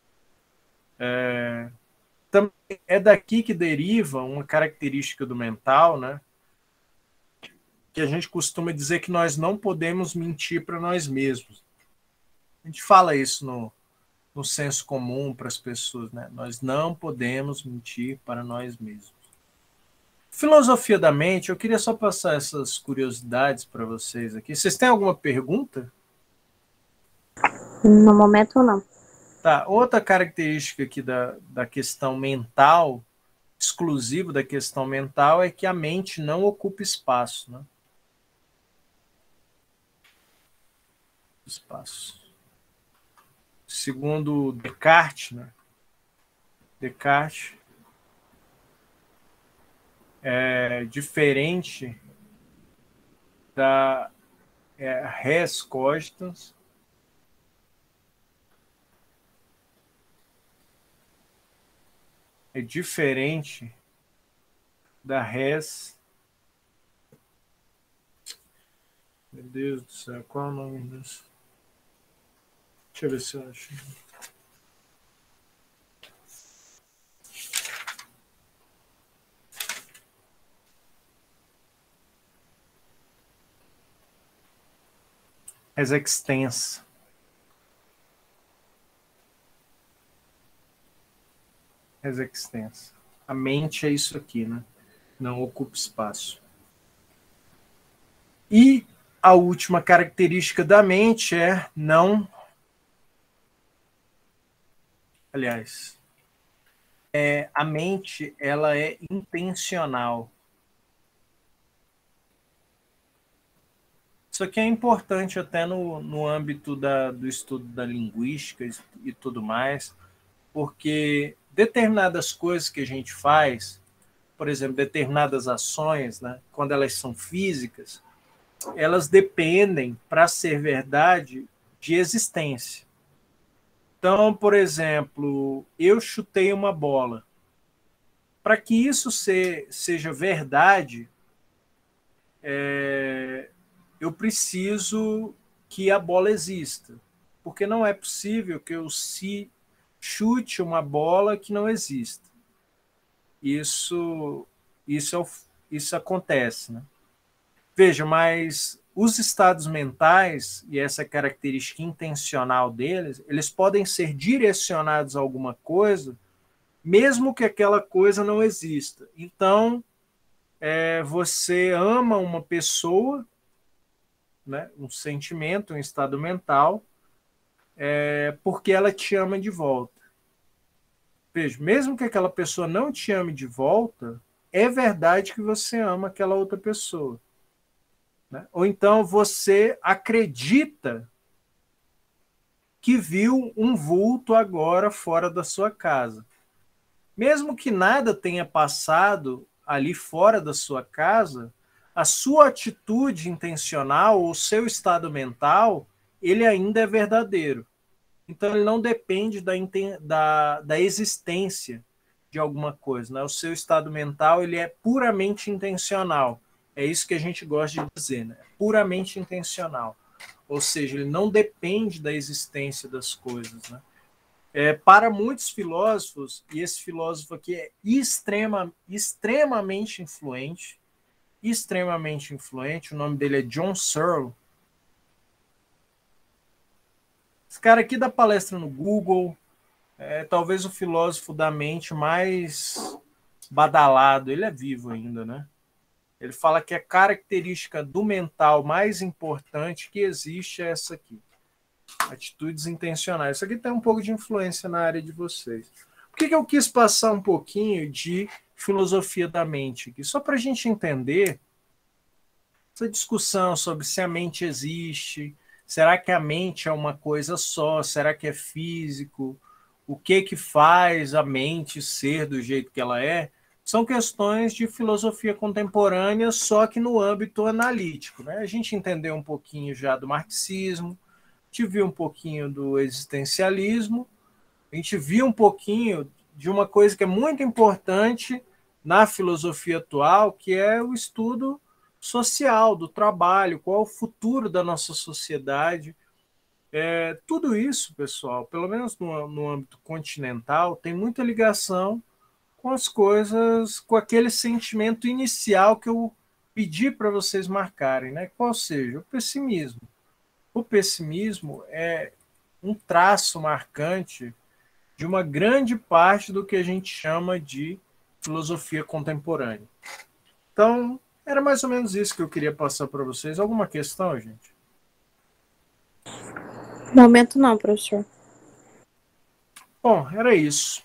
Também é daqui que deriva uma característica do mental, né? Que a gente costuma dizer que nós não podemos mentir para nós mesmos. A gente fala isso no senso comum para as pessoas, né? Nós não podemos mentir para nós mesmos. Filosofia da mente, eu queria só passar essas curiosidades para vocês aqui. Vocês têm alguma pergunta? No momento, não. Tá, outra característica aqui da questão mental, exclusivo da questão mental, é que a mente não ocupa espaço, né? Espaço. Segundo Descartes, né? Descartes é diferente da res cogitans, é diferente da res. Meu Deus do céu, qual é o nome disso? Deixa eu ver se eu acho. Res extensa. Res extensa. A mente é isso aqui, né? Não ocupa espaço. E a última característica da mente é não. Aliás, a mente ela é intencional. Isso aqui é importante até no âmbito do estudo da linguística e tudo mais, porque determinadas coisas que a gente faz, por exemplo, determinadas ações, né, quando elas são físicas, elas dependem, para ser verdade, de existência. Então, por exemplo, eu chutei uma bola. Para que isso seja verdade, eu preciso que a bola exista. Porque não é possível que eu chute uma bola que não exista. Isso acontece, né? Veja, mas os estados mentais, e essa característica intencional deles, eles podem ser direcionados a alguma coisa, mesmo que aquela coisa não exista. Então, você ama uma pessoa, né, um sentimento, um estado mental, porque ela te ama de volta. Veja, mesmo que aquela pessoa não te ame de volta, é verdade que você ama aquela outra pessoa. Né? Ou então você acredita que viu um vulto agora fora da sua casa. Mesmo que nada tenha passado ali fora da sua casa, a sua atitude intencional, o seu estado mental, ele ainda é verdadeiro. Então, ele não depende da existência de alguma coisa. Né? O seu estado mental ele é puramente intencional. É isso que a gente gosta de dizer, né? Puramente intencional. Ou seja, ele não depende da existência das coisas. Né? Para muitos filósofos, e esse filósofo aqui é extremamente influente, o nome dele é John Searle. Esse cara aqui dá palestra no Google, talvez o filósofo da mente mais badalado, ele é vivo ainda, né? Ele fala que a característica do mental mais importante que existe é essa aqui. Atitudes intencionais. Isso aqui tem um pouco de influência na área de vocês. Por que eu quis passar um pouquinho de filosofia da mente aqui? Só para a gente entender essa discussão sobre se a mente existe, será que a mente é uma coisa só, será que é físico, o que faz a mente ser do jeito que ela é, são questões de filosofia contemporânea, só que no âmbito analítico. Né? A gente entendeu um pouquinho já do marxismo, a gente viu um pouquinho do existencialismo, a gente viu um pouquinho de uma coisa que é muito importante na filosofia atual, que é o estudo social, do trabalho, qual é o futuro da nossa sociedade. Tudo isso, pessoal, pelo menos no âmbito continental, tem muita ligação com as coisas, com aquele sentimento inicial que eu pedi para vocês marcarem, né? Qual seja? O pessimismo. O pessimismo é um traço marcante de uma grande parte do que a gente chama de filosofia contemporânea. Então, era mais ou menos isso que eu queria passar para vocês. Alguma questão, gente? No momento não, professor. Bom, era isso.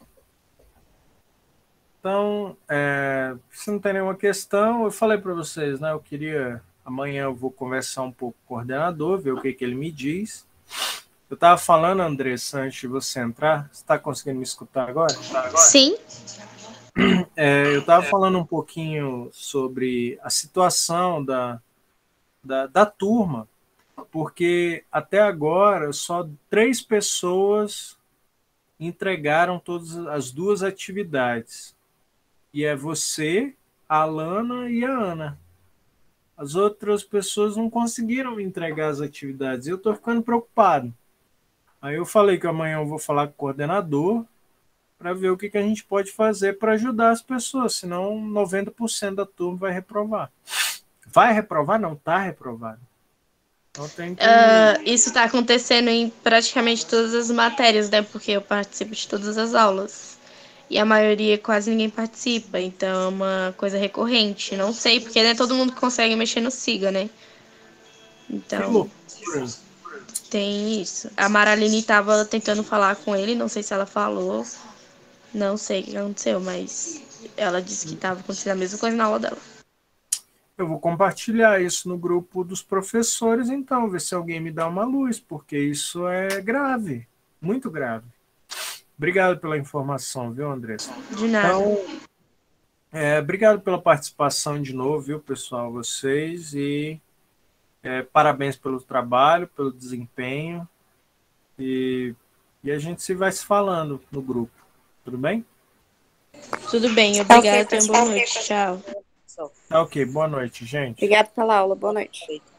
Então, se não tem nenhuma questão, eu falei para vocês, né? Amanhã eu vou conversar um pouco com o coordenador, ver o que ele me diz. Eu estava falando, Andressa, antes de você entrar, você está conseguindo me escutar agora? Sim. Eu estava falando um pouquinho sobre a situação da turma, porque até agora só 3 pessoas entregaram todas as 2 atividades. E é você, a Alana e a Ana. As outras pessoas não conseguiram entregar as atividades. Eu estou ficando preocupado. Aí eu falei que amanhã eu vou falar com o coordenador para ver o que a gente pode fazer para ajudar as pessoas, senão 90% da turma vai reprovar. Vai reprovar? Não, está reprovado. Então tem que... Isso está acontecendo em praticamente todas as matérias, né? Porque eu participo de todas as aulas. E a maioria, quase ninguém participa. Então é uma coisa recorrente. Não sei, porque não é todo mundo que consegue mexer no SIGA, né? Então, tem isso. A Maraline estava tentando falar com ele, não sei se ela falou. Não sei o que aconteceu, mas ela disse que estava acontecendo a mesma coisa na aula dela. Eu vou compartilhar isso no grupo dos professores, então, ver se alguém me dá uma luz, porque isso é grave, muito grave. Obrigado pela informação, viu, Andressa? De nada. Então, obrigado pela participação de novo, viu, pessoal, vocês, e parabéns pelo trabalho, pelo desempenho, e a gente vai se falando no grupo, tudo bem? Tudo bem, obrigada, tenha boa noite, tchau. Tá ok, boa noite, gente. Obrigada pela aula, boa noite.